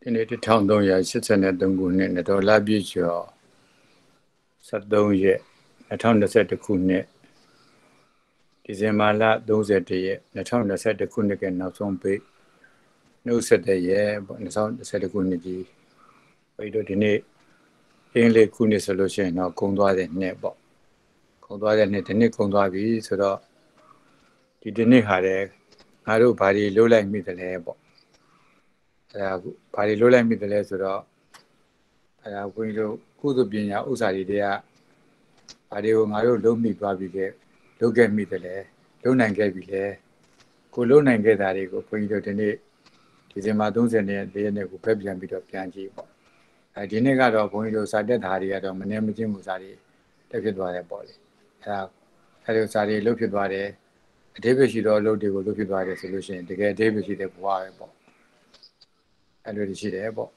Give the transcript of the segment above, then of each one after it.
နေ့1383ခုနှစ်နဲ့တော့လပြည့်ကျော်73ရက်2021ခုနှစ်ဒီဇင်ဘာလ31ရက်2021ခုနှစ်ကနောက်ဆုံးပိတ်နှုတ်ဆက်တဲ့ရက်2021ခုနှစ်ဒီဘယ်တော့ဒီနေ့အင်္ဂလိပ်ခုနှစ်ဆိုလို့ရှိရင်တော့ကုန်သွားတဲ့နှစ်ပေါ့ကုန်သွားတဲ့နှစ်ဒီနှစ်ကုန်သွားပြီဆိုတော့ဒီနေ့ဟာလည်းငါတို့ဘာတွေလုပ်လိုက်မိတယ်လဲပေါ့ဘာတွေလုပ်လိုက်မိတယ်လဲဆိုတော့ဘုန်းကြီးတို့ကုသပညာဥစ္စာတွေတည်းကဘာတွေကိုငါတို့လုံးမိသွားပြီလေလုပ်ခဲ့မိတယ်လဲလုပ်နိုင်ခဲ့ပြီလေကိုလုပ်နိုင်ခဲ့တာတွေကိုဘုန်းကြီးတို့ဒီနေ့ဒီဇင်ဘာ30ရက်နေ့ကိုဖက်ပြန်ပြီးတော့ပြန်ကြည့်ပေါ့ဒီနေ့ကတော့ဘုန်းကြီးတို့စာတက်တာတွေကတော့မနေမချင်းမှုစာတွေတက်ဖြစ်သွားတယ်ပေါ့လေအဲဒီစာတွေလုပ်ဖြစ်သွားတယ်အသေးပဲရှိတော့အလုပ်တွေကိုလုပ်ဖြစ်သွားတယ်ဆိုလို့ရှိရင်တကယ်အသေးပဲရှိတဲ့ဘဝပဲပေါ့အဲ့လိုရှိတယ်ပေါ့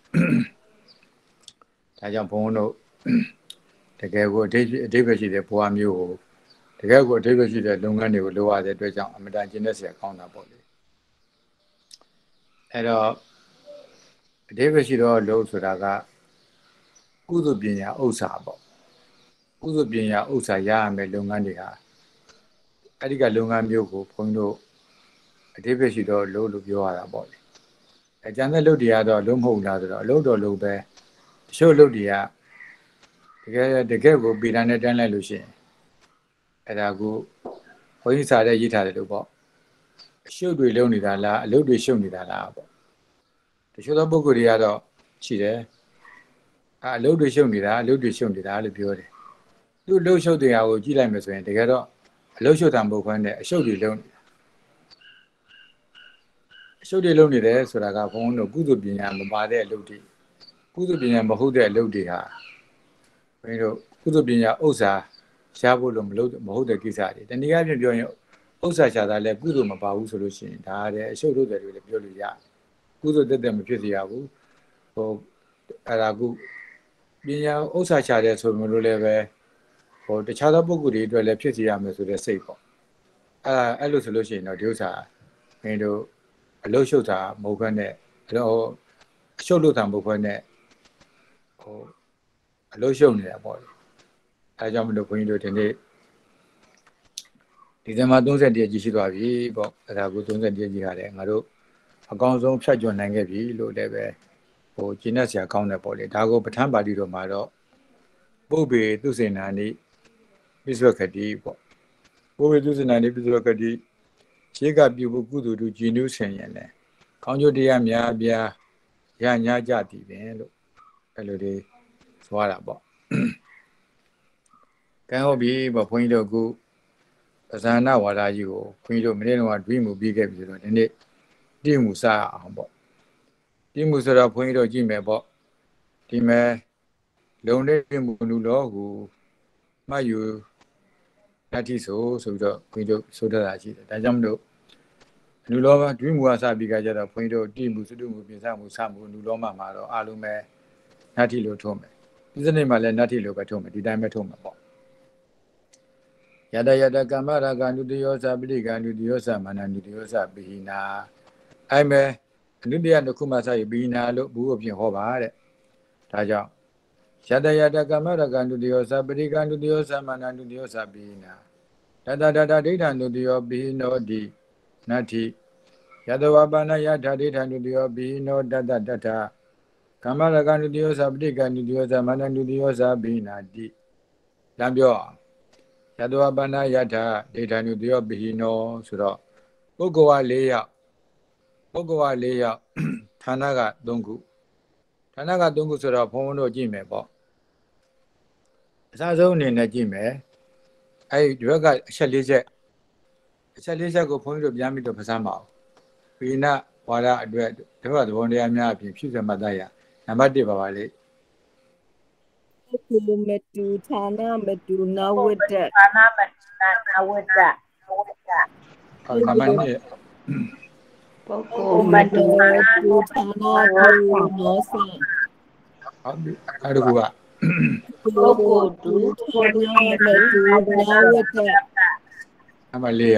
ဒါကြောင့်ဘုန်းတို့တကယ်ကိုအသေးပဲရှိတဲ့ဘဝမျိုးကိုတကယ်ကိုအသေးပဲရှိတဲ့လုပ်ငန်းတွေကိုလုပ်ရတဲ့အတွက်ကြောင့်အမတန်ကျင့်တဲ့ဆရာကောင်းတာပေါ့လေအဲ့တော့အသေးပဲရှိတော့လို့ဆိုတာကကုသပညာဥစ္စာပေါ့ကုသပညာဥစ္စာရရမယ်လုပ်ငန်းတွေဟာအဲ့ဒီကလုပ်ငန်းမျိုးကိုဘုန်းတို့အသေးပဲရှိတော့လို့ပြောရတာပေါ့လေအကျန်တဲ့လုပ်တွေကတော့လုံးမဟုတ်လားဆိုတော့အလုပ်တော်လုပ်ပဲတချို့လုပ်တွေကတကယ်ကိုပြည်တာနဲ့တန်းလိုက်လို့ရှိရင်အဲ့ဒါကိုဘုန်းကြီးစာတဲ့ရေးထားတယ်လို့ပေါ့အရှုပ်တွေလုံးနေတာလားအလုပ်တွေရှုပ်နေတာလားပေါ့တချို့သောပုဂ္ဂိုလ်တွေကတော့ရှိတယ်အလုပ်တွေရှုပ်နေတာလို့ပြောတယ်သူ့လှုပ်ရှုပ်တရားကိုကြည့်လိုက်မယ်ဆိုရင်တကယ်တော့အလုပ်ရှုပ်တာမဟုတ်ဘဲနဲ့အရှုပ်တွေလုံးနေတာအရှုပ်တွေလုံးနေတယ်ဆိုတာကဘုန်းတို့ကုသပညာမပါတဲ့အလုပ်တွေကုသပညာမဟုတ်တဲ့အလုပ်တွေဟာဘုန်းတို့ကုသပညာဥစ္စာရှားဖို့လို့မဟုတ်တဲ့ကိစ္စတွေတနည်းအားဖြင့်ပြောရင်ဥစ္စာရှားတာလည်းကုသိုလ်မပါဘူးဆိုလို့ရှိရင်ဒါတဲ့အရှုပ်လုပ်တယ်လို့လည်းပြောလို့ရတယ်ကုသိုလ်တက်မဖြစ်စေရဘူးအဲ့ဒါကုပညာဥစ္စာရှားတယ်ဆိုမှလို့လည်းပဲတခြားသောပုဂ္ဂိုလ်တွေအတွက်လည်းဖြစ်စေရမယ်ဆိုတဲ့စိတ်ပေါ့အဲ့လိုဆိုလို့ရှိရင်တော့ဒီဥစ္စာမင်းတို့အလုရှုပ်တာမဟုတ်ဘဲနဲ့အရှုပ်လုပ်တာမဟုတ်ဘဲနဲ့အလုရှုပ်နေတာပေါ့လေအဲကြောင့်မလို့ဘုန်းကြီးတို့ဒီနေ့ဒီဇင်ဘာ30ရက်ကြီးရှိသွားပြီပေါ့အဲ့ဒါကို30ရက်ကြီးဟာလည်းငါတို့အကောင်းဆုံးဖြတ်ကျော်နိုင်ခဲ့ပြီလို့လည်းပဲကျင့်တတ်စရာကောင်းတယ်ပေါ့လေဒါကိုပဋ္ဌာန်းပါဠိတော်မှာတော့ပုဗ္ဗေသူစေနာနိပိစဝကတိပေါ့ပုဗ္ဗေသူစေနာနိပိစဝကတိရှေးကပြုဖို့ကုသိုလ်တို့ကြည်နုဆင်ရင်လည်းကောင်းကျိုးတရားများပြားရညာကြသည်ပင်လို့အဲ့လိုတွေဆိုရတာပေါ့ကဲဟုတ်ပြီပေါ့ဘုန်းကြီးတို့အခုပဇာနာဝါဒကြီးကိုဘုန်းကြီးတို့မနေ့ကတွေးမှုပြီးခဲ့ပြီဆိုတော့ဒီနေ့တည်မှုစအောင်ပေါ့တည်မှုဆိုတော့ဘုန်းကြီးတို့ကြည့်မယ်ပေါ့ဒီမဲ့လုံတဲ့မှုနုလောဟုမှတ်ယူတတိဆိုပြီးတော့ဘုန်းကြီးတို့ဆိုတတ်တာရှိတယ်ဒါကြောင့်မလို့နုလောမတွေးမှုကစပြီးကြတော့ဘုန်းကြီးတို့တည်မှုစတုမှုပြင်ဆမှုစမှုနုလောမမှာတော့အားလုံးပဲနတ္ထိလို့ထုံးမယ်ဒီစနစ်မှာလည်းနတ္ထိလို့ပဲထုံးမယ်ဒီတိုင်းပဲထုံးမှာပေါ့ယတကမ္မရာဂ ानु တယောသပဋိက ानु တယောသမန္န ानु တယောသပိဟိနာအဲ့မဲ့အနုတ္တယတစ်ခုမှစရပိဟိနာလို့ဘုရားပြင်ဟောပါတဲ့ဒါကြောင့်ယတကမ္မရာဂ ानु တယောသပဋိက ानु တယောသမန္န ानु တယောသပိဟိနာတတဒိဋ္ဌ ानु တယောပိဟိနောတိနတ္ထိယတဝပါဏယထာဒိဋ္ဌ ानु တယောပိဟိနောတတထကမ္မရာဂ ानु တယောသပဋိက ानु တယောသမန္န ानु တယောသပိဟိနာတိလမ်းပြောယတဝပါဏယထာဒိဋ္ဌ ानु တယောပိဟိနောဆိုတော့ပုဂ္ဂိုလ်က4ယောက်ဌာနက3ခုဆိုတော့ဘုန်းတို့ကြည့်မယ်ပေါ့အစဆုံးအနေနဲ့ကြည့်မယ်အဲ့ဒီဘက်ကအချက်4ချက်ကိုဘုန်းကြီးတို့ပြန်ပြီးတော့ဖစမ်းပါအောင်ဝိနဝါဒအတွက်ဒုက္ခသဘောတရားများအပြင်ဖြည့်စွက်မှတ်သားရနံပါတ်1ပါပါလေကုမတူဌာနမတူနဝတ္တနံပါတ်2 ပုဂ္ဂိုလ်မတူဌာနတူနောစဟုတ်ပြီအဲ့ဒါကပုဂ္ဂိုလ်တူဌာနမတူနဝတ္တနံပါတ်4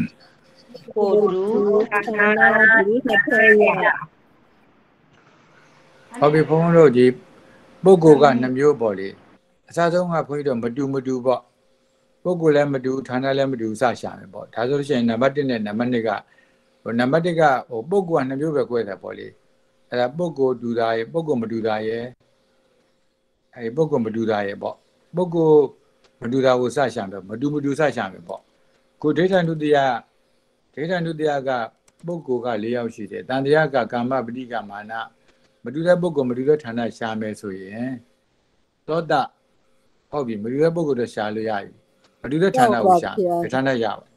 ကိုတူဌာနတူနှစ်ဖက်ရဟောပြီဘုန်းတို့ဒီပုဂ္ဂိုလ်က2မျိုးပေါ့လေအစားဆုံးကဘုန်းကြီးတို့မတူပေါ့ပုဂ္ဂိုလ်လည်းမတူဌာနလည်းမတူစရှာမယ်ပေါ့ဒါဆိုလို့ရှိရင်နံပါတ်1နဲ့နံပါတ်2ကနံပါတ်1ကပုဂ္ဂိုလ်က2မျိုးပဲ꿰တယ်ပေါ့လေအဲ့ဒါပုဂ္ဂိုလ်တူတာရဲ့ပုဂ္ဂိုလ်မတူတာရဲ့အဲ့ပုဂ္ဂိုလ်မတူတာရဲ့ပေါ့ပုဂ္ဂိုလ်မတူတာကိုစရှာမယ်မတူစရှာမယ်ပေါ့ကိုဒိဋ္ဌံဒုတိယကပုဂ္ဂိုလ်က4ယောက်ရှိတယ်တန်တရားကကာမပဋိကမာနမတူတဲ့ပုဂ္ဂိုလ်မတူတဲ့ဌာနရှာမယ်ဆိုရင်သောတဟုတ်ပြီမတူတဲ့ပုဂ္ဂိုလ်တော့ရှာလို့ရပြီမတူတဲ့ဌာနကိုရှာဌာနရပါ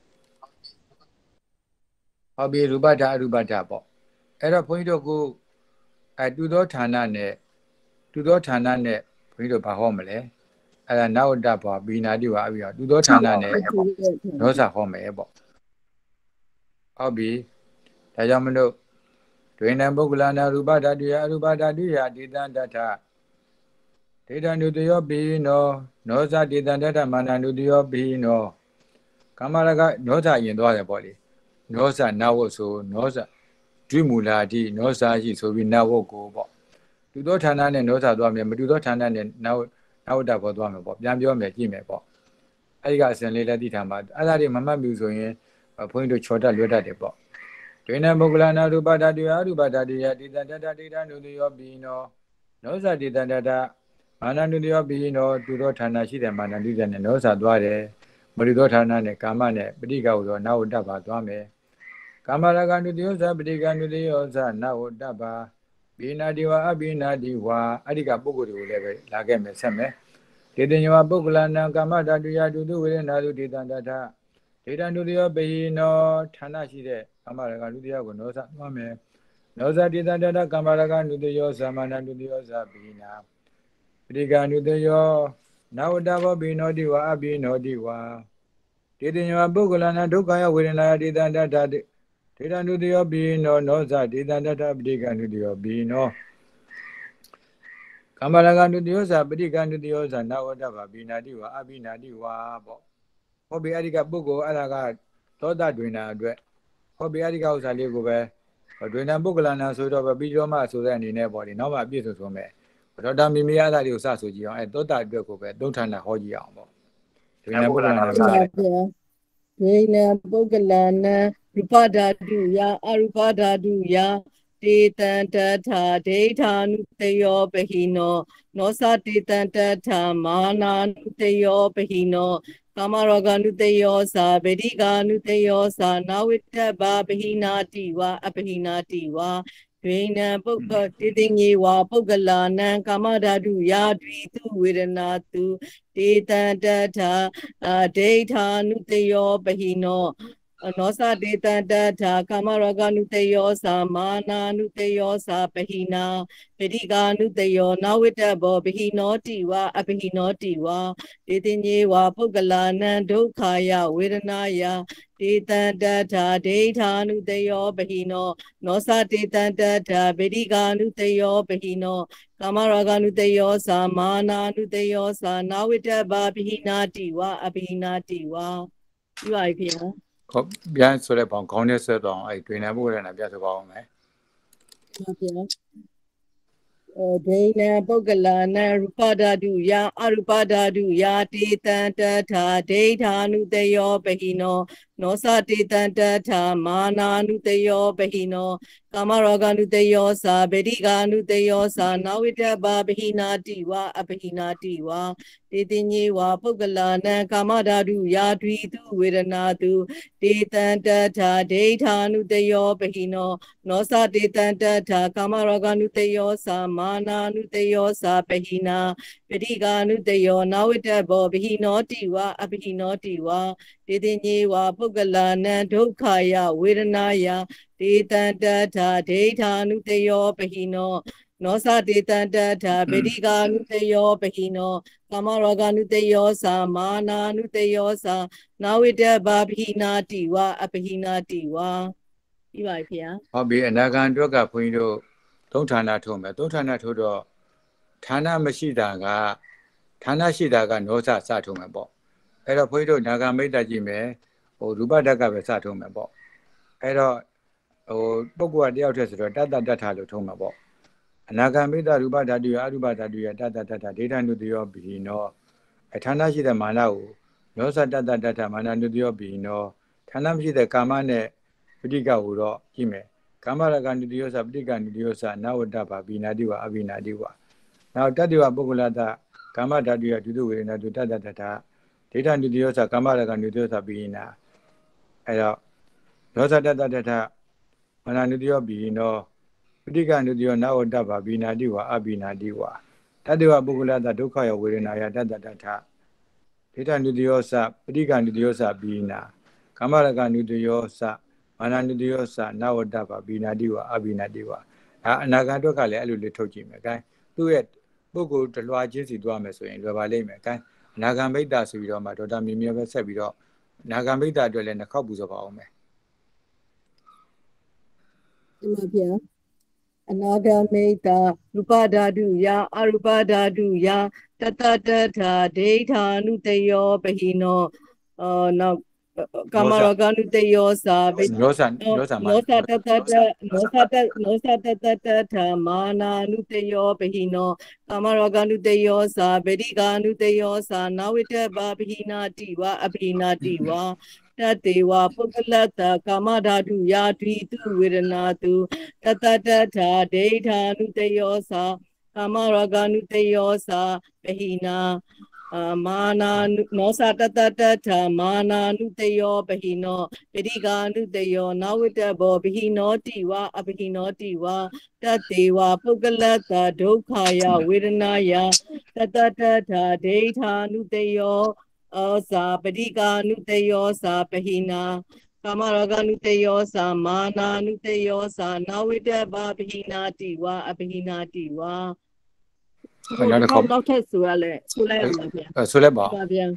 ဟုတ်ပြီရူပဓာအရူပဓာပေါ့အဲ့တော့ဘုန်းကြီးတို့ကိုတူသောဌာနနဲ့ဘုန်းကြီးတို့ဘာဟောမလဲအဲ့ဒါနဝတ္တဘာဘိနာတိဝါအပြီးတော့တူသောဌာနနဲ့ဒေါသဟောမယ်ပေါ့ဟုတ်ပြီဒါကြောင့်မလို့ဒွေနံပုဂ္ဂလနာရူပဓာတုယအရူပဓာတုယဒေတံတထဒေတံနုတယောပိနောနောဇဒေတံတထမာနနုတယောပိနောကာမရကနောဇရင်သွားတယ်ပေါ့လေနောဇနဝတ်ဆိုနောဇဒွိမူလာတိနောဇရှိဆိုပြီးနဝတ်ကိုပေါ့တူသောဌာနနဲ့နောဇသွားမယ်မတူသောဌာနနဲ့နဝတ္တဘောသွားမယ်ပေါ့ပြန်ပြောမယ်ကြည့်မယ်ပေါ့အဲ့ဒီကအစဉ်လေးလက်သိထားမှာအဲ့ဒါတွေမမှတ်ဘူးဆိုရင်ဘုန်းကြီးတို့ချော်တတ်လွတ်တတ်တယ်ပေါ့ဒွေနံပုဂ္ဂလနာရူပဓာတုယအရူပဓာတုယဒေတံတထဒေတံနုတယောပိနောနောဇဒေတံတထမာနနုတယောပိနောတူသောဌာနရှိတဲ့မာနနုတနဲ့နောဇသွားတယ်မတူသောဌာနနဲ့ကာမနဲ့ပဋိက္ခဝသောနဝတ္တဘာသွားမယ်ကာမရကနုတယောဇပဋိက္ခနုတယောဇနဝတ္တဘာဘိနာတိဝါအဘိနာတိဝါအဲ့ဒီကပုဂ္ဂိုလ်တွေကိုလည်းပဲလာခဲ့မယ်ဆက်မယ်ဒေတညဝပုဂ္ဂလနာကာမဓာတုယတုတုဝေရဏတုဒေတံတထဒေတံနုတယောပိနောဌာနရှိတဲ့ကာမရကနုတယောကိုနောဇသွားမယ်နောဇဒေတံတထကာမရကနုတယောဇမာနနုတယောဇဘိနာပဋိက္ခနုတယောနဝတ္တဘောဘိနောတိဝါအဘိနောတိဝါဒေတညဝပုဂ္ဂလနာဒုက္ခယဝေဒနာဒေတံတထဒေတံနုတယောပိနောနောဇဒေတံတထပဋိက္ခနုတယောပိနောကာမရကနုတယောဇပဋိက္ခနုတယောဇနဝတ္တဘာဘိနာတိဝါအဘိနာတိဝါပေါ့ဟောဘိအရိကပုဂ္ဂိုလ်အဲ့ဒါကသောတတွင်နာအတွက်ဟောဘိအရိကဥစ္စာလေးကိုပဲတွင်နာပုဂ္ဂလနာဆိုတော့ပဲပြီးတော့မှဆိုတဲ့အနေနဲ့ပေါ့ဒီနောက်မှအပြည့်ဆိုမယ်ဒေါက်တာမီမီရသားတွေကိုစဆိုကြည့်အောင်အဲသောတာအတွက်ကိုပဲသုံးဌာနဟောကြည့်အောင်ပေါ့ဒွေနပုဂ္ဂလနာဆိုတယ်ဒွေနပုဂ္ဂလနာရူပဓာတုယအရူပဓာတုယတေတံတထဒိဋ္ဌာနုတယောပဟိနောနောသတေတံတထမာနာနုတယောပဟိနောကာမရောဂနုတယောသာဗေဒိကာနုတယောသာနာဝိတ္တဘာပဟိနာတိဝါအပဟိနာတိဝါဒွေနပုဂ္ဂတေတိညေဝါပုဂ္ဂလာနံကာမဓာတုယာဒွိတုဝေဒနာတုတေတံတထဒိဋ္ဌာနုတယောပဟိနောနောသဒေတံတထကာမရောဂနုတယောသာမာနာနုတယောသာပဟိနာပရိကာနုတယောနာဝိတ္တဘောပဟိနောတိဝါအပဟိနောတိဝါဒေတိညေဝါပုဂ္ဂလာနံဒုက္ခယဝေဒနာယတေတံတထဒိဋ္ဌာနုတယောပဟိနောနောသတေတံတထပရိကာနုတယောပဟိနောကာမရောဂနုတယောသာမာနာနုတယောသာနာဝိတ္တဘာပဟိနာတိဝါအပဟိနာတိဝါဒီပါပြီဗျာဟုတ်ပြန်ဆိုတဲ့ပေါင်းခေါင်းနဲ့ဆက်တော့အဲ့တွင်နေဖို့ရတာပြဆိုပါအောင်မယ်ဟုတ်ပြီဒိနပုဂ္ဂလနာရူပဓာတုယအရူပဓာတုယတေတံတထဒိဋ္ဌာနုတယောပဟိနောနောသတေတံတထမာနာနုတယောပဟိနောကာမရောဂနုတယောသာဗေဒိကာနုတယောသာနာဝိတ္တဘာပဟိနာတိဝါအပဟိနာတိဝါတေတိညေဝါပုဂ္ဂလာနံကာမဓာတုယာဒွိတုဝေဒနာတုတေတံတထဒိဋ္ဌာနုတယောပဟိနောနောသတေတံတထကာမရောဂနုတယောသာမာနာနုတယောသာပဟိနာပရိကာနုတယောနာဝိတ္တဘောပဟိနောတိဝါအပဟိနောတိဝါတေတိညေဝါပုဂ္ဂလာနံဒုက္ခယဝေဒနာယတေတံတထဒိဋ္ဌာနုတယောပဟိနောနောသတေတံတထဗေဒိကာနုတယောပဟိနောကာမရောဂနုတယောသာမာနာနုတယောသာနာဝိတ္တဘာပဟိနာတိဝါအပဟိနာတိဝါပြီးပါပြီခင်ဗျာဟုတ်ပြီအနာဂံအတွက်ကဘုန်းကြီးတို့သုံးဌာနထုံးမယ်သုံးဌာနထိုးတော့ဌာနမရှိတာကဌာနရှိတာကနောစစထုံးမယ်ပေါ့အဲ့တော့ဘုန်းကြီးတို့နာဂမိတ်တကြည့်မယ်ဟိုရူပဓာတ်ကပဲစထုံးမယ်ပေါ့အဲ့တော့ဟိုပုဂ္ဂိုလ်ကတယောက်တည်းဆိုတော့တတ္ထလို့ထုံးမှာပေါ့ Anagamita Ruba Dadu, Aruba Dadu, Tata, data Nudio Bino, a Tanashi the Manao, Nosa Data, Mana Nudio Bino, Tanamshi the Kamane, Pediga Uro, Kime, Kamaragan Nudiosa, Pediga Nudiosa, now Daba, Binadiwa, Abinadiwa. Now Tadiwa Bogulata, Kama Dadu to do with Nadu Data, data Nudiosa, Kamaragan Nudiosa Bina. Nosa Data, Mana Nudio Bino. Pediga Nudio now Daba, Binadiwa, Abinadiwa. Tadiwa Bogulata, Dukaya, Wirinaya, data. Data Nudiosa, Pediga Nudiosa Bina. Kamaraga Nudiosa, Mana Nudiosa, now Daba, Binadiwa, Abinadiwa. Nagadoka, a little toji, okay? Do it. Bogo, the largest Duames in Ravale, okay? Nagameda Sido, my daughter Mimia Sabido. Nagameda Dwell and the Cobus of Ome. Anagameta, Rupadadu ya, Arubadadu ya, Tata Data Nuteyo Behino, now Kamaraga Nuteyo Sabi, Nosa Tata, Mana Nuteyo Behino, Kamaraga Nuteyo Sabediga Nuteyo Sa, now it Babhina Diwa, Abhina Diwa. Tatewa Pukalata Kamadadu Yadri tu Viranatu Tata Data Nuteyosa Kamaraga Nuteyosa Behina Mana Nosa Tata Mana Nuteyo Behino Pediga Nuteyo Nawitabo Behino Tiwa Abhino Tiwa Tatewa Pukalata Dokaya Viranaya Tata Data Nuteyo Sa Pediga Nuteyo Sa Pahina Kamaraga Nuteyo Sa Mana Nuteyo Sa Nawita Babhina Tiwa Abhina Tiwa Not Sule Suleba.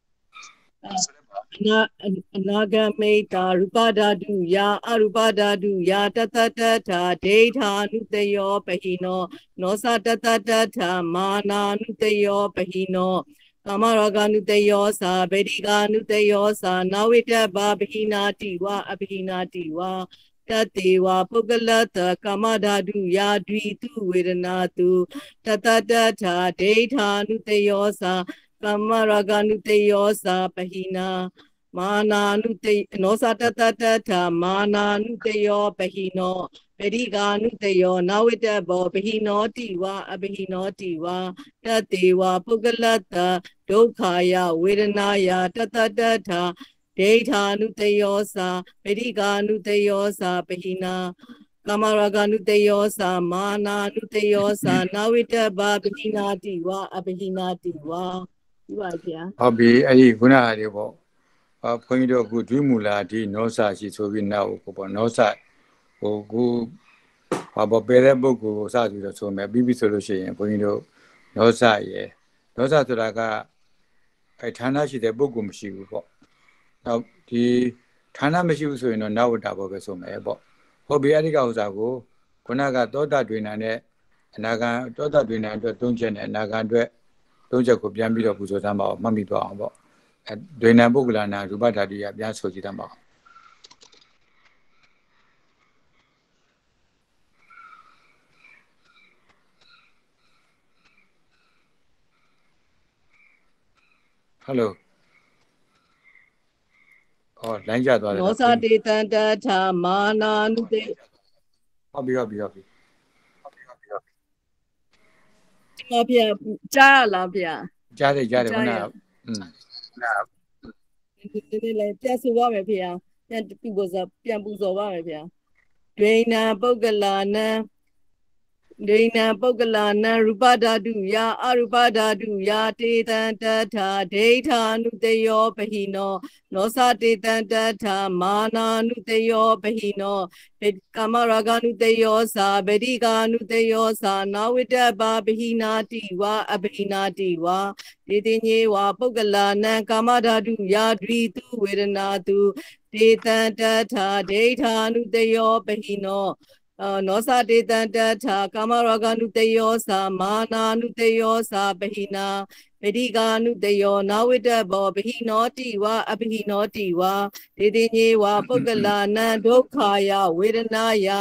Naga Meta Rupadadu Ya Arubadadu Ya Tata Data Nuteyo Pahino Nosa Tata Mana Nuteyo Pahino Kamaraga Nuteyo Sa Bediga Nuteyo Sa Nawita Babhina Tiwa Abhina Tiwa Tatewa Pugalata Kamadadu Ya Dvitu Viranatu Tata Data Nuteyo Sa Kamaraga Nuteyo Sa Pahina Mana Nute Nosa Tata Mana Nuteyo Pahino Pediga Nuteyo Nawita Pahino Tiwa Abhino Tiwa Tatewa Pugalata Dokaya Viranaya Tata Data Nuteyo Sa Pediga Nuteyo Sa Pahina Kamaraga Nuteyo Sa Mana Nuteyo Sa Nawita Babhina Tiwa Abhina Tiwa Hobby, a Guna, point of good Rimula, no such is over now, no such. Or go about better book or such with so my BB solution, point of no side, no such like a Tanashi the book machine. Now the Tana machine so in now double so may about Hobby Adigago, Konaga, Dota Dwinane, Naga, Dota Dwina, Dungeon, and Naga. Don't you go beyond Bido Puzotamba, Mammy Bamba. At Dwena Bogulana, Rubata, Yaso Jitamba. Hello. Oh, Lanja. Nosa Data Mana Nute. Hobby. Jala. Jade. Piasuva Pia, and was a Piambuzova. Dana Bogalana. Dana Bogalana, Rubadadu ya, Arubadadu ya, Tata Data Nuteyo Pahino, Nosa Tata Mana Nuteyo Pahino, Kamaraga Nuteyo Sa, Bediga Nuteyo Sa, Nawita Babhina Tiwa, Abhina Tiwa, Titinyewa Bogalana, Kamadadu ya, Dritu Viranatu, Tata Data Nuteyo Pahino. Nosa Data Kamaraga Nuteyo Sa Mana Nuteyo Sa Bahina Pediga Nuteyo Nawita Babhino Tiwa Abhino Tiwa Tidinyewa Pugalana Dokaya Viranaya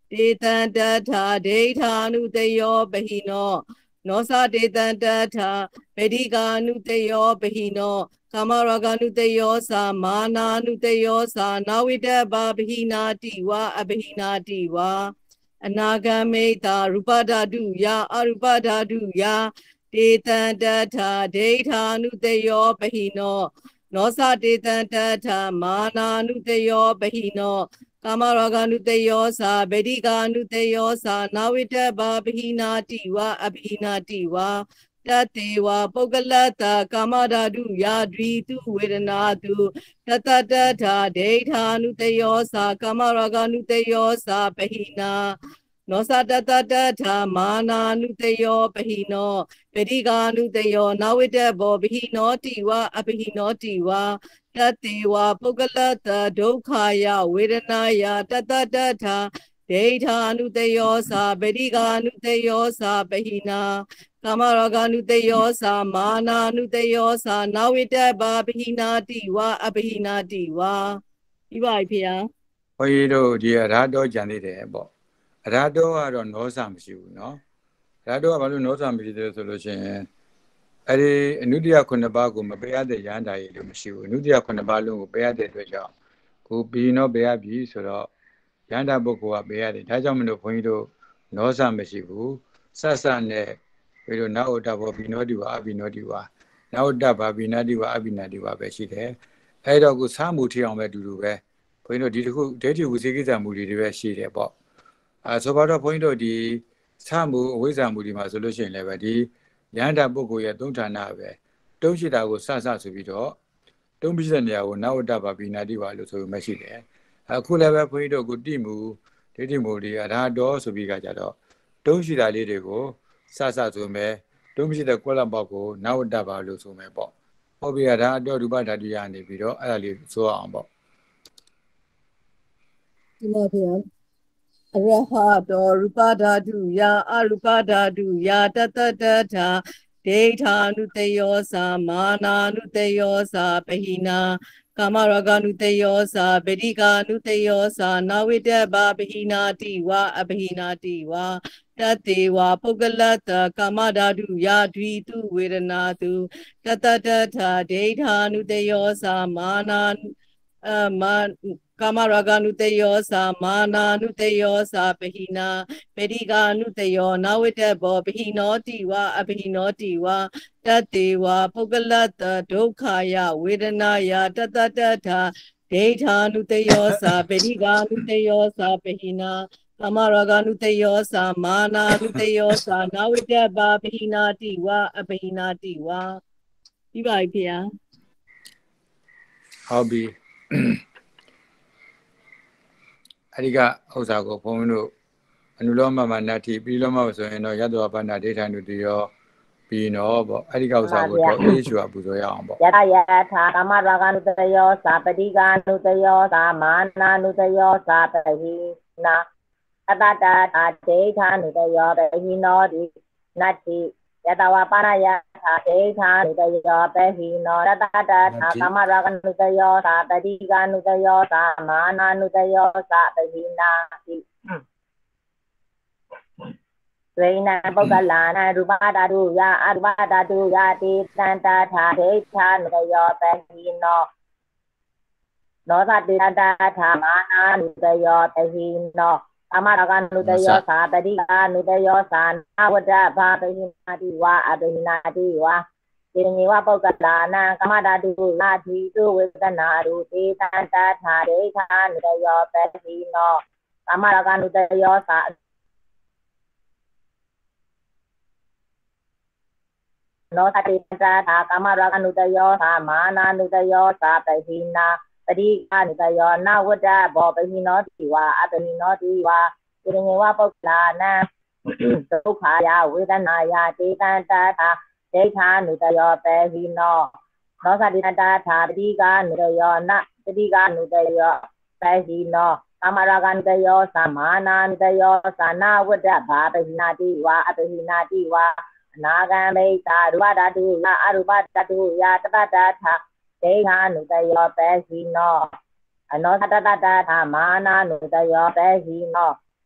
တေတံတထာဒိဋ္ဌာနုတယောပဟိနောနောသတေတံတထာဗေဒိကာနုတယောပဟိနောကာမရာဂနုတယောသာမာနာနုတယောသာနာဝိတ္တဘာပဟိနာတိဝါအပဟိနာတိဝါအနာဂမိတာရူပဓာတုယာအရူပဓာတုယာတေတံတထာဒိဋ္ဌာနုတယောပဟိနောနောသတေတံတထာမာနာနုတယောပဟိနောကာမရာဂနုတယောသာဗေဒိကာနုတယောသာနာဝိတ္တဘာပဟိနာတိဝါအပဟိနာတိဝါတတေဝပုဂ္ဂလတကာမဓာတုယာဒွိတုဝေဒနာတုတတတထာဒိဋ္ဌာနုတယောသာကာမရာဂနုတယောသာပဟိနာနောသတတတထာမာနာနုတယောပဟိနောဗေဒိကာနုတယောနာဝိတ္တဘောပဟိနောတိဝါအပဟိနောတိဝါတတေဝပုဂ္ဂလတဒုက္ခယဝေဒနာယတတတထာဒိဋ္ဌာနုတယောသာဗေဒိကာနုတယောသာပဟိနာကာမရာဂနုတယောသာမာနာနုတယောသာနာဝိတ္တဘာပဟိနာတိဝါအပဟိနာတိဝါဒီပါဖေဟာဘုန်းကြီးတို့ဒီအရာတော်ကြံသေးတယ်ပေါ့အရာတော်ကတော့နောစမရှိဘူးเนาะအရာတော်ကဘာလို့နောစမရှိတယ်ဆိုလို့ရှိရင်အဲ့ဒီအနုတ္တရ9ပါးကိုမပယ်ရတဲ့ရဟန္တာကြီးလို့မရှိဘူးအနုတ္တရ9ပါးလုံးကိုပယ်ရတဲ့အတွက်ကြောင့်ကိုဘီနောပယ်ရပြီဆိုတော့ရဟန္တာပုဂ္ဂိုလ်ကပယ်ရတယ်ဒါကြောင့်မလို့ဘုန်းကြီးတို့နောစမရှိဘူးဆဆနဲ့ပြီးတော့နာဝတ္တဘောဘီနောတိဝါအဘိနောတိဝါနာဝတ္တဘာဘိနာတိဝါအဘိနာတိဝါပဲရှိတယ်အဲ့တော့ကိုစားမှုထီအောင်ပဲတူတူပဲဘုန်းကြီးတို့ဒီတစ်ခုဒိဋ္ဌိဝိသေကိစ္စမှုတွေပဲရှိတယ်ပေါ့ဆိုပါတော့ဘုန်းကြီးတို့ဒီစားမှုအဝိဇ္ဇာမှုတွေမှာဆိုလို့ရှိရင်လည်းပဲဒီရဟန္တာပုဂ္ဂိုလ်ရဲ့သုံးဌာနပဲတုံးရှိတာကိုစဆိုပြီးတော့တုံးပြည့်တဲ့နေရာကိုနာဝတ္တဘာဘိနာတိဝါလို့ဆိုမှရှိတယ်အခုလည်းပဲဘုန်းကြီးတို့ကိုတိမှုဒိဋ္ဌိမှုတွေအရာတော်ဆိုပြီးကြတော့တုံးရှိတာလေးတွေကိုစဆိုမယ်တုံးပြည့်တဲ့ကွက်လက်ပေါက်ကိုနာဝတ္တဘာလို့ဆိုမယ်ပေါ့ဟုတ်ပြီဒါအတော်ရူပဓာတုရနေပြီးတော့အဲ့ဒါလေးဆိုအောင်ပေါ့ဒီမှာဖေဟာအရဟတောရူပဓာတုယာအရူပဓာတုယာတတတထာဒိဋ္ဌာနုတယောသာမာနာနုတယောသာပဟိနာကာမရာဂနုတယောသာဗေဒိကာနုတယောသာနာဝိတ္တဘာပဟိနာတိဝါအပဟိနာတိဝါတတေဝပုဂ္ဂလတကာမဓာတုယာဒွိတုဝေဒနာတုတတတထာဒိဋ္ဌာနုတယောသာမာနာကာမရာဂနုတယောသာမာနာနုတယောသာပဟိနာပေရိကာနုတယောနာဝိတ္တဘောပဟိနောတိဝါအပဟိနောတိဝါတတေဝပုဂ္ဂလတဒုက္ခယဝေဒနာယတတတထာဒိဋ္ဌာနုတယောသာပေရိကာနုတယောသာပဟိနာကာမရာဂနုတယောသာမာနာနုတယောသာနာဝိတ္တဘာပဟိနာတိဝါအပဟိနာတိဝါဒီပါပြီဗျာဟုတ်ပြီအဲ့ဒီကဥစ္စာကိုဘုန်းကြီးတို့အနုလောမမနတ္တိပြီးလောမဆိုရင်တော့ယတ္တဝပန္နဒိဋ္ဌာနုတယောပြီးတော့ပေါ့အဲ့ဒီကဥစ္စာကိုတော့အေးချွာပူဇော်ရအောင်ပေါ့ယတယထာကာမရာဂနုတယောသာပတိကာနုတယောသာမာနာနုတယောသာပဟိနာတတတတာဒိဋ္ဌာနုတယောပဟိနောဒီနတ္တိယတဝပါဏယထာဒိဋ္ဌာနုတယောပဟိနောတတတတာကာမရာဂနုတယောသာပတိကာနုတယောသာမာနာနုတယောသာပဟိနာတိဝိနပုဂ္ဂလာနရူပဓာတုယအရူပဓာတုယတိတန္တထာဒိဋ္ဌာနုတယောပဟိနောနောသတိတန္တထာမာနာနုတယောပဟိနောကာမရာဂနုတယောသာပတိကာနုတယောသာနာဝတ္တဘာပဟိနာတိဝါအပဟိနာတိဝါတိညေဝပုဂ္ဂလာနကာမဓာတုလာတိတုဝေဒနာရုတေတန္တထာဒိဋ္ဌာနုတယောပဟိနောကာမရာဂနုတယောသာနောသတိတန္တထာကာမရာဂနုတယောသာမာနာနုတယောသာပဟိနာပတိကာနုတယောနာဝတ္တဘောပဟိနောတိဝါအပဟိနောတိဝါတိညေဝပုဂ္ဂလာနဒုက္ခယဝေဒနာယတေတန္တထာဒိဋ္ဌာနုတယောပဟိနောနောသတိတန္တထာပတိကာနုတယောနပတိကာနုတယောပဟိနောကာမရာဂနုတယောသာမာနာနုတယောသာနာဝတ္တဘာပဟိနာတိဝါအပဟိနာတိဝါအနာဂံမိတာရူပဓာတုယအရူပဓာတုယတတတထာဒိဋ္ဌာနုတယောပဟိနောအနောတတတထာမာနာနုတယောပဟိနော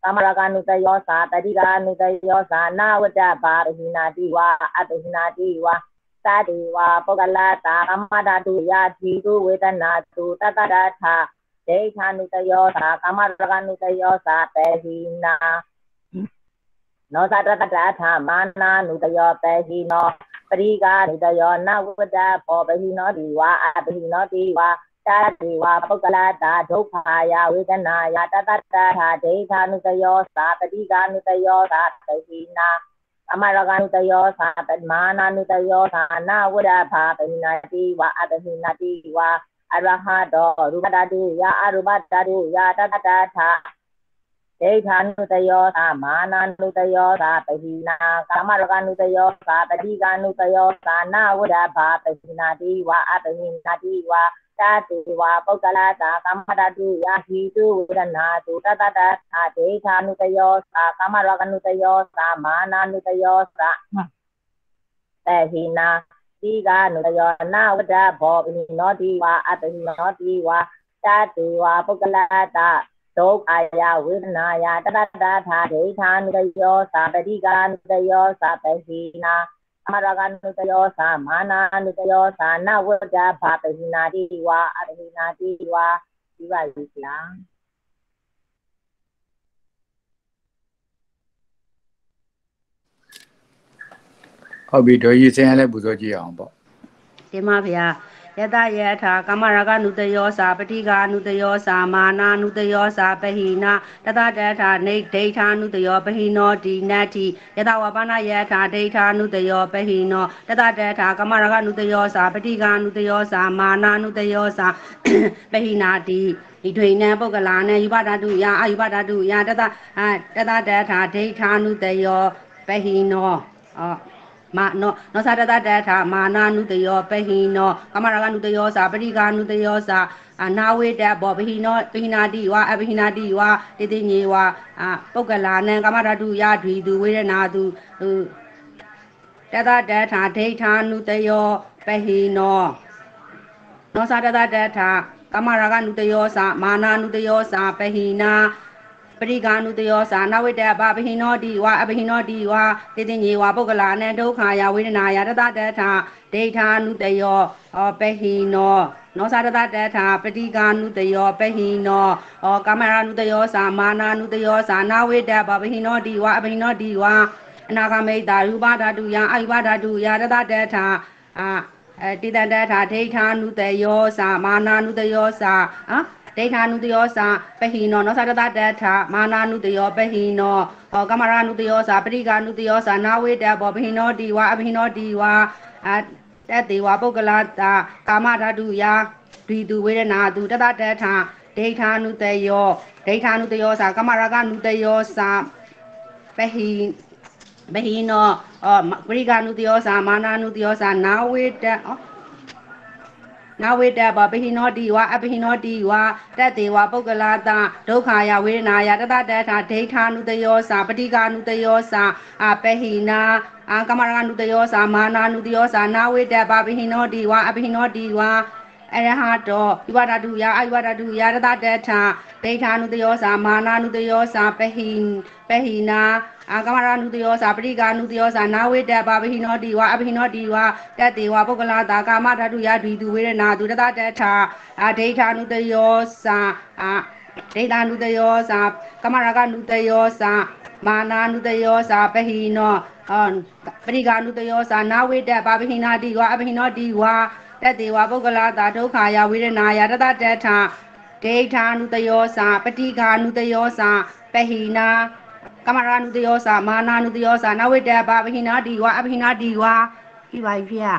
ကာမရကနုတယောသာတတိကနုတယောသာနာဝတ္တဘာပဟိနာတိဝါအပဟိနာတိဝါသာတိဝါပုဂ္ဂလတာကမ္မဓာတုယာတိတုဝေဒနာတုတတ္တရထာဒေဌာနုတယောသာကာမရကနုတယောသာပဟိနာနောသတတ္တထာမာနာနုတယောပဟိနောပရိကာနုတယောနဝတ္တဘောပဟိနောတိဝါအပဟိနောတိဝါတာတိဝါပုဂ္ဂလတာဒုက္ခာယဝေဒနာယတတ္တထာဒေဌာနုတယောသာပရိကာနုတယောသာပဟိနာအမရကနုတယောသာပမာနာနုတယောသာနာဝရဘာပဟိနာတိဝါအပဟိနာတိဝါအရဟတောရူပတတုယအရူပတတုယတတ္တထာဒေဌာနုတယောသာမာနာနုတယောသာပဟိနာကာမရကနုတယောသာပတိကနုတယောသာနာဝရဘာပဟိနာတိဝါအပဟိနာတိဝါတာတိဝါပုဂ္ဂလတာကာမတတုယာဟိတုဝေဒနာတုတတ္တထာဒေဌာနုတယောသာကာမရကနုတယောသာမာနာနုတယောသာပဟိနာတိကနုတယောနာဝတ္တဘောပဟိနောတိဝါအပဟိနောတိဝါတာတိဝါပုဂ္ဂလတာဒုက္ခာယဝေဒနာယတတ္တထာဒေဌာနုတယောသာပတိကနုတယောသာပဟိနာအမရကနုတယောသာမာနာနုတယောသာနဝတ္တဘာပဟိနာတိဝါအပဟိနာတိဝါဒီပါပြီလားဟုတ်ပြီဒေါ်ကြီးဆင်းရဲလဲပူဇော်ကြည့်အောင်ပေါ့တင်ပါဗျာယတယထာကာမရကနုတယောစာပတိကာနုတယောစာမာနာနုတယောစာပဟိနာတတတထာနေဒိဋ္ဌာနုတယောပဟိနောဒီနတ္တိယတဝပနာယထာဒိဋ္ဌာနုတယောပဟိနောတတတထာကာမရကနုတယောစာပတိကာနုတယောစာမာနာနုတယောစာပဟိနာတိဒီတွင်နံပုဂ္ဂလာနဲ့ယူပဓာတုယအာယူပဓာတုယတတတထာဒိဋ္ဌာနုတယောပဟိနောမာနောသတတတထာမာနာနုတယောပဟိနောကမရကနုတယောစာပရိကာနုတယောစာနာဝေတဘောပဟိနောပဟိနာတိဝါအပဟိနာတိဝါတိတိညေဝါပုဂ္ဂလာနံကမရတုယဓွေသူဝေဒနာသူတတတထာဒိဋ္ဌာနုတယောပဟိနောနောသတတထာကမရကနုတယောစာမာနာနုတယောစာပဟိနာပရိကာနုတယောသာနဝိတ္တပပဟိနောတိဝါအပဟိနောတိဝါတိတိညေဝါပုဂ္ဂလာနံဒုက္ခာယဝေဒနာယတတတထာဒိဋ္ဌာနုတယောပဟိနောနောသတတထာပတိကာနုတယောပဟိနောကာမရနုတယောသာမာနာနုတယောသာနဝိတ္တပပဟိနောတိဝါအပဟိနောတိဝါအနာဂမိတ်တာရူပဓာတုယအာယုပဓာတုယတတတထာတိတတထာဒိဋ္ဌာနုတယောသာမာနာနုတယောသာဒိဋ္ဌာနုတယောစာပဟိနောနောသတတထာမာနာနုတယောပဟိနောကမရနုတယောစာပရိကာနုတယောစာနာဝေတဘောပဟိနောတိဝါအပဟိနောတိဝါတတေဝပုဂ္ဂလတာကာမဓာတုယာဒွေသူဝေဒနာသူတတထာဒိဋ္ဌာနုတယောစာကမရကနုတယောစာပဟိနောပရိကာနုတယောစာမာနာနုတယောစာနာဝေတနာဝိတ္တဘပဟိနောတိဝါအပဟိနောတိဝါတတေဝပုဂ္ဂလာတာဒုက္ခာယဝေဒနာယတတတထာဒိဋ္ဌာနုတယောစာပတိကာနုတယောစာပဟိနာကမရကနုတယောစာမာနာနုတယောစာနာဝိတ္တဘပဟိနောတိဝါအပဟိနောတိဝါအရဟတောယဝဒတုယအာယဝဒတုယတတတထာဒိဋ္ဌာနုတယောစာမာနာနုတယောစာပဟိနာကမရနုတယောစာပရိကာနုတယောစာနာဝိတ္တဘပဟိနောတိဝါအပဟိနောတိဝါတတေဝပုဂ္ဂလာတာကာမဓာတုယဒွေသူဝေဒနာသူတတတထာဒိဋ္ဌာနုတယောစာကမရကနုတယောစာမာနာနုတယောစာပဟိနောပရိကာနုတယောစာနာဝိတ္တဘပဟိနာတိဝါအပဟိနောတိဝါတတေဝပုဂ္ဂလာတာဒုက္ခာယဝေဒနာယတတတထာဒိဋ္ဌာနုတယောစာပတိကာနုတယောစာပဟိနာကမရနုတယောစာမာနာနုတယောစာနဝိတ္တဘပဟိနာတိဝါအပဟိနာတိဝါပြပါပြီဗျာ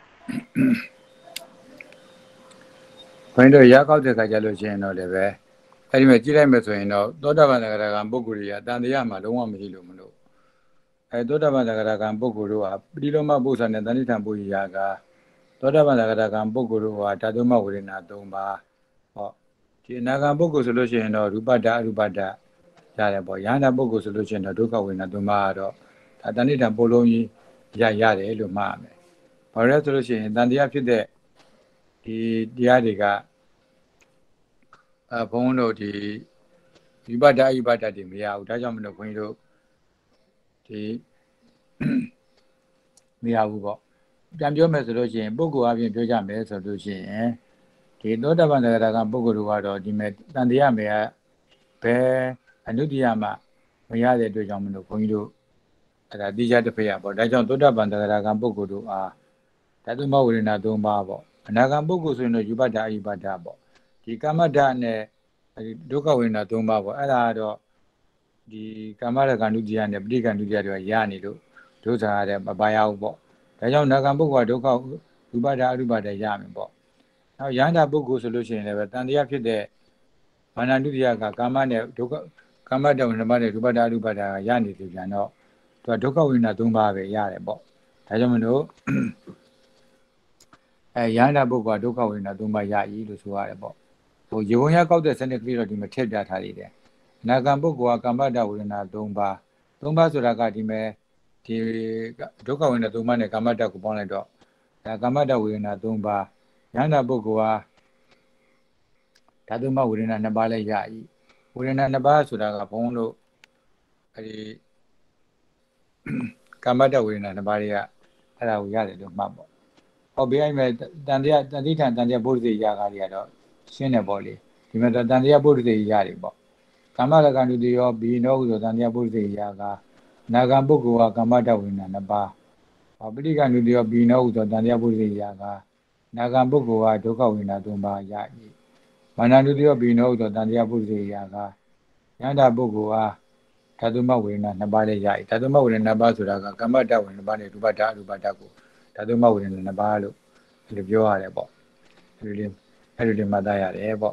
ဘုန်းကြီးတို့ရောက်တဲ့ခါကျလို့ရှိရင်တော့လည်းပဲအဲ့ဒီမှာကြည့်လိုက်မယ်ဆိုရင်တော့သောတာပန်သဂရကံပုဂ္ဂိုလ်ကြီးကတန်တရားမှာလုံးဝမရှိလို့မလို့သောတာပန်သဂရကံပုဂ္ဂိုလ်တို့ဟာပရိလောမပု္ပ္ပာနဲ့တဏိဋ္ဌံပုရိယာကသောတာပန်သဂရကံပုဂ္ဂိုလ်တို့ဟာဓာတုမဝေဒနာ၃ပါးဒီအနာဂံပုဂ္ဂိုလ်ဆိုလို့ရှိရင်တော့ရူပဓာအရူပဓာရတယ်ပေါ့ယန္တာပုဂ္ဂိုလ်ဆိုလို့ရှိရင်တော့ဒုက္ခဝေဒနာ၃ပါးကတော့ဒါတဏိဋ္ဌံပို့လုံးကြီးရတယ်လို့မှားမယ်ဘာလို့လဲဆိုလို့ရှိရင်တန်တရားဖြစ်တဲ့ဒီတရားတွေကဘုန်းတို့ဒီဝိပဿနာအယုပဒတွေမရဘူးဒါကြောင့်မလို့ခွန်ကြီးတို့ဒီမရဘူးပေါ့ပြန်ပြောမယ်ဆိုလို့ရှိရင်ပုဂ္ဂိုလ်အပြင်ပြောကြမယ်ဆိုလို့ရှိရင်ဒီသောတာပန်သဂရကပုဂ္ဂိုလ်တို့ကတော့ဒီမဲ့တန်တရားမယ်ဘယ်အနုတ္တိယမှမရတဲ့အတွက်ကြောင့်မလို့ခွန်ကြီးတို့အဲ့ဒါတိကျတစ်ဖက်ရပေါ့ဒါကြောင့်သောတာပန်သဂရကပုဂ္ဂိုလ်တို့အားဓာတုမဝေဒနာ၃ပါးပေါ့အနာဂံပုဂ္ဂိုလ်ဆိုရင်တော့ယူပတ္တအယုပတ္တပေါ့ဒီကာမတ္တနဲ့ဒုက္ခဝေဒနာ၃ပါးပေါ့အဲ့ဒါကတော့ဒီကာမရကံဒုတိယနဲ့ပဋိက္ခဒုတိယတွေရနေလို့ဒုစားရတဲ့မပါရဘူးပေါ့ဒါကြောင့်နာဂံပုဂ္ဂိုလ်ကဒုက္ခယူပတ္တအရူပတ္တရမယ်ပေါ့နောက်ယန္တာပုဂ္ဂိုလ်ဆိုလို့ရှိရင်လည်းတန်တရားဖြစ်တဲ့မာနဒုတိယကကာမနဲ့ဒုက္ခကာမတ္တဝိနမနဲ့ယူပတ္တအရူပတ္တရနေပြီပြန်တော့သူကဒုက္ခဝေဒနာ၃ပါးပဲရတယ်ပေါ့ဒါကြောင့်မလို့ယန္တာပုဂ္ဂိုလ်ကဒုက္ခဝေဒနာ၃ပါးရည်လို့ဆိုရတယ်ပေါ့ဟိုရေဝင်ရကောက်တဲ့စနစ်ကလေးတော့ဒီမှာထည့်ပြထားသေးတယ်အနာဂံပုဂ္ဂိုလ်ကကာမတ္တဝေဒနာ၃ပါး၃ပါးဆိုတာကဒီမဲ့ဒီဒုက္ခဝေဒနာ၃ပါးနဲ့ကာမတ္တကိုပေါင်းလိုက်တော့ဒါကာမတ္တဝေဒနာ၃ပါးယန္တာပုဂ္ဂိုလ်ဟာဓာတုမဝေဒနာ2ပါးလည်းရည်ဝေဒနာ2ပါးဆိုတာကဘုံတို့အဲဒီကာမတ္တဝေဒနာ2ပါးတွေကအဲ့ဒါကိုရတယ်လို့မှတ်ပေါ့ဟောဘေးအိမ်မဲ့တန်တရားတတိထံတန်တရားဘုဒ္ဓစေရကားတွေကတော့ရှင်းတယ်ပေါ့လေဒီမဲ့တန်တရားဘုဒ္ဓစေရတယ်ပေါ့ကာမရကံဒုတိယဘီနောဟုဆိုတန်တရားဘုဒ္ဓစေရကားနာဂံပုဂ္ဂိုလ်ကကာမတ္တဝေဒနာ2ပါးပဋိက္ခဒုတိယဘီနောဟုဆိုတန်တရားဘုဒ္ဓစေရကားနာဂံပုဂ္ဂိုလ်ကဒုက္ခဝေဒနာ3ပါးရည်မာနဒုတိယဘီနောဟုဆိုတန်တရားဘုဒ္ဓစေရကားယန္တာပုဂ္ဂိုလ်ကဓာတုမဝေဒနာ2ပါးလည်းရည်ဓာတုမဝေဒနာ2ပါးဆိုတာကကာမတ္တဝေဒနာ2ပါးနဲ့ရူပတ္တအရူပတ္တကိုဓာတုမဝေဒနာ2ပါးလို့ဒီပြောရတယ်ပေါ့အဲ့ဒီလေးမှတ်သားရတယ်ပေါ့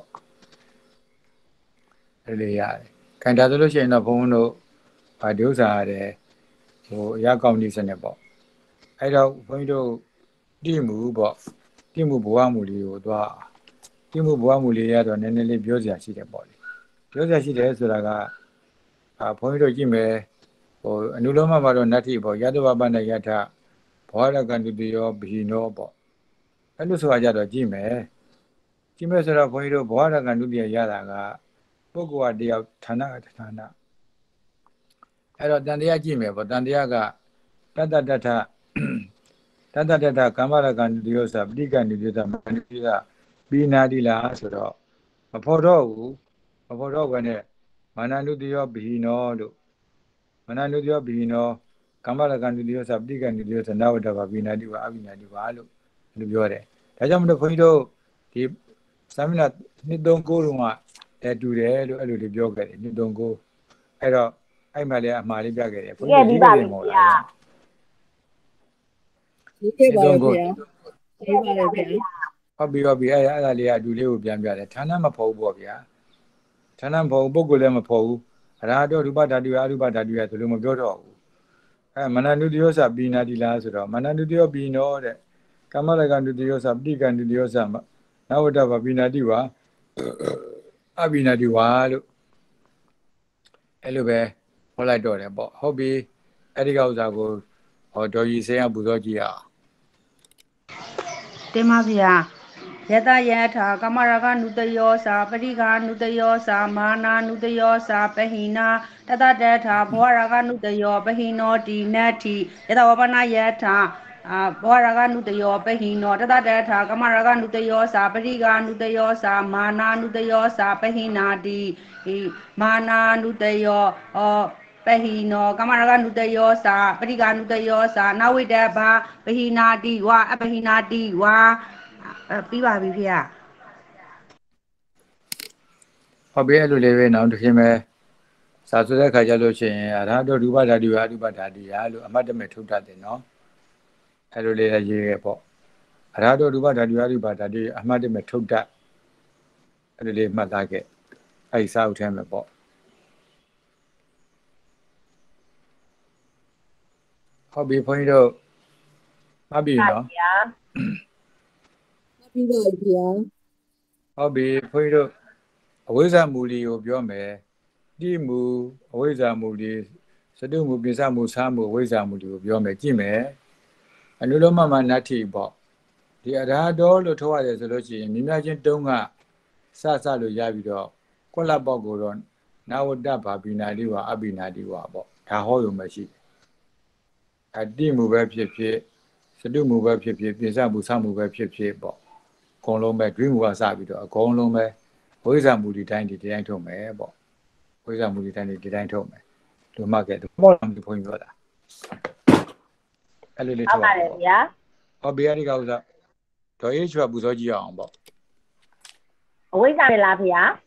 အဲ့ဒီရတယ်ခံတာဆိုလို့ရှိရင်တော့ဘုန်းတို့ဗာဒုစာရတယ်ဟိုအရာကောင်းဒီစနစ်ပေါ့အဲ့တော့ဘုန်းကြီးတို့တိမှုပေါ့တိမှုဘဝမှုလေးကိုသွားတိမှုဘဝမှုလေးရတော့နည်းနည်းလေးပြောစရာရှိတယ်ပေါ့လေပြောစရာရှိတယ်ဆိုတာကဘုန်းကြီးတို့ကြည့်မယ်ဟိုအနုလောမမှာတော့နတ္ထိပေါ့ယတဝပန္နယထဘောရကံတုတိယောဘိနောပေါ့အဲ့လိုဆိုတာကြတော့ကြည့်မယ်ဆိုတော့ဘုန်းကြီးတို့ဘောရကံတုတိယရတာကပုဂ္ဂိုလ်ကတယောက်ဌာနကဌာနအဲ့တော့တန်တရားကြည့်မယ်ပေါ့တန်တရားကတတ္တထကာမရကံတုတိယောပဋိက္ခဏုတိယောမနုတိယပိနာတိလားဆိုတော့မဖို့တော့ဘူးဘယ်နဲ့မာနနုတိယောဘိနောလို့မာနနုတိယောဘိနောကာမရကံတုတိယောပဋိက္ခဏုတိယောနဝတ္တဗပိနာတိဝအပိနာတိဝလို့လို့ပြောတယ်ဒါကြောင့်မလို့ခွန်ကြီးတို့ဒီသာမဏေ239တုန်းကတူတယ်လို့အဲ့လိုတွေပြောခဲ့တယ်239အဲ့တော့အဲ့မှလည်းအမှားလေးပြခဲ့တယ်ခွန်ကြီးဒီကနေ့မို့လားဒီခဲ့ပါရဲ့ဗျာဒီပါရဲ့ဗျာဟုတ်ပြီအဲ့ဒါလေးကအတူလေးကိုပြန်ပြတယ်ဌာနမဖို့ဘူးပေါ့ဗျာဌာနမဖို့ပုဂ္ဂိုလ်လည်းမဖို့ဘူးအရာတော့ရူပဓာတုအရူပဓာတုရဆိုလို့မပြောတော့ဘူးမနန္တုတယောပိနာတိလားဆိုတော့မနန္တုတယောပိနောတဲ့ကာမရကံတုတယောပဋိက္ခဏုတယောနဝတ္တဗပိနာတိဝအပိနာတိဝလို့အဲ့လိုပဲဟောလိုက်တော့တယ်ပေါ့ဟုတ်ပြီအဲ့ဒီကဥစ္စာကိုဟောတော်ကြီးဆင်းရပူဇော်ကြည့်အောင်တင်ပါဗျာယတယထာကမရကနုတယောစာပရိကာနုတယောစာမာနာနုတယောစာပဟိနာတတတထာဘောရကနုတယောပဟိနောတိနတ္ထိယတဝပနယထာဘောရကနုတယောပဟိနောတတတထာကမရကနုတယောစာပရိကာနုတယောစာမာနာနုတယောစာပဟိနာတိမာနာနုတယောပဟိနောကမရကနုတယောစာပရိကာနုတယောစာနဝိတ္တဘာပဟိနာတိဝအပဟိနာတိဝပြီးပါပြီဖေဟုတ်ပြီအဲ့လိုလေးပဲနောက်တစ်ချိန်ပဲစာဆိုတဲ့ခါကျလို့ရှိရင်အရဟတရူပဓာတုအရူပဓာတုရလို့အမတ်တမဲ့ထုတ်တတ်တယ်နော်အဲ့လိုလေးရေးခဲ့ပေါ့အရဟတရူပဓာတုအရူပဓာတုအမတ်တမဲ့ထုတ်တတ်အဲ့လိုလေးမှတ်သားခဲ့အဲ့ဒီစာအုပ်ထဲမှာပေါ့ဟုတ်ပြီဘုန်းကြီးတို့မှတ်ပြီနော်ပြီးပါပြီဗျာဟုတ်ပြီဘုန်းကြီးတို့အဝိဇ္ဇာမူလီကိုပြောမယ်တိမူအဝိဇ္ဇာမူလီစတုမူပိစမူသာမူအဝိဇ္ဇာမူလီကိုပြောမယ်ကြည့်မယ်အနုလောမမနတ္ထိပေါ့ဒီအရာတော်လို့ထောရတယ်ဆိုလို့ရှိရင်မြင်များချင်းတုံးကစလို့ရပြီးတော့ကွက်လက်ပေါက်ကိုတော့ Nawada Babina Diwa, Abina Diwa, Tahoyo Mashi. A dim move up here, Sadu move up here, Pizabu, some move up here, Colombe, dream was Abido, a Colombe, who is a moody tiny didn't tell me, who is a moody tiny didn't tell me to market the bottom of the point. A little yeah. Obiari goes up to each of Buzoji on board. Always I love ya.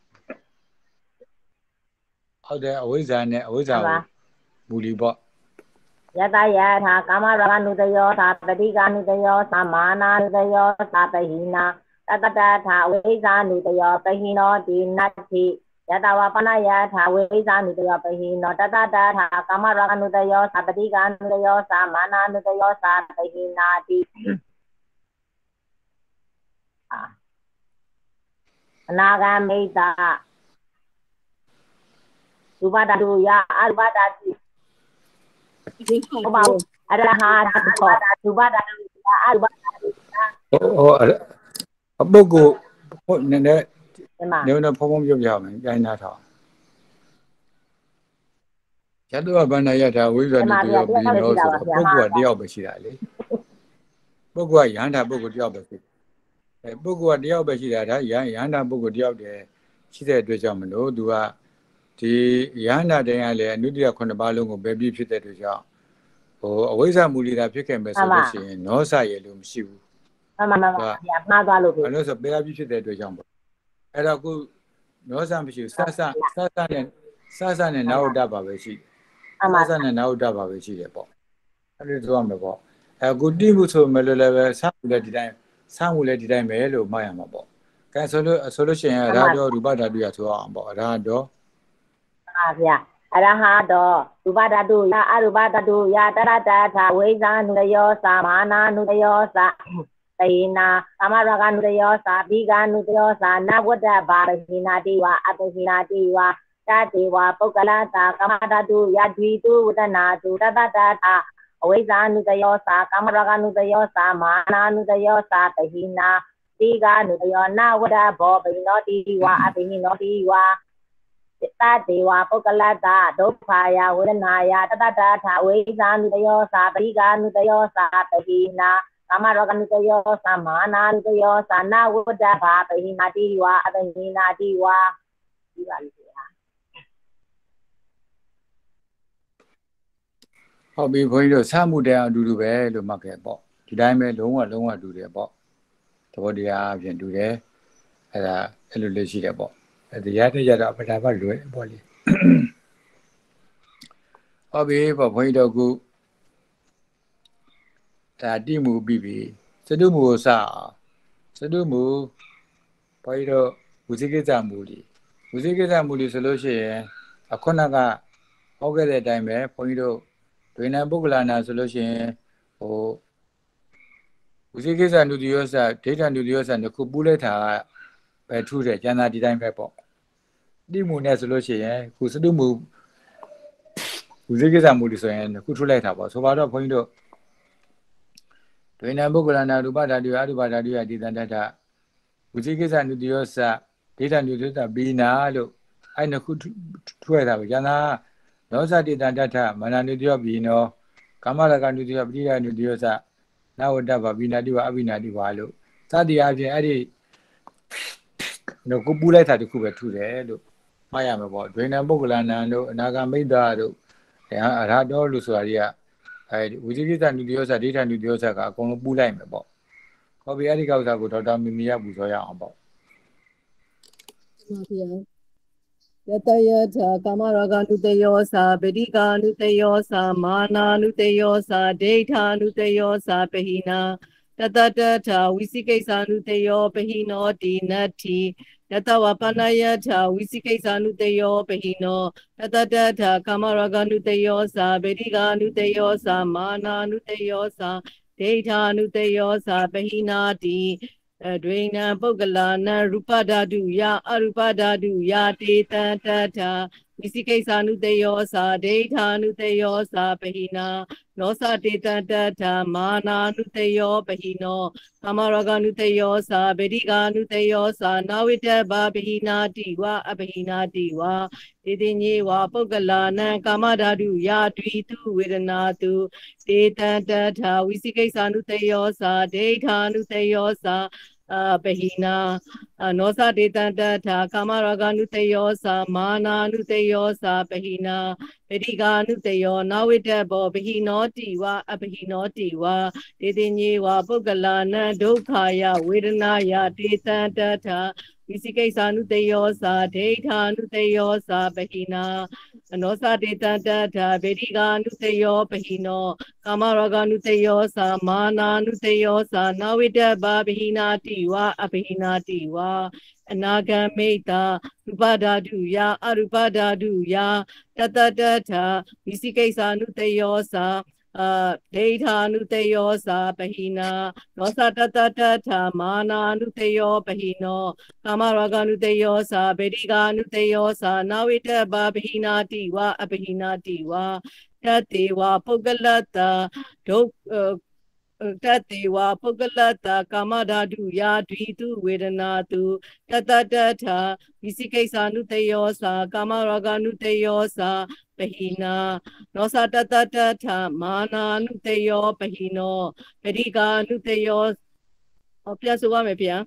Out there, always a moody bot. Yata yata kamara nudayo sapadiga nudayo samana nudayo sapahina tatata weza nudayo pahino dinati yata wapana yata weza nudayo pahino tatata kamara nudayo sapadiga nudayo samana nudayo sapahina di naga meita subada duya albada di about a bogo no poem of Yaman, Yanata. Yadu Banayata, we were not being also Bogua the Obashirali. Bogua Yanda Bogo the Obasi. Bogua the Obashira, Yanda Bogo the Obde, she said to Jamano, do the Yana de Ale, Nudia Conabalum, baby fitted to Jam. Oh, always a moody that became a solution, no sayelum shiu. I know a baby fitted to Jumbo. Era good, no some shoes, Sasan and now Daba Veshi. Sasan and now Daba Veshi. A little on the ball. A good deal to Melole, some will let it I'm a my amabo. Can a solution, a rado, Rubada do to Rado. Yeah. Arahado, Ubadadu, Ya Arubadadu, Ya Tarata, Weza Nudayosa, Mana Nudayosa, Taina, Amaraga Nudayosa, Biga Nudayosa, Nawada Barahina Diwa, Atahina Diwa, Tatiwa, Pokalata, Kamadadu, Yadwitu, Udanatu, Tatata, Weza Nudayosa, Kamaraga Nudayosa, Mana Nudayosa, Tahina, Biga Nudayona, Wada Bob, Nodiwa, Atahinotiwa. Dewa Pokalata, Dopaya, Udanaya, Tata, Wezan Nudayosa, Biga Nudayosa, Tahina, Amaraga Nudayosa, Mana Nudayosa, Nawada, Tahina Diwa, Atahina Diwa. Hobby point of Samuda do the way to market ball. To dime longer do the ball. To what the Avian do there at a little ball. At the Yata, but I will do it, Bolly. Hobby for point of good. Dimu Bibi, Sadumu Sa, Sadumu, Poido, Uzikita Moody. Uzikita Moody solution, a Konaga, Ogre Dime, Poido, Twina Bugulana solution, or Uzikita Nudiosa, Tata Nudiosa, and the Kubuleta by two the Jana Design Pepper. Dimu solution, Kusadumu, Uzikita Moody, and Kutuleta, so about a point of Twina Bugulana, Rubada, Adubada, Didanda, Uzikisa Nudiosa, Tata Nudiosa, Bina, I know Twitter, Jana, Nosa Didanda, Mananudio Bino, Kamala Nudia, Bida Nudiosa, now Dava, Bina Diva, Abina Divalo. Sadi Adi, no Kubuleta to Kuba to the I am about Twina Bugulana, Nagamida, Rado Lusaria. Uzikita Nudiosa, Dita Nudiosa, Kono Bulaim about. Hobby Adigas are good, Mimia Buzoya about. Yata Kamaraga Nudayosa, Bediga Nudayosa, Mana Nudayosa, Data Nudayosa, Pehina, Tata, Wisikesa Nudayo, Pehino, Dinati, Tata Wapanayata, Wisikesa Nudayo, Pehino, Tata, Kamaraga Nudayosa, Bediga Nudayosa, Mana Nudayosa, Data Nudayosa, Pehina, Di. Dwayna Bogalana Rupadadu Ya Arupadadu Ya Teta Tata Visikaisanuteyosa, Detanuteyosa, Pahina, Nosa Teta Mananuteyo, Pahino, Kamaraganuteyosa, Bediganuteyosa, Nawita Babahina Diwa, Abahina Diwa, Didinyewa, Pogalana, Kamadadu, Yadritu, Vidanatu, Teta, Visikaisanuteyosa, Detanuteyosa, Pahina. Nosa Detanta, Kamaraga Nuteyosa, Mana Nuteyosa, Pahina, Pediga Nuteyo, Nawitabo, Pahino Tiwa, Apahino Tiwa, Didinyewa, Pugalana, Dokaya, Widanaya, Detanta, Visikesa Nuteyosa, Deta Nuteyosa, Pahina, Nosa Detanta, Pediga Nuteyo, Pahino, Kamaraga Nuteyosa, Mana Nuteyosa, Nawitaba, Pahina Tiwa, Apahina Tiwa. Anagameta, Rupadaduya, Arupadaduya, Tatatata, Visikesa Nuteyosa, Data Nuteyosa, Pahina, Nosa Tatatata, Mana Nuteyo, Pahino, Kamaraga Nuteyosa, Bediga Nuteyosa, Nawita Babahina Tiwa, Apahina Tiwa, Tatewa, Pugalata, Tatewa Pugalata Kamadadu Yadritu Vedanatu Tatatata Visikesa Nuteyosa Kamaraga Nuteyosa Pahina Nosa Tatatata Mana Nuteyo Pahino Pediga Nuteyo Piasuwa Mepia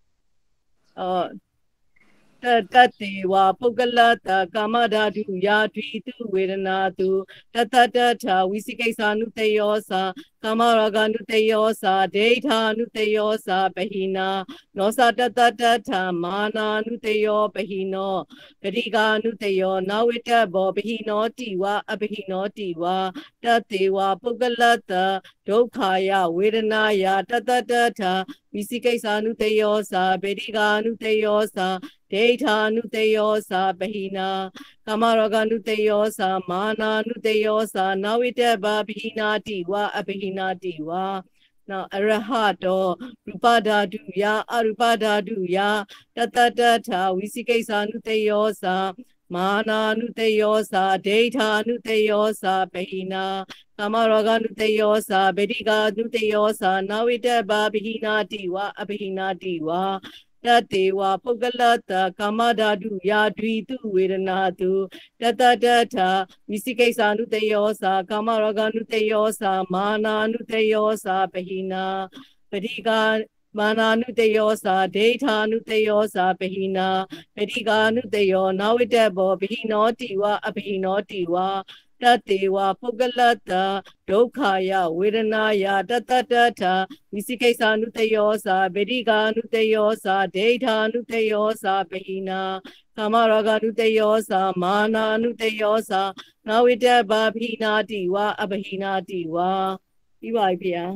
Tatewa Pugalata Kamadadu Yadritu Vedanatu Tatatata Visikesa Nuteyosa Kamaraga Nuteyosa, Data Nuteyosa, Pahina, Nosa Tata, Mana Nuteyo, Pahino, Pediga Nuteyo, Nawita Bo, Pahino Tiwa, Apahino Tiwa, Tatewa, Pugalata, Dokaya, Vedanaya, Tata, Visikesa Nuteyosa, Pediga Nuteyosa, Data Nuteyosa, Pahina, Kamaraga Nuteyosa, Mana Nuteyosa, Nawita Babhina Tiwa, Apahina Tiwa. Now, Arahato, Rupada Duya, Arupada Duya, Tata, Visikesa Nuteyosa, Mana Nuteyosa, Data Nuteyosa, Pahina, Kamaraga Nuteyosa, Bediga Nuteyosa, Nawita Babhina Tiwa, Apahina Tiwa. Tatewa Pugalata Kamadadu Yadritu Vedanatu Tata Visikesa Nuteyosa Kamaraga Nuteyosa Mana Nuteyosa Pahina Pediga Mana Nuteyosa Data Nuteyosa Pahina Pediga Nuteyo Nawitabo Pahino Tiwa Apahino Tiwa Tatewa Pugalata Dokaya Vedanaya Tata Visikesa Nuteyosa Bediga Nuteyosa Data Nuteyosa Pahina Kamaraga Nuteyosa Mana Nuteyosa Nawita Babhina Tiwa Abahina Tiwa Iwa Pia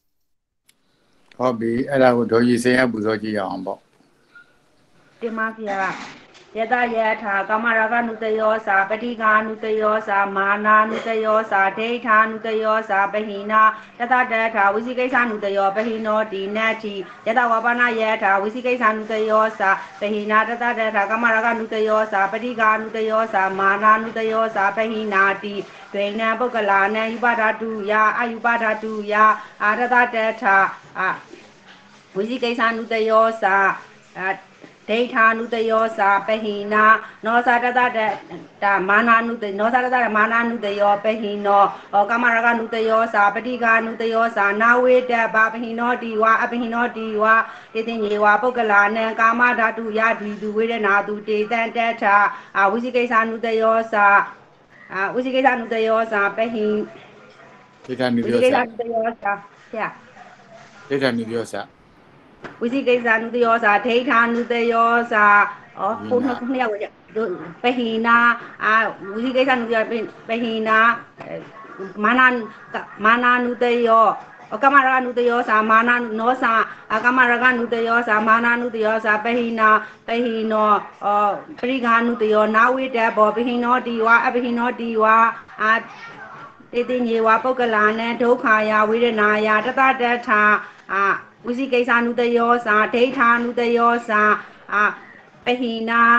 Hobby, Ella would you say a buzoji ambo? Demafia. Yada Yata, Kamaraga Nuteyosa, Patiga Nuteyosa, Mana Nuteyosa, Data Nuteyosa, Bahina, Yada Data, Visikesa Nuteyo, Bahino, Dinati, Yada Wabana Yata, Visikesa Nuteyosa, Bahina, Tata Data, Kamaraga Nuteyosa, Patiga Nuteyosa, Mana Nuteyosa, Bahinati, Dana Bogalana, Ibada Ya, Ayubada Ya, Adada Data, Visikesa Nuteyosa, Data Nuteyosa, Pahina, Nosa Tata, Mana Nute, Nosa Tata, Mana Nuteyo, Pahino, or Kamaraga Nuteyosa, Patiga Nuteyosa, now with the Babahino Diwa, Abahino Diwa, Titinyewa, Pogalana, Kamada to Yadi, do with another data, Visikesa Nuteyosa, Visikesa Nuteyosa, Pahin, Data Nidiosa. Visikesa Nuteyosa, yeah. Data Nidiosa. Visikesa Nuteyosa, Data Nuteyosa, phun hơi không đeo rồi Pahina, Visikesa Nuteyosa, Pahina, Mana Nuteyo, Kamaraga Nuteyosa, Mana Nosa, Kamaraga Nuteyosa, Mana Nuteyosa, Pahina, Pahino, Periga Nuteyo, now with the Bobihino Diwa, Abihino Diwa, Titinyewa Pokalana, Dokaya, Vidanaya, Tata, Visikesa Nuteyosa, Data Nuteyosa, Pahina,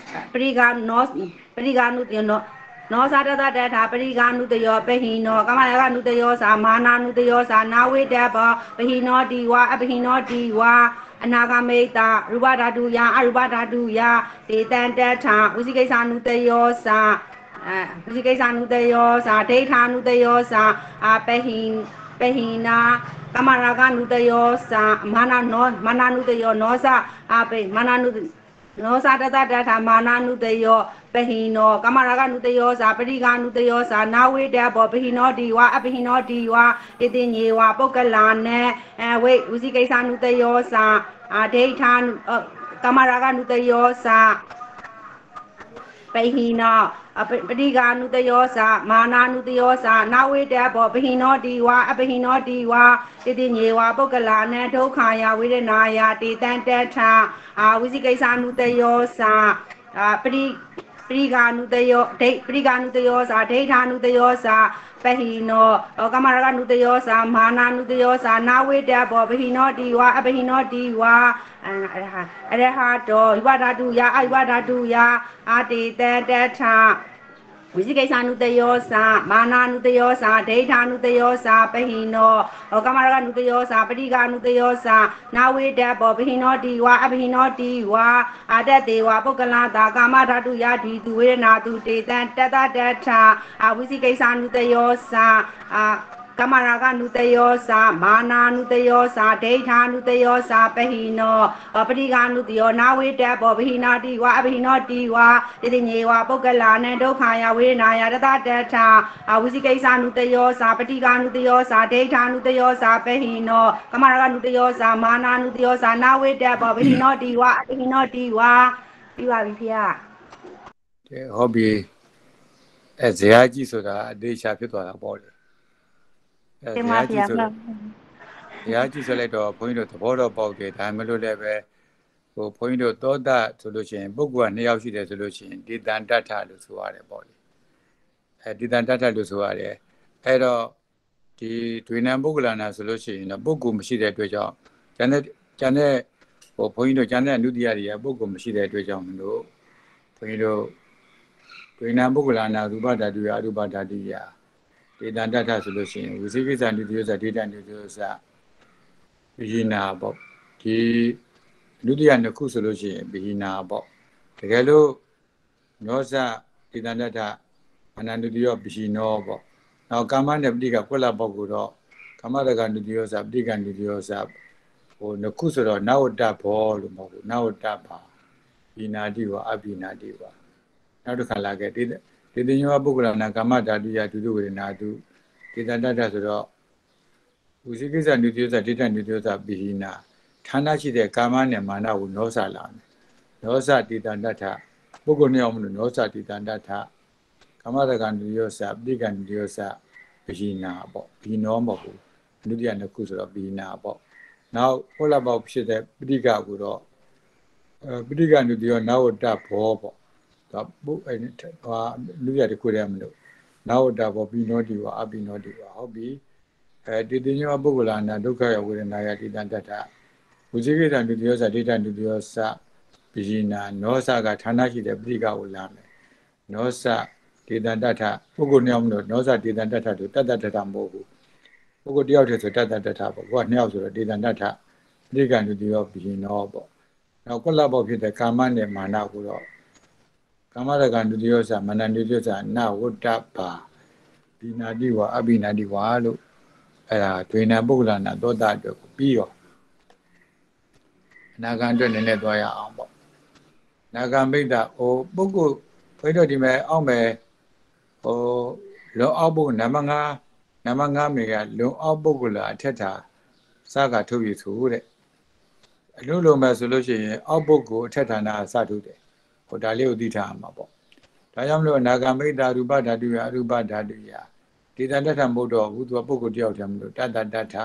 ပရိကနောပရိကနုတယောနောသာတတတထာပရိကနုတယောပဟိနောကမရကနုတယောသာမာနာနုတယောသာနာဝိတဘောပဟိနောတိဝါအပဟိနောတိဝါအနာဂမိတရူပဓာတုယအရူပဓာတုယဒေတံတထာဝိသိကိစ္စနုတယောသာဝိသိကိစ္စနုတယောသာဒိဋ္ဌာနုတယောသာပဟိနာကမရကနုတယောသာမာနာနုတယောနောသာပေမာနာနုနောသာတတတထာမာနာနုတယောပဟိနောကမရကနုတယောသာပရိကနုတယောသာနာဝိတဘောပဟိနောဒီဝါအပဟိနောဒီဝါတိတိညေဝါပုဂ္ဂလာနေဝိဝစီကိစ္စနုတယောသာဒိဋ္ဌာကမရကနုတယောသာပဟိနောပရိကနုတယောသာမာနာနုတယောသာနာဝိတဘောပဟိနောဒီဝါအပဟိနောဒီဝါတိတိညေဝါပုဂ္ဂလာနေဒုက္ခယဝိရဏယတေတံတထာဝိသိကိစ္စနုတယောသာပရိကနုတယောပရိကနုတယောသာဒိဋ္ဌာနုတယောသာပဟိနောကမရကနုတယောသာမာနာနုတယောသာနာဝိတဘောပဟိနောဒီဝါအပဟိနောဒီဝါအရဟတောဝိဝဓာတုယအဝိဝဓာတုယအာတေတတထာဝိသိကိစ္စနုတယောသာမာနာနုတယောသာဒိဋ္ဌာနုတယောသာပဟိနောကမရကနုတယောသာပရိကနုတယောသာနာဝိတဘောပဟိနောတိဝါအပဟိနောတိဝါအာတတေဝပုဂ္ဂလာတာကာမဓာတုယဒီသူဝေဒနာတုတေတံတတတထာဝိသိကိစ္စနုတယောသာကမရကနုတယောသာမာနာနုတယောသာဒိဋ္ဌာနုတယောသာပဟိနောပရိကနုတယောနာဝိတဘောပဟိနာတိဝါအပဟိနောတိဝါတိတိညေဝါပုဂ္ဂလာနေဒုက္ခယဝေဒနာယတတတထာဝိသိကိစ္စနုတယောသာပတိကနုတယောသာဒိဋ္ဌာနုတယောသာပဟိနောကမရကနုတယောသာမာနာနုတယောသာနာဝိတဘောပဟိနောတိဝါအပဟိနောတိဝါပြီးပါပြီဖေ။ဟုတ်ပြီဇေယျကြီးဆိုတာအသေးချာဖြစ်သွားတာပေါ့လေဇေယျကြီးဆိုလိုက်တော့ဘုန်းကြီးတို့သဘောတော့ပေါက်တယ်ဒါမှမဟုတ်လည်းပဲဘုန်းကြီးတို့သောတာဆိုလို့ရှိရင်ပုဂ္ဂိုလ်က2ယောက်ရှိတယ်ဆိုလို့ရှိရင်ဒေတံတထလို့ဆိုရတယ်ပေါ့လေဒေတံတထလို့ဆိုရတယ်အဲ့တော့ဒီဒွေနံပုဂ္ဂလနာဆိုလို့ရှိရင်တော့ပုဂ္ဂိုလ်မရှိတဲ့အတွက်ကြောင့်ကျန်တဲ့ဘုန်းကြီးတို့ကျန်တဲ့အနုတ္တိယတွေကပုဂ္ဂိုလ်မရှိတဲ့အတွက်ကြောင့်မလို့ဘုန်းကြီးတို့ဒွေနံပုဂ္ဂလနာရူပဓာတုယအရူပဓာတုယဒေတံတထဆိုလို့ရှိရင်ဝိသိကိစ္စနုတ္တိယဒေတံနုတ္တိယဘိဟိနာပေါ့ဒီဒုတိယနှစ်ခုဆိုလို့ရှိရင်ဘိဟိနာပေါ့တကယ်လို့နောဇဒေတံတထအနန္တတိယဘိဟိနောပေါ့နောက်ကာမနဲ့ပဋိကကွက်လပေါက်ကိုတော့ကာမရကနုတ္တိယပဋိကနုတ္တိယနှစ်ခုဆိုတော့နဝတ္တဘောလို့မဟုတ်ဘူးနဝတ္တပါဘိနာတိဝအဘိနာတိဝနောက်တစ်ခါလာခဲ့ဒေတညောပုဂ္ဂလနာကာမဓာတုယဒုတိယဝေဒနာတုဒေတံတထဆိုတော့ဝိသိကိစ္စနုတ္တိယဒေတံနုတ္တိယဘိဟိနာဌာနရှိတဲ့ကာမနဲ့မာနကိုနောစလာမယ်နောစဒေတံတထပုဂ္ဂိုလ်နှစ်ယောက်မလို့နောစဒေတံတထကာမရကနုတ္တိယပဋိကနုတ္တိယဘိဟိနာပေါ့ဘိနောမဟုတ်ဘူးဒုတိယနှစ်ခုဆိုတော့ဘိဟိနာပေါ့နောက်ဟောလပေါက်ဖြစ်တဲ့ပဋိကကိုတော့ပဋိကနုတ္တိယနဝတ္တဘောပေါ့ဒါဘုဟာလူရတဲ့ကိုရမလို့နဝတ္တဘောဘိနောတိဝအဘိနောတိဝဟုတ်ပြီတေတညောပုဂ္ဂလနာဒုက္ခယဝေဒနာယတိတံတထဝိသိကိစ္စနုတ္တိယဒေတံနုတ္တိယဘိဟိနာနောစကဌာနရှိတဲ့ပဋိကကိုလာမယ်နောစဒေတံတထပုဂ္ဂိုလ်နှစ်ယောက်မလို့နောစဒေတံတထတို့တတ္တတထမဟုတ်ဘူးပုဂ္ဂိုလ်တယောက်တည်းဆိုတတ္တတထပေါ့ကိုကနှစ်ယောက်ဆိုတော့ဒေတံတထပဋိကနုတ္တိယဘိဟိနောပေါ့နောက်ကွက်လပေါက်ဖြစ်တဲ့ကာမနဲ့မာနကိုတော့ကာမရကနုတ္တိယမာနနုတ္တိယနဝတ္တပါဘိနာတိဝအဘိနာတိဝလို့အဲ့ဒါဒွေနံပုဂ္ဂလနာသောတာအတွက်ကိုပြီးရောအနာဂံအတွက်နည်းနည်းသွားရအောင်ပေါ့နာဂံမိတ်တာပုဂ္ဂိုလ်ဘိတော့ဒီမဲ့အောက်မဲ့လုံအောက်ပုဂ္ဂိုလ်နံပါတ်5မြေကလုံအောက်ပုဂ္ဂိုလ်အထက်ထာစကထုတ်ရဆိုတဲ့အလုံးလုံးမဲ့ဆိုလို့ရှိရင်အောက်ပုဂ္ဂိုလ်အထက်ဌာနစထုတ်တယ်ဟိုဒါလေးကိုသိထားမှာပေါ့ဒါကြောင့်မလို့နာဂံမိတ်တာရူပဓာတုယအရူပဓာတုယဒေတံတထမဟုတ်တော့ဘူးသူကပုဂ္ဂိုလ်တယောက်တည်းမလို့တတ္တတထ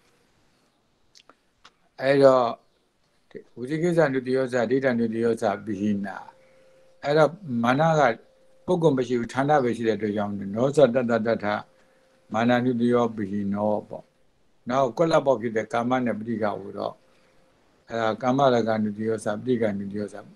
အဲ့တော့ဝိသိကိစ္စနုတ္တိယဒေတံနုတ္တိယဘိဟိနာအဲ့တော့မာနကပုဂ္ဂိုလ်မရှိဘူးဌာနပဲရှိတဲ့အတွက်ကြောင့်နောဇတတ္တတထမာနနုတ္တိယဘိဟိနောပေါ့နောက်ကွက်လပေါက်ဖြစ်တဲ့ကာမနဲ့ပဋိကကိုတော့အဲ့ဒါကာမရကနုတ္တိယပဋိကနုတ္တိယ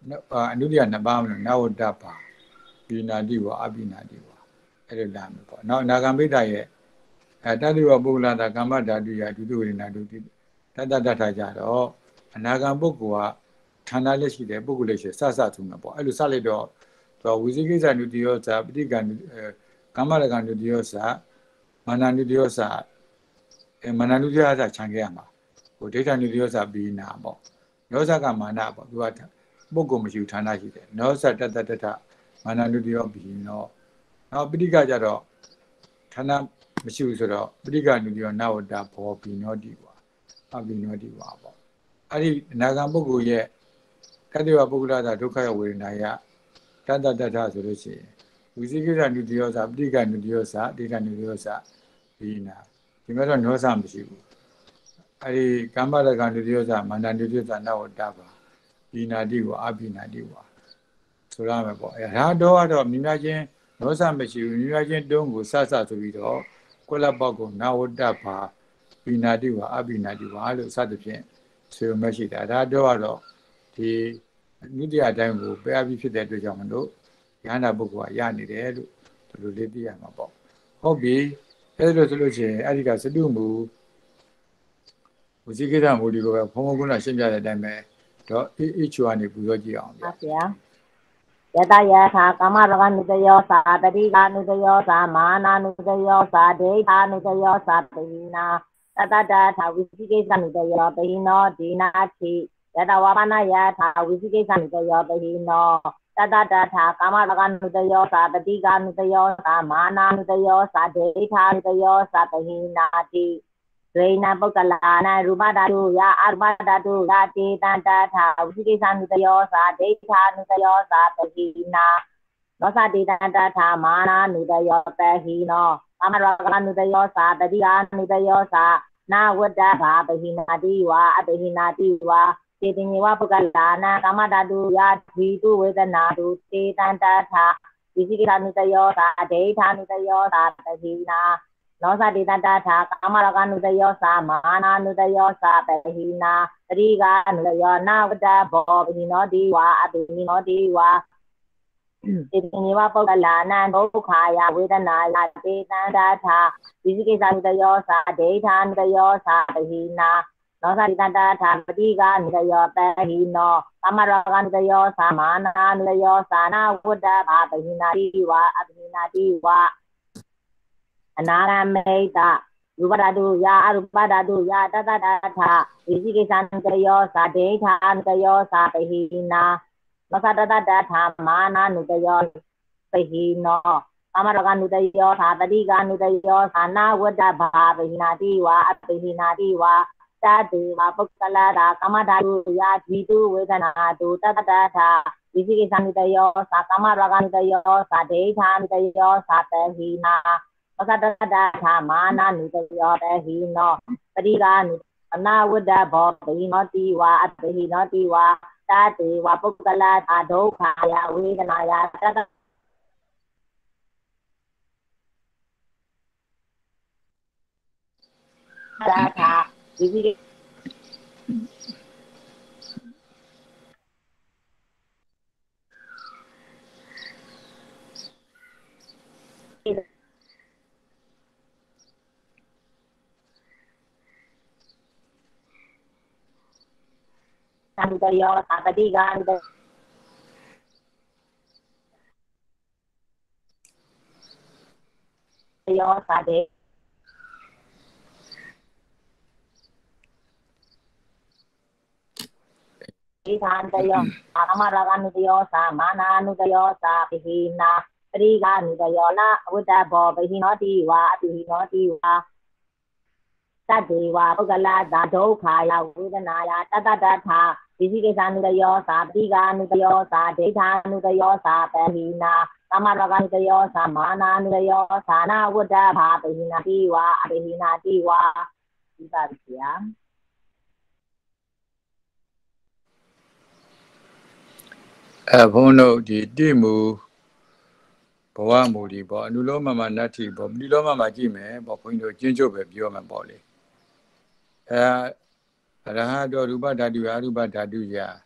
အနုတ္တိယနှစ်ပါးမလို့နဝတ္တပါဘိနာတိဝါအဘိနာတိဝါအဲ့လိုလာမယ်ပေါ့နောက်အနာဂံပိဋ္ဌရဲ့တတ္တိဝပုဂ္ဂလတာကမ္မဓာတုယဒုတိဝေဒနာဒုတိတတ္တထကြတော့အနာဂံပုဂ္ဂိုလ်ကဌာနလက်ရှိတယ်ပုဂ္ဂိုလ်လက်ရှိစသူမှာပေါ့အဲ့လိုစလိုက်တော့ဝိသိကိစ္စနုတ္တိယောဇာပဋိကံကမ္မရကံနုတ္တိယောဇာမာနနုတ္တိယောဇာမာနနုတ္တိယောဇာခြံခဲ့ရမှာဟိုဒိဋ္ဌနုတ္တိယောဇာဘိနာပေါ့ယောဇကမာနပေါ့သူကပုဂ္ဂိုလ်မရှိဌာနရှိတယ်နောဇတတ္တမာနနုတ္တိယောဘိနောနောက်ပဋိကကြတော့ဌာနမရှိဘူးဆိုတော့ပဋိကနုတ္တိယောနဝတ္တဘောဘိနောတိဝါအဘိနောတိဝါပေါ့အဲ့ဒီအနာဂံပုဂ္ဂိုလ်ရဲ့တတ္တိဝပုဂ္ဂလတာဒုက္ခယဝေဒနာယတတ္တဆိုလို့ရှိရင်ဝိသိကိစ္စနုတ္တိယောဇာပဋိကနုတ္တိယောဇာဒိဋ္ဌနုတ္တိယောဇာဘိနာဒီမှာတော့နောဇမရှိဘူးအဲ့ဒီကမ္မရကနုတ္တိယောဇာမာနနုတ္တိယောဇာနဝတ္တပါဘိနာတိဝါအဘိနာတိဝါဆိုရမယ်ပေါ့အဲ့ဒါတော့မြင်များချင်းနောဇမရှိဘူးမြင်များချင်းတုံးကိုစဆိုပြီးတော့ကုလပေါက်ကိုနဝတ္တပါဘိနာတိဝါအဘိနာတိဝါလို့စသဖြင့်ဆိုရမရှိတာဒါတော့ဒီနုတ္တိယအတိုင်းကိုပယ်အပြီးဖြစ်တဲ့အတွက်ကြောင့်မလို့ယန္တာပုဂ္ဂိုလ်ကရနေတယ်လို့ဒီလိုလေးသိရမှာပေါ့ဟုတ်ပြီအဲ့လိုဆိုလို့ရှိရင်အဲ့ဒီကစတုမူဝစီကိစ္စမူဒီကိုပဲဘုံဘုံကရှင်းပြတဲ့အတိုင်းပဲတော့အေးချူကနေပူရောကြည့်အောင်ဗျာယတယထာကာမရကနုတယောသာတတိကနုတယောသာမာနာနုတယောသာဒိဋ္ဌာနုတယောသာပိနာတတ္တထာဝိသိကိစ္စနုတယောပိနောဒီနာတိယတဝါပနယထာဝိသိကိစ္စနုတယောပိနောတတ္တထာကာမရကနုတယောသာတတိကနုတယောသာမာနာနုတယောသာဒိဋ္ဌာနုတယောသာပိနာတိဒိနာပုဂ္ဂလာနာရူပဓာတုယအရူပဓာတုယတေတန္တထာဝိသိကိစ္စနုတယောသာဒိဋ္ဌာနုတယောသာပိနာနောသတေတန္တထာမာနာနုတယောပိနောကာမရကနုတယောသာတတိကနုတယောသာနာဝတ္တဘာပိနာတိဝါအပိနာတိဝါတေတိညေဝပုဂ္ဂလာနာကာမဓာတုယဓိတုဝေဒနာတုတေတန္တထာဝိသိကိစ္စနုတယောသာဒိဋ္ဌာနုတယောသာပိနာနောသတေတန္တထာကာမရကနုတယောသာမာနာနုတယောသာပိနာတရိကနုတယောနာဝတ္တဘောပိနောတိဝါအပိနောတိဝါတေတိညေဝပုဂ္ဂလာနာဒုက္ခယဝေဒနာယတေတန္တထာဝိသိကိစ္စနုတယောသာဒိဋ္ဌာနုတယောသာပိနာနောသတိတန္တထာပတိကနုတယောပိနောကာမရကနုတယောသာမာနာနုတယောသာနာဝတ္တဘာပိနာတိဝါအပိနာတိဝါအနာဂမိတရူပဓာတုယအရူပဓာတုယတတ္တထာဝိသိကိစ္စနုတယောသာဒိဋ္ဌာနုတယောသာပိနာနောသတတ္တထာမာနာနုတယောပိနောကာမရကနုတယောသာပတိကနုတယောသာနာဝတ္တဘာပိနာတိဝါအပိနာတိဝါတတေဝပုဂ္ဂလာတာကာမဓာတုယဓိတုဝေဒနာတုတတ္တထာဝိသိကိစ္စနုတယောသာကာမရကနုတယောသာဒိဋ္ဌာနုတယောသာပိနာနောသတတ္တထာမာနာနုတယောပိနောပရိကာနုအနာဝတ္တဘောပိနောတိဝါအပိနောတိဝါတတေဝပုဂ္ဂလာတာဒုက္ခယဝေဒနာယတတ္တထာဝိသိကိနုတယောသာပတိကနုတယောသာဒေဣသံတယောကာမရကနုတယောသာမာနာနုတယောသာပိနာပရိကနုတယောနာဝတ္တဘောပိနောတိဝါအပိနောတိဝါတတေဝပုဂ္ဂလာတာဒုက္ခယဝေဒနာယတတ္တထာဝိသိကိစ္စနုတယောသာပတိကနုတယောသာဒိဋ္ဌာနုတယောသာပိနာကာမရကနုတယောသာမာနာနုတယောသာနာဝတ္တဘာပိနာတိဝါအပိနာတိဝါဒီပါဗျာဘုန်းတို့ဒီတိမူဘဝမူဒီပေါ့အနုလောမမနတ္ထိပေါ့ပတိလောမမကြည့်မယ်ပေါ့ဘုန်းကြီးတို့ကျဉ်းချုပ်ပဲပြောမှာပေါ့လေရဟတောရူပဓာတုအရူပဓာတုယ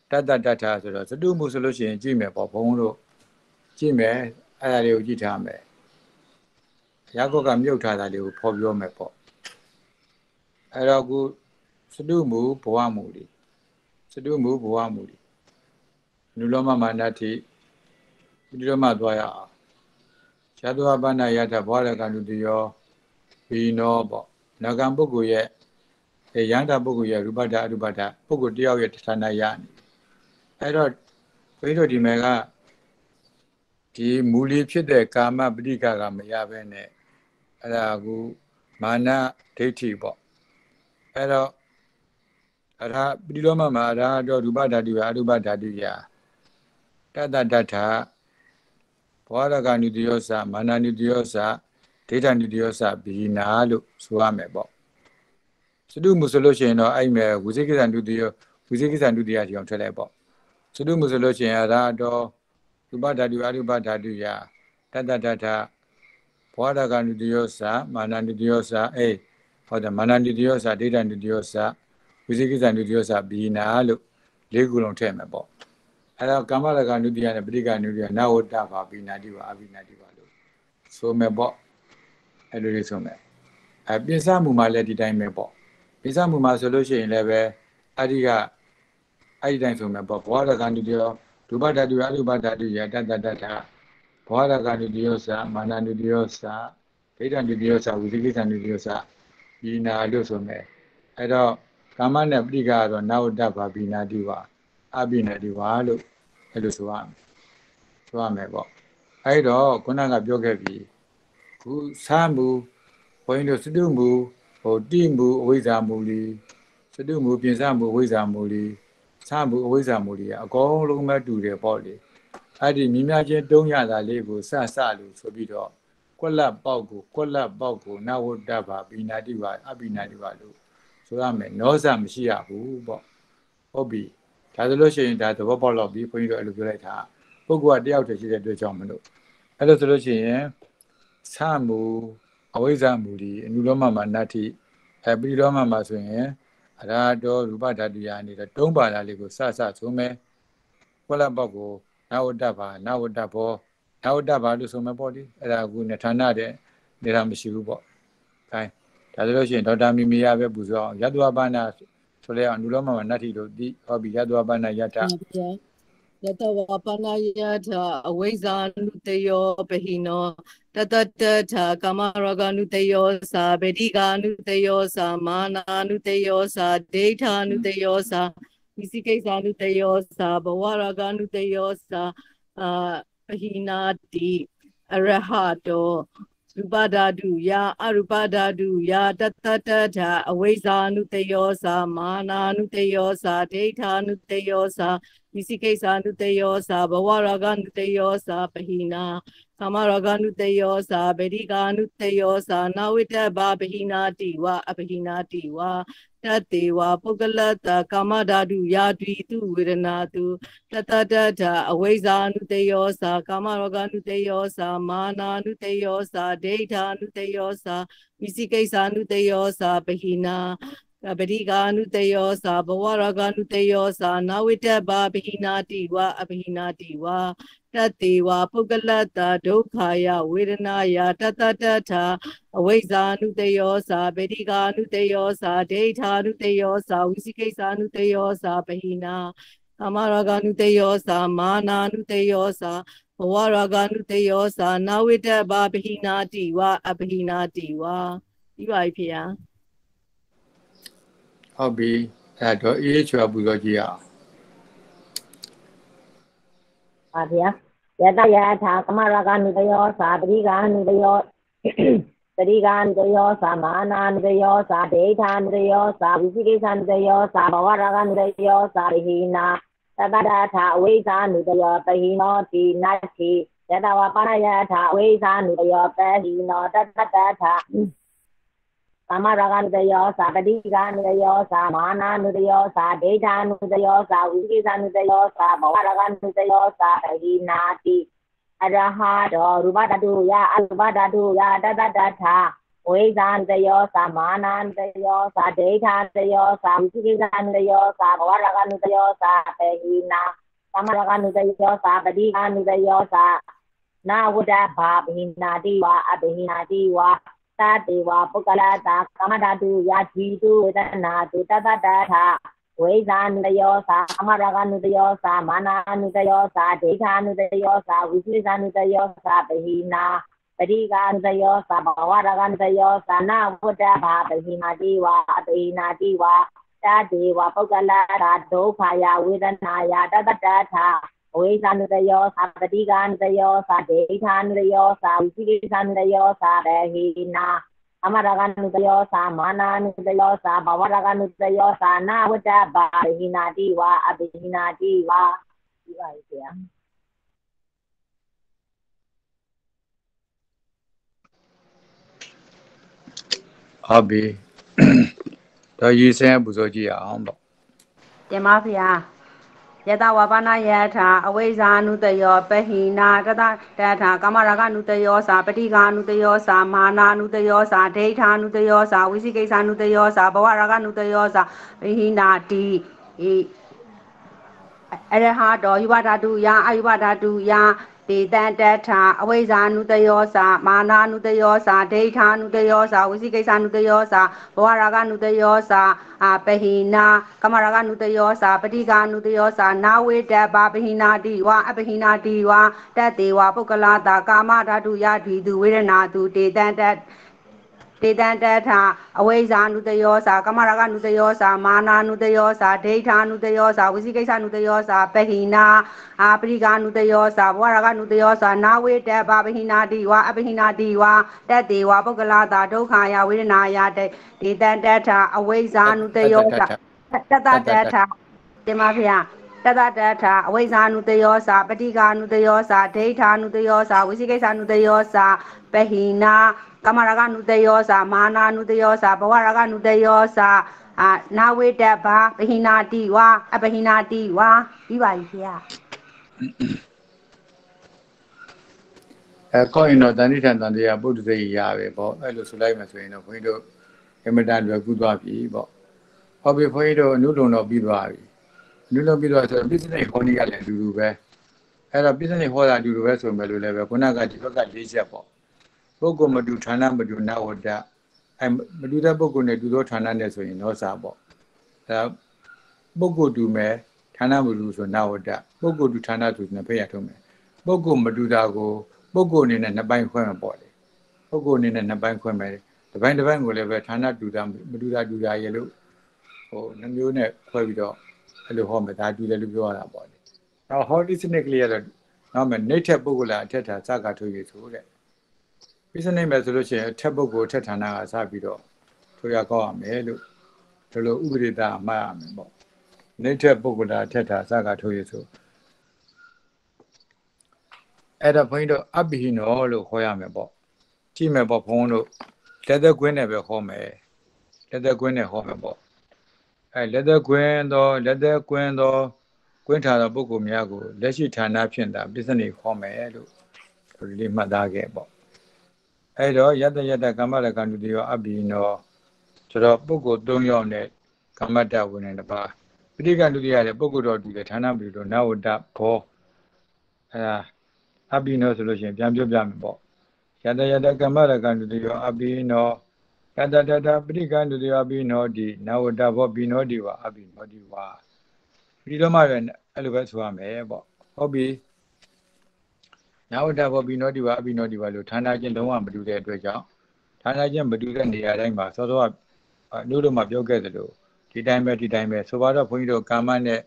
တတ္ထဆိုတော့စတုမှုဆိုလို့ရှိရင်ကြည့်မယ်ပေါ့ဘုံတို့ကြည့်မယ်အဲ့ဒါလေးကိုကြည့်ထားမယ်ရာဂောကမြုပ်ထားတာလေးကိုဖော်ပြောမယ်ပေါ့အဲ့တော့ခုစတုမှုဘဝမှုတွေစတုမှုဘဝမှုတွေနုလောမမာနတိဒီလိုမှသွားရအောင်ဇာတဝပဏ္ဏယထဘောရကနုတယောဘီနောပေါ့နာဂံပုဂ္ဂိုလ်ရဲ့ယန္တာပုဂ္ဂိုလ်ရဲ့ရူပဒအရူပဒပုဂ္ဂိုလ်တယောက်ရဲ့ဌာနရနေအဲ့တော့ဘုန်းကြီးတို့ဒီမယ်ကဒီမူလီဖြစ်တဲ့ကာမပဋိက္ခကမရဘဲနဲ့အဲ့ဒါကူမာနဒိဋ္ဌိပေါ့အဲ့တော့အရာပရိလောမမှာအရာတော့ရူပဓာတုရအရူပဓာတုရတတတ္ထဘောရကနုတယောသမာနနုတယောသဒိဋ္ဌနုတယောသဘိနာလို့ဆိုရမယ်ပေါ့စတုမှုဆိုလို့ရှိရင်တော့အဲ့မဲ့ဝိသေကိစ္စနုတယောဝိသေကိစ္စနုတယောဒီအောင်ထွက်လိုက်ပေါ့စတုမှုဆိုလို့ရှိရင်အရာတော့ရူပဓာတုအရူပဓာတုရတတတ္ထဘောရကနုတယောသမာနနုတယောသဟုတ်တယ်မာနနုတယောသဒိဋ္ဌနုတယောသဝိသေကိစ္စနုတယောသဘိနာလို့လေးခုလုံးထည့်မယ်ပေါ့အဲ့တော့ကာမရကနုတ္တိယနဲ့ပဋိက္ခနုတ္တိယနဝတ္တဘာဘိနာတိဘာအဘိနာတိဘာလို့ဆိုမယ်ပေါ့အဲ့လိုလေးဆိုမယ်ပိစမှုမှာလည်းဒီတိုင်းပဲပေါ့ပိစမှုမှာဆိုလို့ရှိရင်လည်းပဲအဲ့ဒီတိုင်းဆိုမယ်ပေါ့ဘောရကနုတ္တိယရူပဓာတုအရူပဓာတုယတတတ္ထဘောရကနုတ္တိယသမာနနုတ္တိယသဒိဋ္ဌနုတ္တိယသဝိသေကိစ္စနုတ္တိယသဘိနာလို့ဆိုမယ်အဲ့တော့ကာမနဲ့ပဋိက္ခကတော့နဝတ္တဘာဘိနာတိဘာအဘိနာတိဘာလို့အဲ့လိုဆိုရမယ်ပေါ့အဲ့တော့ခုနကပြောခဲ့ပြီခုစာမှုဘုန်းကြီးတို့စတုမှုတိမှုအဝိဇ္ဇာမူလီစတုမှုပြင်စမှုအဝိဇ္ဇာမူလီစာမှုအဝိဇ္ဇာမူလီကအကုန်လုံးပဲတူတယ်ပေါ့လေအဲ့ဒီမြင်များချင်းတုံးရတာလေးကိုစလို့ဆိုပြီးတော့ကွက်လက်ပေါက်ကိုနဝတ္တဘာဘိနာတိဘာအဘိနာတိဘာလို့ဆိုရမယ်နောစမရှိရဘူးပေါ့ဟုတ်ပြီဒါဆိုလို့ရှိရင်ဒါသဘောပေါက်တော့ပြီဘုန်းကြီးတို့အဲ့လိုပြောလိုက်တာပုဂ္ဂိုလ်ကတယောက်တည်းရှိတဲ့အတွက်ကြောင့်မလို့အဲ့လိုဆိုလို့ရှိရင်သမှုအဝိဇ္ဇာမူဒီအနုလောမမှာနတ္ထိပရိလောမမှာဆိုရင်အရာတော်ရူပဓာတုယာနေတဲ့တုံးပါလာလေးကိုစဆိုမယ်ကွက်လက်ပေါက်ကိုနဝတ္တဘာနဝတ္တဘောနဝတ္တဘာလို့ဆိုမယ်ပေါ့ဒီအဲ့ဒါကူနဲ့ဌာနတဲ့နေတာမရှိဘူးပေါ့ခိုင်းဒါဆိုလို့ရှိရင်ဒေါက်တာမီမီရပဲပူဇော်အောင်ယတ္တဝပဏ္ဏဆိုလဲအနုလောမမှာနတ္ထိတို့ဒီဟောပြီယတ္တဝပဏ္ဏယတ္တယတဝပဏယထအဝိဇ္ဇာနုတယောပဟိနောတတတထကာမရဂနုတယောသာဗေဒိကာနုတယောသာမာနာနုတယောသာဒိဋ္ဌာနုတယောသာဝိသိကိစ္စနုတယောသာဘဝရဂနုတယောသာပဟိနာတိအရဟတောရူပဓာတုယအရူပဓာတုယတတတထအဝိဇ္ဇာနုတယောသာမာနာနုတယောသာဒိဋ္ဌာနုတယောသာဝိသိကိစ္စနုတယောသာဘဝရဂနုတယောသာပဟိနာကာမရဂနုတယောသာဗေဒိကာနုတယောသာနဝိတ္တဘာပဟိနာတိဝအပဟိနာတိဝတတေဝပုဂ္ဂလတကာမဓာတုယာတိတုဝေဒနာတုတတတထအဝိဇ္ဇာနုတယောသာကာမရဂနုတယောသာမာနာနုတယောသာဒိဋ္ဌာနုတယောသာဝိသိကိစ္စနုတယောသာပဟိနာပရိကာနုတယောသာဘဝရဂနုတယောသာနဝိတ္တဘာပဟိနာတိဝအပဟိနာတိဝတတေဝပုဂ္ဂလတဒုက္ခယဝေဒနာယတတတထအဝိဇ္ဇာနုတယောသာဗေဒိကာနုတယောသာဒိဋ္ဌာနုတယောသာဝိသိကိစ္စနုတယောသာပဟိနာကာမရဂနုတယောသာမာနာနုတယောသာဘဝရဂနုတယောသာနဝိတ္တဘာပဟိနာတိဝအပဟိနာတိဝဒီပါပြီဖေယဟုတ်ပြီအဲ့တော့အေးချွာပူဇော်ကြည့်ရအောင်ပါဗျာယတယထာကမရကနုတယောသာပရိကာနုတယောပရိကာနုတယောသာမာနာနုတယောသာဒိဋ္ဌာနုတယောသာဝိသိကိစ္စနုတယောသာဘဝရကနုတယောသာဟိနာတတတထာအဝိဇ္ဇာနုတယောပဟိနောတိနတ္ထိယတဝပဏယထာအဝိဇ္ဇာနုတယောပဟိနောတတတထာကာမရဂနုတယောသာပတိကာနုတယောသာမာနာနုတယောသာဒိဋ္ဌာနုတယောသာဝိကိစ္စနုတယောသာဘဝရဂနုတယောသာပဟိနာတိအရဟတောရူပဓာတုယအရူပဓာတုယတတတထဝဝိဇာနတယောသာမာနာနတယောသာဒိဋ္ဌာနတယောသာဝိသိကိစ္စနတယောသာဘဝရကနတယောသာပေဟိနာသမရကနတယောသာပတိကနတယောသာနာဝတ္တဘာဘိနာတိဝါအဘိနာတိဝါတတေဝပုဂ္ဂလတာကာမဓာတုယာဓိတုဝေဒနာတုတတတထာဝိဇာနတယောသာအမရကနတယောသာမာနာနတယောသာဒိဋ္ဌာနတယောသာဝိသိကိစ္စနတယောသာပေဟိနာပရိကာနတယောသာဘဝရကနတယောသာနာဝတ္တဘာပဟိနာတိဝါအပိနာတိဝါတတေဝပုဂ္ဂလတာဒုက္ခယဝေဒနာယတတတထာဝိဇာနတယောသာပရိကာနတယောသာဒိဋ္ဌာနတယောသာဝိသိကိစ္စနတယောသာပဟိနာအမရကနတယောသာမာနာနတယောသာဘဝရကနတယောသာနာဝတ္တဘာပဟိနာတိဝါအပိနာတိဝါဒီပါပြီဗျာဟုတ်ပြီတော့ရေးစင်းပူဇော်ကြည့်အောင်ပေါ့တင်ပါဗျာယတဝပါဏယထာအဝိဇ္ဇာနုတယောပဟိနာတတတထာကာမရာဂနုတယောသာပဋိကာနုတယောသာမာနာနုတယောသာဒိဋ္ဌာနုတယောသာဝိသိကိစ္စနုတယောသာဘဝရာဂနုတယောသာပဟိနာတိအရဟတောယုဝဓာတုယအယုဝဓာတုယတေတံတထာအဝိဇ္ဇာနုတယောသာမာနာနုတယောသာဒိဋ္ဌာနုတယောသာဝိသိကိစ္စနုတယောသာဘဝရာဂနုတယောသာပဟိနာကမရာဂနုတယောသာပဋိကာနုတယောသာနာဝေတဘာပဟိနာတိဝအပဟိနာတိဝတတေဝပုဂ္ဂလတာကာမဓာတုယဓိတုဝေဒနာတုတေတံတတေတံတထာအဝိဇ္ဇာနုတယောသာကမရာဂနုတယောသာမာနာနုတယောသာဒိဋ္ဌာနုတယောသာဝိသိကိစ္စနုတယောသာပဟိနာပရိကာနုတယောသာဘဝရာဂနုတယောသာနာဝေတဘာပဟိနာတိဝအပဟိနာတိဝတတေဝပုဂ္ဂလတာဒုက္ခယဝေဒနာယတေတံတထာအဝိဇ္ဇာနုတယောသာတတတထာတင်ပါဗျာတတတထာအဝိဇ္ဇာနုတယောသာပဋိကာနုတယောသာဒိဋ္ဌာနုတယောသာဝိသိကိစ္စနုတယောသာပဟိနာကမရာဂနုတယောသာမာနာနုတယောသာဘဝရာဂနုတယောသာနာဝေတဘာပဟိနာတိဝအပဟိနာတိဝပြီးပါပြီခင်ဗျာကောင်းရင်တော့တဏိဋ္ဌံတန်တရားပုဒ္ဓသိရပဲပေါ့အဲ့လိုဆိုလိုက်မှဆိုရင်တော့ဘုန်းကြီးတို့အမတန်လွယ်ကူသွားပြီပေါ့ဟုတ်ပြီဘုန်းကြီးတို့အနုလုံတော့ပြီးသွားပြီအနုလုံပြီးသွားဆိုတော့ပြစ္ဆနိခေါင်းကြီးကလည်းအတူတူပဲအဲ့တော့ပြစ္ဆနိဟောတာအတူတူပဲဆိုမယ်လို့လည်းပဲခုနကဒီဘက်က၄ချက်ပေါ့ပုဂ္ဂိုလ်မတူဌာနမတူနဝတ္တမတူတဲ့ပုဂ္ဂိုလ်နဲ့တူသောဌာနနဲ့ဆိုရင်နောစာပေါ့အဲပုဂ္ဂိုလ်တူမယ်ဌာနမတူဆိုနဝတ္တပုဂ္ဂိုလ်တူဌာနဆိုနှစ်ဖက်ရထုံးမယ်ပုဂ္ဂိုလ်မတူတာကိုပုဂ္ဂိုလ်အနေနဲ့နှစ်ပိုင်းခွဲမှာပေါ့လေပုဂ္ဂိုလ်အနေနဲ့နှစ်ပိုင်းခွဲမယ်တစ်ပိုင်းကိုလည်းပဲဌာနတူတာမတူတာရေလို့နှမျိုးနဲ့ခွဲပြီးတော့အဲ့လိုဟောမယ်ဒါတူတယ်လို့ပြောရတာပေါ့လေနောက်ဟောဒီစနစ်ကလေးကတော့နောက်မယ်နှိဋ္ဌပုဂ္ဂိုလ်အထက်ထာစကားထုတ်ရဆိုတဲ့ပြဿနာမယ်ဆိုလို့ရှိရင်အထက်ပုဂ္ဂိုလ်အထက်ဌာနကစပြီးတော့ထုတ်ရကောက်ရမယ်လို့ဒီလိုဥပဒေတာမှတ်ရမယ်ပေါ့နှိဋ္ဌပုဂ္ဂိုလ်အထက်ထာစကားထုတ်ရဆိုအဲ့ဒါဘုန်းကြီးတို့အဘိဟိနောလို့ခေါ်ရမယ်ပေါ့ကြည့်မယ်ပေါ့ဘုန်းတို့လက်သက်ကွင်းနဲ့ပဲခေါ်မယ်လက်သက်ကွင်းနဲ့ခေါ်မယ်ပေါ့အဲလက်သက်ကွင်းသောကွင်းထားသောပုဂ္ဂိုလ်များကိုလက်ရှိဌာနဖြင့်သာပြစ္ဆနိခေါ်မယ်လို့ဒီလေးမှတ်သားခဲ့ပေါ့အဲ့တော့ယတကမ္မရကံတူရောအဘိဟိနောဆိုတော့ပုဂ္ဂိုလ်၃ယောက်နဲ့ကမ္မတဝိနည်းတစ်ပါးပဋိကံတူရတယ်ပုဂ္ဂိုလ်တော်တူတယ်ဌာနတူတော့နဝတ္တဘောအဲဒါအဘိနောဆိုလို့ရှိရင်ပြန်ပြောပြမယ်ပေါ့ယတကမ္မရကံတူရောအဘိနောတတပဋိကံတူရောအဘိနောဒီနဝတ္တဘောဘိနောဒီဝအဘိနောဒီဝဒီတော့မှလည်းအဲ့လိုပဲဆိုရမယ်ပေါ့ဟုတ်ပြီနဝတ္တဘောဘိနောဒီဝအဘိနောဒီဝလို့ဌာနချင်းလုံးဝမတူတဲ့အတွက်ကြောင့်ဌာနချင်းမတူတဲ့နေရာတိုင်းမှာစောစောကအနုတို့မှပြောခဲ့သလိုဒီတိုင်းပဲဆိုပါတော့ဘုန်းကြီးတို့ကာမနဲ့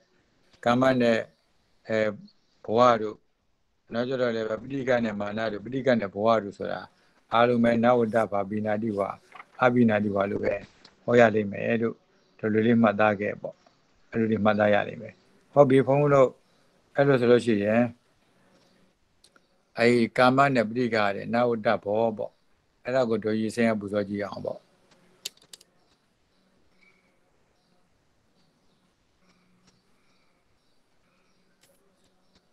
ဘဝတို့နောက်ကြတော့လည်းပဋိကနဲ့မာနတို့ပဋိကနဲ့ဘဝတို့ဆိုတာအားလုံးပဲနဝတ္တဘာဘိနာတိဝအဘိနာတိဝလို့ပဲဟောရလိမ့်မယ်လို့ဒီလိုလေးမှတ်သားခဲ့ပေါ့အဲ့လိုလေးမှတ်သားရလိမ့်မယ်ဟုတ်ပြီဘုန်းတို့အဲ့လိုဆိုလို့ရှိရင်အဲ့ကာမနဲ့ပဋိကတဲ့နဝတ္တဘောပေါ့အဲ့ဒါကိုတို့ရေးစင်းရပူဇော်ကြည့်အောင်ပေါ့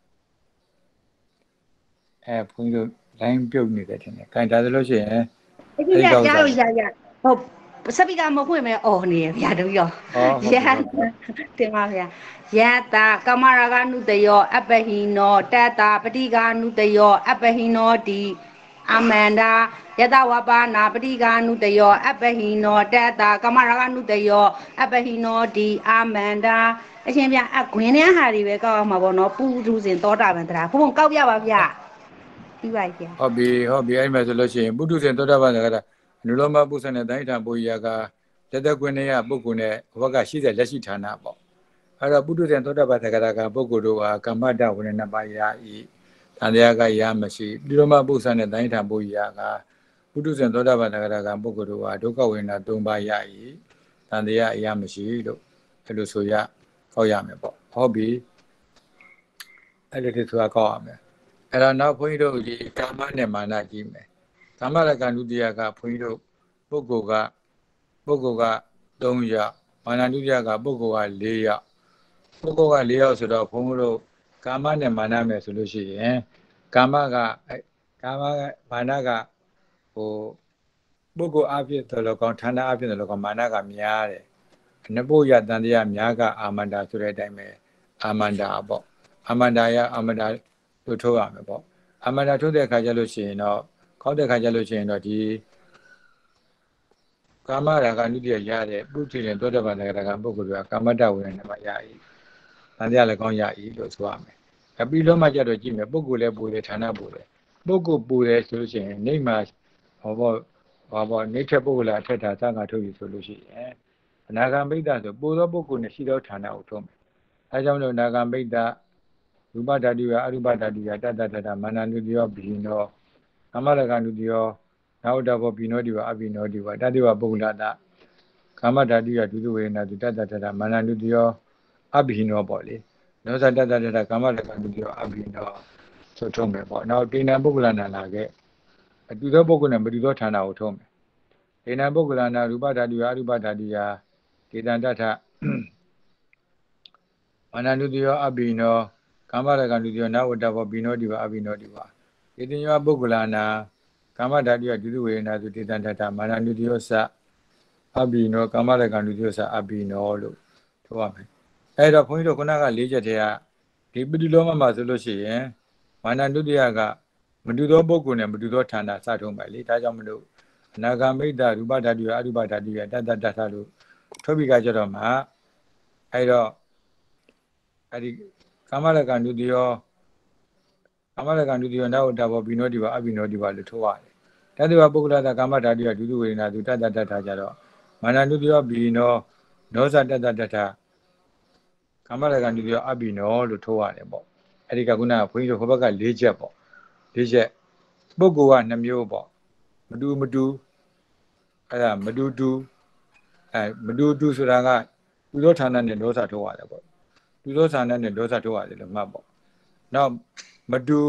ဘုန်းကြီးတို့ line ပြုတ်နေတယ်ထင်တယ်။ခိုင်ဒါဆိုလို့ရှိရင်အဲ့ဒီကောက်စားရဟုတ်စပိကမဖွင့်မဲအော်နေရဗျာတို့ရောတင်ပါဗျာယတာကမရကနုတယောအပဟိနောတတပတိကာနုတယောအပဟိနောတိအမန္တာယတဝပါနာပတိကာနုတယောအပဟိနောတတကမရကနုတယောအပဟိနောတိအမန္တာအရှင်ဗျအခွင်းတဲ့ဟာတွေပဲကောက်အောင်မှာပေါ့နော်ပူဒုစဉ်သောတာပန်တရားဘုံကောက်ပြပါဗျာပြီးပါဗျာဟုတ်ပြီအဲ့မှာဆိုလို့ရှိရင်ပုထုဇဉ်သောတာပန်တရားနုလောမပု္ပ္ပန်နဲ့တိုင်းထံပုရိယကလက်သက်ကွင်းရဲ့ပုဂ္ဂိုလ်နဲ့ဘဝကရှိတဲ့လက်ရှိဌာနပေါ့အဲ့တော့ပုထုဇဉ်သောတာပန်တရားကပုဂ္ဂိုလ်တို့ဟာကမ္မတဝိနည်းပါးရာဤတန်တရားကရာမရှိနုလောမပု္ပ္ပန်နဲ့တိုင်းထံပုရိယကပုထုဇဉ်သောတာပန်တရားကပုဂ္ဂိုလ်တို့ဟာဒုက္ခဝိနည်း၃ပါးရာဤတန်တရားရာမရှိလို့အဲ့လိုဆိုရကောက်ရမယ်ပေါ့ဟုတ်ပြီအဲ့လိုဆိုတာကောက်ရမယ်အဲ့တော့နောက်ဘုန်းကြီးတို့ဒီကာမနဲ့မာနကြည့်မယ်ကာမရကဒုတိယကဘုန်းကြီးတို့ပုဂ္ဂိုလ်က3ယောက်မာနဒုတိယကပုဂ္ဂိုလ်က4ယောက်ပုဂ္ဂိုလ်က4ယောက်ဆိုတော့ဘုန်းကြီးတို့ကာမနဲ့မာနမယ်ဆိုလို့ရှိရင်ကာမမာနကဟိုပုဂ္ဂိုလ်အဖြစ်တော်လောကောင်ဌာနအဖြစ်တော်လောကောင်မာနကများတယ်နဘုယတန်တရားများကအာမန္တာဆိုတဲ့အတိုင်းပဲအာမန္တာပေါ့အာမန္တာလို့ထုတ်ရမယ်ပေါ့အာမန္တာထုတ်တဲ့အခါကျလို့ရှိရင်တော့ခေါက်တဲ့အခါကျလို့ရှိရင်တော့ဒီကာမရာဂနုတ္တိရတဲ့ပုထုဇဉ်သောတာပန်တရားကပုဂ္ဂိုလ်ကကာမတဝိနည်းမှာရ၏တန်တရားလည်းကောင်းရ၏လို့ဆိုရမယ်အပြီးတော့မှကြတော့ကြည့်မယ်ပုဂ္ဂိုလ်လည်းပူတယ်ဌာနပူတယ်ပုဂ္ဂိုလ်ပူတယ်ဆိုလို့ရှိရင်နေမှာဟောနေထက်ပုဂ္ဂိုလ်အထက်ထာသံဃာထုတ်ပြီဆိုလို့ရှိရင်အနာဂံပိဋ္ဌဆိုပူသောပုဂ္ဂိုလ်နဲ့ရှိသောဌာနကိုထုတ်မယ်အဲကြောင့်လို့အနာဂံပိဋ္ဌရူပဓာတုယအရူပဓာတုယတတတမာနနုတယောဘိနောကမရကနုတယောနာဝတ္တဘောဘိနောတိဝအဘိနောတိဝတတိဝပုဂ္ဂလတကာမဓာတုယဒုတုဝေနတုတတတမာနနုတယောအဘိနောပေါ့လေနောဇတတတကာမရကနုတယောအဘိနောဆိုထုံးမယ်ပေါ့နောက်တိဏပုဂ္ဂလနာလာခဲ့အတူသောပုဂ္ဂိုလ်နဲ့မတူသောဌာနကိုထုံးမယ်တိဏပုဂ္ဂလနာရူပဓာတုယအရူပဓာတုယကေတံတထမာနနုတယောအဘိနောကာမရကနုတယောနာဝတ္တဘောဘိနောတိဝအဘိနောတိဝကေတညောပုဂ္ဂလနာကာမဓာတုယဒုတုဝေနသုတေတံတထမာနနုတယောသအဘိနောကာမရကနုတယောသအဘိနောလို့ပြောရမယ်အဲ့တော့ဘုန်းကြီးတို့ခုနက၄ချက်တည်းကဒီပฏิလောမမှာဆိုလို့ရှိရင်မာနနုတယကမတူသောပုဂ္ဂိုလ်နဲ့မတူသောဌာနစထုံးပါလေဒါကြောင့်မလို့အနာဂမိတ်တရူပဓာတုယအရူပဓာတုယတတတထလို့ထုတ်ပြီးကြကြတော့မှအဲ့တော့အဲ့ဒီကာမရကနုတယောနာဝတ္တဘောဘိနောတိဝအဘိနောတိဝလို့ထုတ်ရတယ်တတိဝပုဂ္ဂလတကာမဓာတုယဒုတုဝေနသုတတတထကြတော့မာနနုတယောဘိနောနောဇတတတထကာမရကနုတယောအဘိနောလို့ထုတ်ရတယ်ပေါ့အဲ့ဒီကခုနကဘုန်းကြီးတို့ဟိုဘက်က၄ချက်ပေါ့၄ချက်ပုဂ္ဂိုလ်က2မျိုးပေါ့မတူအဲ့ဒါမတူဆိုတာကသူသောဌာနနဲ့လောစထုတ်ရတယ်ပေါ့သူသောဌာနနဲ့လောစထုတ်ရတယ်လို့မှတ်ပေါ့နောက်မတူ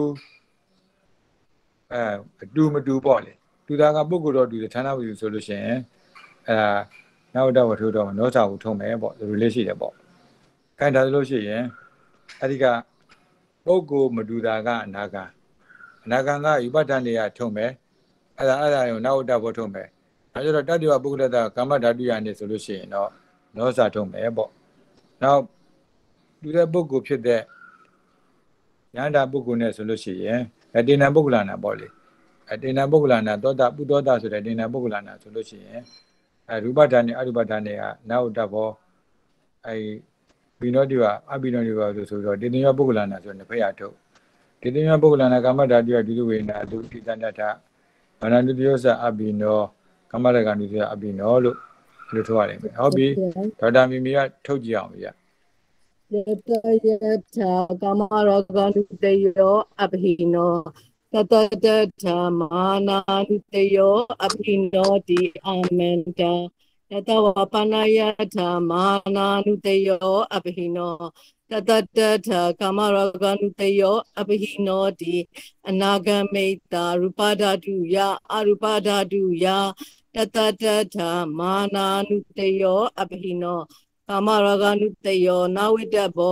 မတူပေါ့လေသူသားကပုဂ္ဂိုလ်တော်တူတယ်ဌာနဝိဆိုလို့ရှိရင်အဲ့ဒါနောက်တော့ထိုးတော့လောစကိုထုံးမယ်ပေါ့ဒီလိုလေးရှိတယ်ပေါ့ခိုင်းတာလို့ရှိရင်အဲ့ဒီကပုဂ္ဂိုလ်မတူတာကအနာဂံကယူပဋ္ဌာန်တွေကထုံးမယ်အဲ့ဒါကိုနောက်တော့ဘောထုံးမယ်အဲဒါတော့တတိယပုဂ္ဂလတကာမဓာတုယနေဆိုလို့ရှိရင်တော့လောစထုံးမယ်ပေါ့နောက်တူတဲ့ပုဂ္ဂိုလ်ဖြစ်တဲ့ညာတာပုဂ္ဂိုလ်နဲ့ဆိုလို့ရှိရင်တေနံပုဂ္ဂလနာပေါ့လေတေနံပုဂ္ဂလနာသောတာပုသောတာဆိုတဲ့တေနံပုဂ္ဂလနာဆိုလို့ရှိရင်ရူပဓာတ်နဲ့အရူပဓာတ်နဲ့ကနောက်တဘောဘိနောတိဝအဘိနောတိဝဆိုတော့တေနံပုဂ္ဂလနာဆိုတဲ့ဖရာထုတ်တေနံပုဂ္ဂလနာကာမဓာတုယဒုတုဝေနသုတိတန္တထမာနနုတယောသအဘိနောကာမရကနုတယောအဘိနောလို့ထုတ်ရတယ်ပဲဟုတ်ပြီဒေါက်တာမီမီကထုတ်ကြည့်အောင်ဗျာယတယထာကာမရကနုတယောအဘိနောတတတထမာနာနုတယောအဘိနောတိအာမန္တာယတဝပနယထာမာနာနုတယောအဘိနောတတတထကာမရကနုတယောအဘိနောတိအနာဂမိတ်တာရူပဓာတုယအရူပဓာတုယတတတထမာနာနုတယောအဘိနောကာမရကနုတယောနာဝိတ္တဘော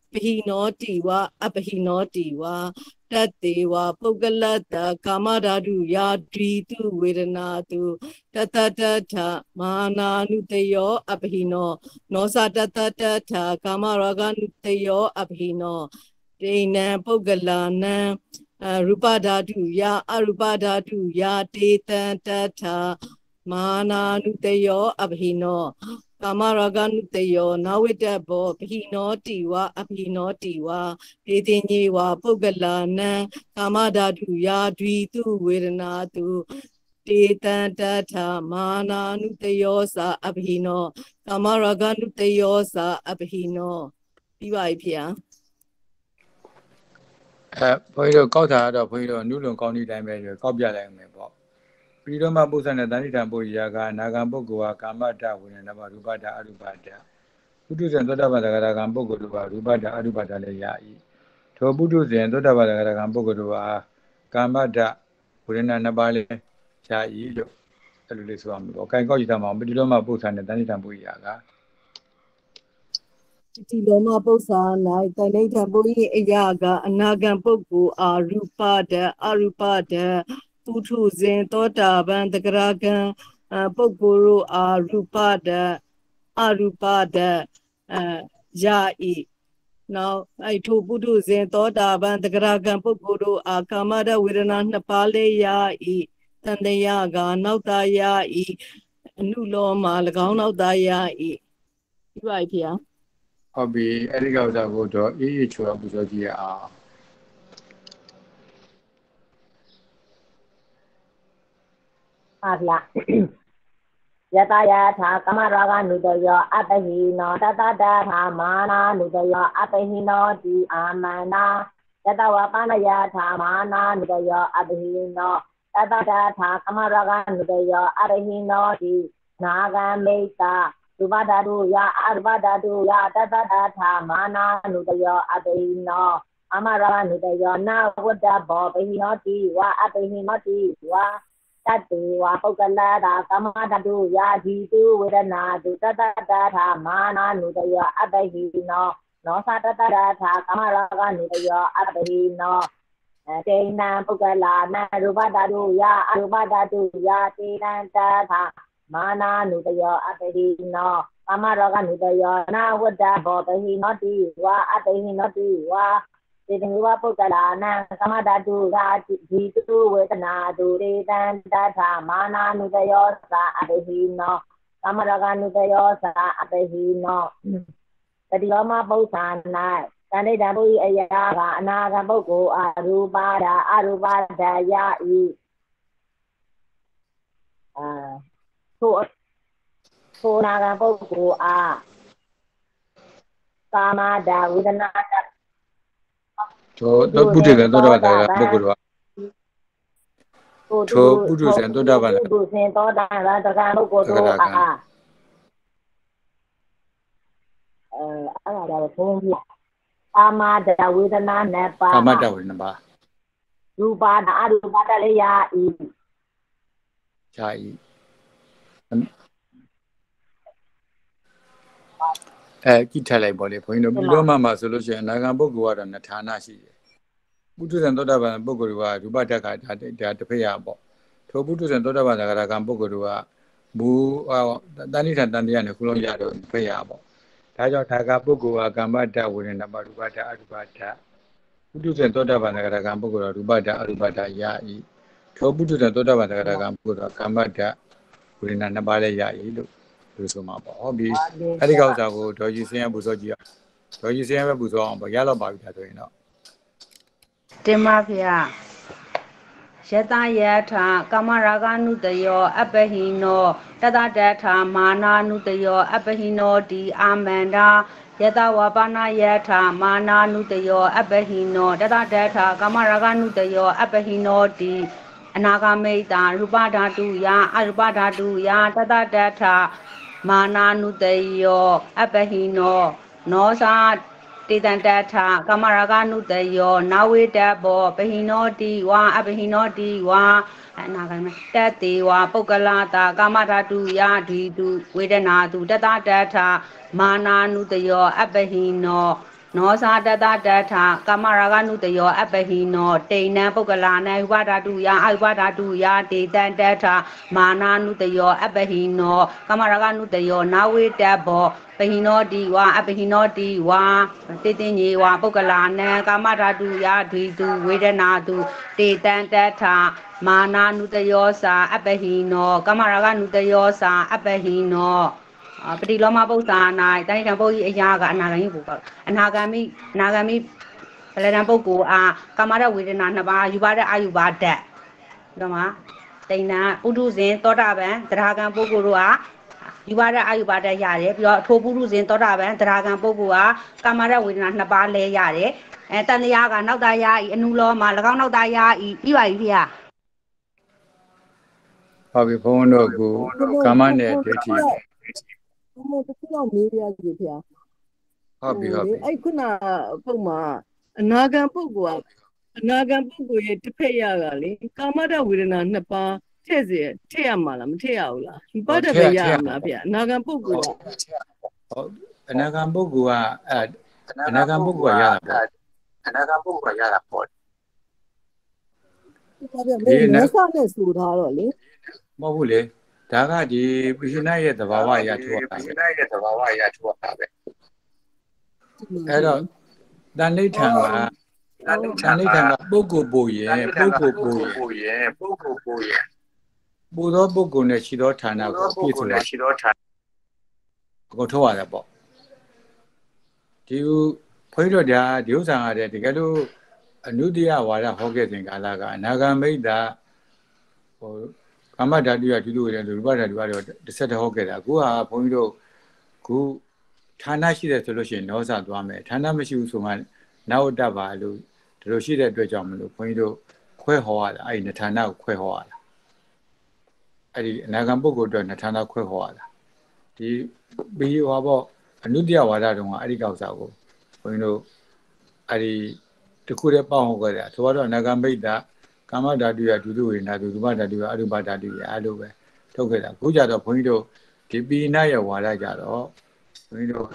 Pahinoти wa apahinoti wa tatte wa Pogalata Kamadadu ya Dritu Vedanatu Tatatata Mana Nuteyo Apahino Nosa Tatatata Kamaraga Nuteyo Apahino Dena Pogalana Rupadadu ya Arupadadu ya Teta Mana Nuteyo Apahino Kamaraganutayo Nawitabo Pahinoti wa Apinoti wa Titini wa Pogalana Kamadadu ya Dritu Vedanatu Titantata Mana Nutayo sa Apino Kamaraganutayo sa Apino ပြီးပါပြီဗျာဘုန်းကြီးတို့ကောက်တာတော့ဘုန်းကြီးတို့နုလုံကောင်းဒီတိုင်းပဲကောက်ပြလိုက်မယ်ပေါ့ပြီးတော့မှပု္ပ္ပန္နတဏိတံပုရိယာကအနာဂံပုဂ္ဂိုလ်ဟာကာမတ္တဝိညာဏဘရူပတ္တအရူပတ္တပုထုဇဉ်သောတပန်သဂရကံပုဂ္ဂိုလ်တို့ဟာရူပတ္တအရူပတ္တလည်းရ၏ထိုပုထုဇဉ်သောတပန်သဂရကံပုဂ္ဂိုလ်တို့ဟာကာမတ္တဝိညာဏနှစ်ပါးလည်းရ၏လို့အဲ့လိုလေးဆိုရမှာပေါ့။ခိုင်ကောက်ကြည့်တာမှာပြီးတော့မှပု္ပ္ပန္နတဏိတံပုရိယာကဒီလောမပု္ပ္ပာ၌တဏိဋ္ဌပုရိအရာကအနာဂံပုဂ္ဂိုလ်အာရူပတ္တအရူပတ္တပုထုဇဉ်သောတာပန်တဂရကံပုဂ္ဂိုလ်တို့အာရူပတ္တအရူပတ္တရ၏နောက်အဲ့ထိုပုထုဇဉ်သောတာပန်တဂရကံပုဂ္ဂိုလ်တို့အာကာမတဝေဒနာနှစ်ပါးလေးရ၏တန်တရာကနောက်သားရ၏အနုလောမှာ၎င်းနောက်သားရ၏ဒီပါဗျာဟုတ်ပြီအဲ့ဒီကောင်စားကိုတော့အေးအေးချိုးအောင်ပူဇော်ကြည့်ရအောင်ပါဗျာယတယထာကမရာဂနုတယောအပဟိနောတတတထာမာနာနုတယောအပဟိနောတိအာမန္နာယတဝပနယထာမာနာနုတယောအပဟိနောတတတထာကမရာဂနုတယောအပဟိနောတိနာဂံမိတ္တာရူပဓာတုယအရူပဓာတုယတတတထာမာနာနုတယောအပဟိနောအမရာဂနုတယောနာဝတ္တဘောပဟိနောတိဝအပဟိနောတိဝတတေဝပုဂ္ဂလတာကမတတုယာဓိတုဝေဒနာတုတတတထာမာနာနုတယောအပ္ပဟိနောနောသတတထာကမရာဂနုတယောအပ္ပဟိနောတေနံပုဂ္ဂလာနာရူပတတုယာအရူပတတုယာတေနံတထာမာနာနုတယောအပ္ပဟိနောကမရာဂနုတယောနာဝတ္တဘောပဟိနောတိဝါအပ္ပဟိနောတိဝါတေတံဝပုဂ္ဂလာနံကမတတုရာဓိတုဝေဒနာတုရေတံတထာမာနာနုတယောသာအပဟိနောကမရဂနုတယောသာအပဟိနောတတိလောမပု္ပ္ပာ၌တဏိတံပုရိအရာကအနာဂံပုဂ္ဂိုလ်အရူပါဒာအရူပါဒာယဤထိုနာဂံပုဂ္ဂိုလ်အားကာမဒာဝေဒနာထိုပုထုဇဉ်သောတာပန်ပုဂ္ဂိုလ်တို့ထိုပုထုဇဉ်သောတာပန်ပုထုဇဉ်သောတာပန်တက္ကပုဂ္ဂိုလ်တို့အားအဲ့ဒါတော့ဘုန်းကြီးကာမတဝေဒနာနှစ်ပါးကာမတဝေဒနာပါရူပါဒအရူပတလည်းရဤရဤကြည့်ထက်လိုက်ပေါ့လေဘုန်းကြီးတို့ပြီးတော့မှဆိုလို့ရှိရင်အနာဂံပုဂ္ဂိုလ်ကတော့နှစ်ဌာနရှိတယ်ပုထုဇဉ်သောတာပန်ပုဂ္ဂိုလ်ကရူပတက္ကဒါတစ်ဖက်ရပေါ့ထိုပုထုဇဉ်သောတာပန်သဂရကံပုဂ္ဂိုလ်ကမူတဏိဌာန်တန်တရားနဲ့ခုလုံးရတော့ဖက်ရပေါ့ဒါကြောင့်ဒါကပုဂ္ဂိုလ်ကကမ္မတ္တဝိညာဏပရူပတ္တအရူပတ္တပုထုဇဉ်သောတာပန်သဂရကံပုဂ္ဂိုလ်ကရူပတ္တအရူပတ္တရဤထိုပုထုဇဉ်သောတာပန်သဂရကံပုဂ္ဂိုလ်ကကမ္မတ္တဝိညာဏနှစ်ပါးလည်းရဤလို့ဆိုမှာပေါ့ဟုတ်ပြီအဲ့ဒီကောင်စာကိုဒေါ်ကြီးစင်းရပူဇော်ကြည့်အောင်ဒေါ်ကြီးစင်းရပဲပူဇော်အောင်ပေါ့ရတော့ပါပြီဒါဆိုရင်တော့တင်ပါဗျာယတယထာကမရာဂနုတယောအပ္ပဟိနောတတတထာမာနာနုတယောအပ္ပဟိနောတိအာမန္တာယတဝပနာယထာမာနာနုတယောအပ္ပဟိနောတတတထာကမရာဂနုတယောအပ္ပဟိနောတိအနာဂမိတ္တာရူပဓာတုယအရူပဓာတုယတတတထာမာနာနုတယောအပ္ပဟိနောနောသာတေတံတထာကမရာဂနုတယောနာဝေတဘောပဟိနောတိဝါအပဟိနောတိဝါအနာဂမတတေဝါပုဂ္ဂလာတာကာမဓာတုယာဓိတုဝေဒနာတုတတတထာမာနာနုတယောအပဟိနောနောစာတတတထကာမရာဂနုတယောအပဟိနောတိဏံပုဂ္ဂလာနံဥပဓာတုယအဥပဓာတုယတေတံတထမာနာနုတယောအပဟိနောကာမရာဂနုတယောနာဝေတဘောပဟိနောတိဝါအပဟိနောတိဝါတေတင်ညေဝါပုဂ္ဂလာနံကာမဓာတုယဒွိတုဝေဒနာတုတေတံတထမာနာနုတယောစာအပဟိနောကာမရာဂနုတယောစာအပဟိနောပတိလောမပု္ပ္ပာ၌တဏိတံပုဂ္ဂိအရာကအနာဂံကိုပေါ့အနာဂံမိပလဒံပုဂ္ဂိုလ်အားကာမရဝေဒနာနှစ်ပါးယူပါတဲ့အယူပါတတ်တော့မှတိဏ္ဏပုထုဇဉ်သောတာပန်သရဂံပုဂ္ဂိုလ်တို့အားယူပါတဲ့အယူပါတတ်ရတယ်ပြီးတော့ထိုပုထုဇဉ်သောတာပန်သရဂံပုဂ္ဂိုလ်အားကာမရဝေဒနာနှစ်ပါးလဲရတယ်တန်တရားကနောက်သားရဤအနုလောမှာ၎င်းနောက်သားရဤပြီးပါပြီဖေဟာဟုတ်ပြီဘုန်းတော်ကကာမနဲ့ဒိဋ္ဌိဘုံတစ်ခုတော့မေးရစီဖေဟုတ်ပြီအဲ့ခုနပုံမှာအနာဂံပုဂ္ဂိုလ်ရဲ့တစ်ဖက်ရကလေကာမတဝေဒနာနှစ်ပါးထည့်ရမှာလားမထည့်ရဘူးလားဒီပတ်တဲ့ပဲရမှာလားဖေအနာဂံပုဂ္ဂိုလ်ဟုတ်အနာဂံပုဂ္ဂိုလ်ကအနာဂံပုဂ္ဂိုလ်ရတာပေါ့အနာဂံပုဂ္ဂိုလ်ရတာပေါ့ဒီနောစနဲ့ဆိုထားတော့လေမဟုတ်ဘူးလေဒါကဒီပိဋိနရဲ့သဘာဝအရာထုတ်တာပဲအဲ့တော့တဏိဋ္ဌံကပုဂ္ဂိုလ်ပို့ရဲ့ပူသောပုဂ္ဂိုလ်နဲ့ရှိသောဌာနကိုပြည့်စုံတဲ့ရှိသောဌာနကိုထုတ်ရတယ်ပေါ့ဒီဘုန်းကြီးတို့ဒီဥစ္စာကတကယ်လို့အနုတ္တိယဝါဒဟောခဲ့စဉ်ကာလကအနာဂံမိတ်တာကာမဓာတုရဒုတိယရူပဓာတုကတော့တစ်ဆက်တည်းဟောခဲ့တာအခုကဘုန်းကြီးတို့ခုဌာနရှိတယ်ဆိုလို့ရှိရင်နောစသွားမယ်ဌာနမရှိဘူးဆိုမှနာဝတ္တပါလို့ဒီလိုရှိတဲ့အတွက်ကြောင့်မလို့ဘုန်းကြီးတို့ခွဲဟောရတာအဲ့ဒီဌာနကိုခွဲဟောရတာအဲ့ဒီအနာဂံပုဂ္ဂိုလ်အတွက်ဌာနခွဲဟောရတာဒီပြီးဟောပေါ့အနုတ္တိယဝါဒတုန်းကအဲ့ဒီကောက်စာကိုဘုန်းကြီးတို့အဲ့ဒီတခုတည်းပေါင်းဟောခဲ့တာဆိုတော့အနာဂံမိတ်တာကာမဓာတုရဒုတိယဝေဒနာဒုရူပဓာတုရအရူပဓာတုရအဲ့လိုပဲထုတ်ခဲ့တာအခုကြတော့ဘုန်းကြီးတို့ဒီပိဏရဲ့ဝါဒကြတော့ဘုန်းကြီးတို့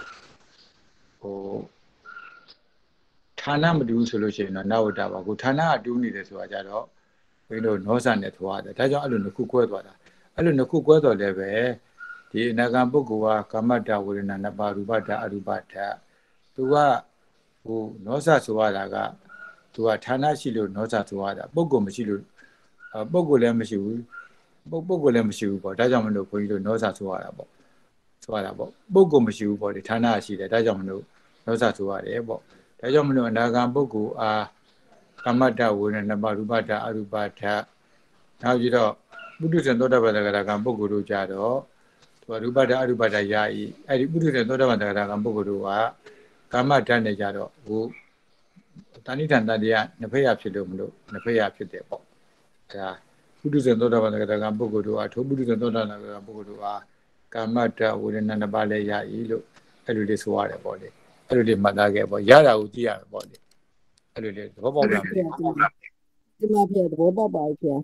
ဌာနမတူဘူးဆိုလို့ရှိရင်တော့နဝတ္တပါကိုဌာနကတူးနေတယ်ဆိုတာကြတော့ဘုန်းကြီးတို့နောစနဲ့သွားတယ်ဒါကြောင့်အဲ့လိုနှစ်ခုကွဲသွားတာအဲ့လိုနှစ်ခုကွဲတော့လည်းပဲဒီအနာဂံပုဂ္ဂိုလ်ကကာမတ္တဝေဒနာနှစ်ပါးရူပတ္တအရူပတ္တသူကနောစဆိုရတာကသူကဌာနရှိလို့နောစဆိုရတာပုဂ္ဂိုလ်မရှိလို့ပုဂ္ဂိုလ်လည်းမရှိဘူးပုဂ္ဂိုလ်လည်းမရှိဘူးပေါ့ဒါကြောင့်မလို့ဘုန်းကြီးတို့နောစဆိုရတာပေါ့ဆိုရတာပေါ့ပုဂ္ဂိုလ်မရှိဘူးပေါ့ဒီဌာနရှိတယ်ဒါကြောင့်မလို့နောစဆိုရတယ်ပေါ့ဒါကြောင့်မလို့အနာဂံပုဂ္ဂိုလ်အားကာမတ္တဝေဒနာနှစ်ပါးရူပတ္တအရူပတ္တနောက်ပြီးတော့ပုထုဇဉ်သောတာပန်သဂရကံပုဂ္ဂိုလ်တို့ကြတော့သူကရူပတ္တအရူပတ္တယာဤအဲ့ဒီပုထုဇဉ်သောတာပန်သဂရကံပုဂ္ဂိုလ်တို့ကကာမတ္တနဲ့ကြတော့တဏိဋ္ဌံတတရားနှစ်ဖက်ရဖြစ်လို့မလို့နှစ်ဖက်ရဖြစ်တယ်ပေါ့အဲဒါပုထုဇဉ်သောတာပန်သဂရကံပုဂ္ဂိုလ်တို့ကထိုပုထုဇဉ်သောတာပန်သဂရကံပုဂ္ဂိုလ်တို့ကကာမတ္တဝေဒနာနှစ်ပါးလည်းယာဤလို့အဲ့လိုလေးဆိုရတယ်ပေါ့လေအဲ့လိုလေးမှတ်သားခဲ့ပေါ့ရတာကိုကြည့်ရမယ်ပေါ့လေအဲ့လိုလေးသဘောပေါက်လားဒီမှာပြသဘောပေါက်ပါပြီ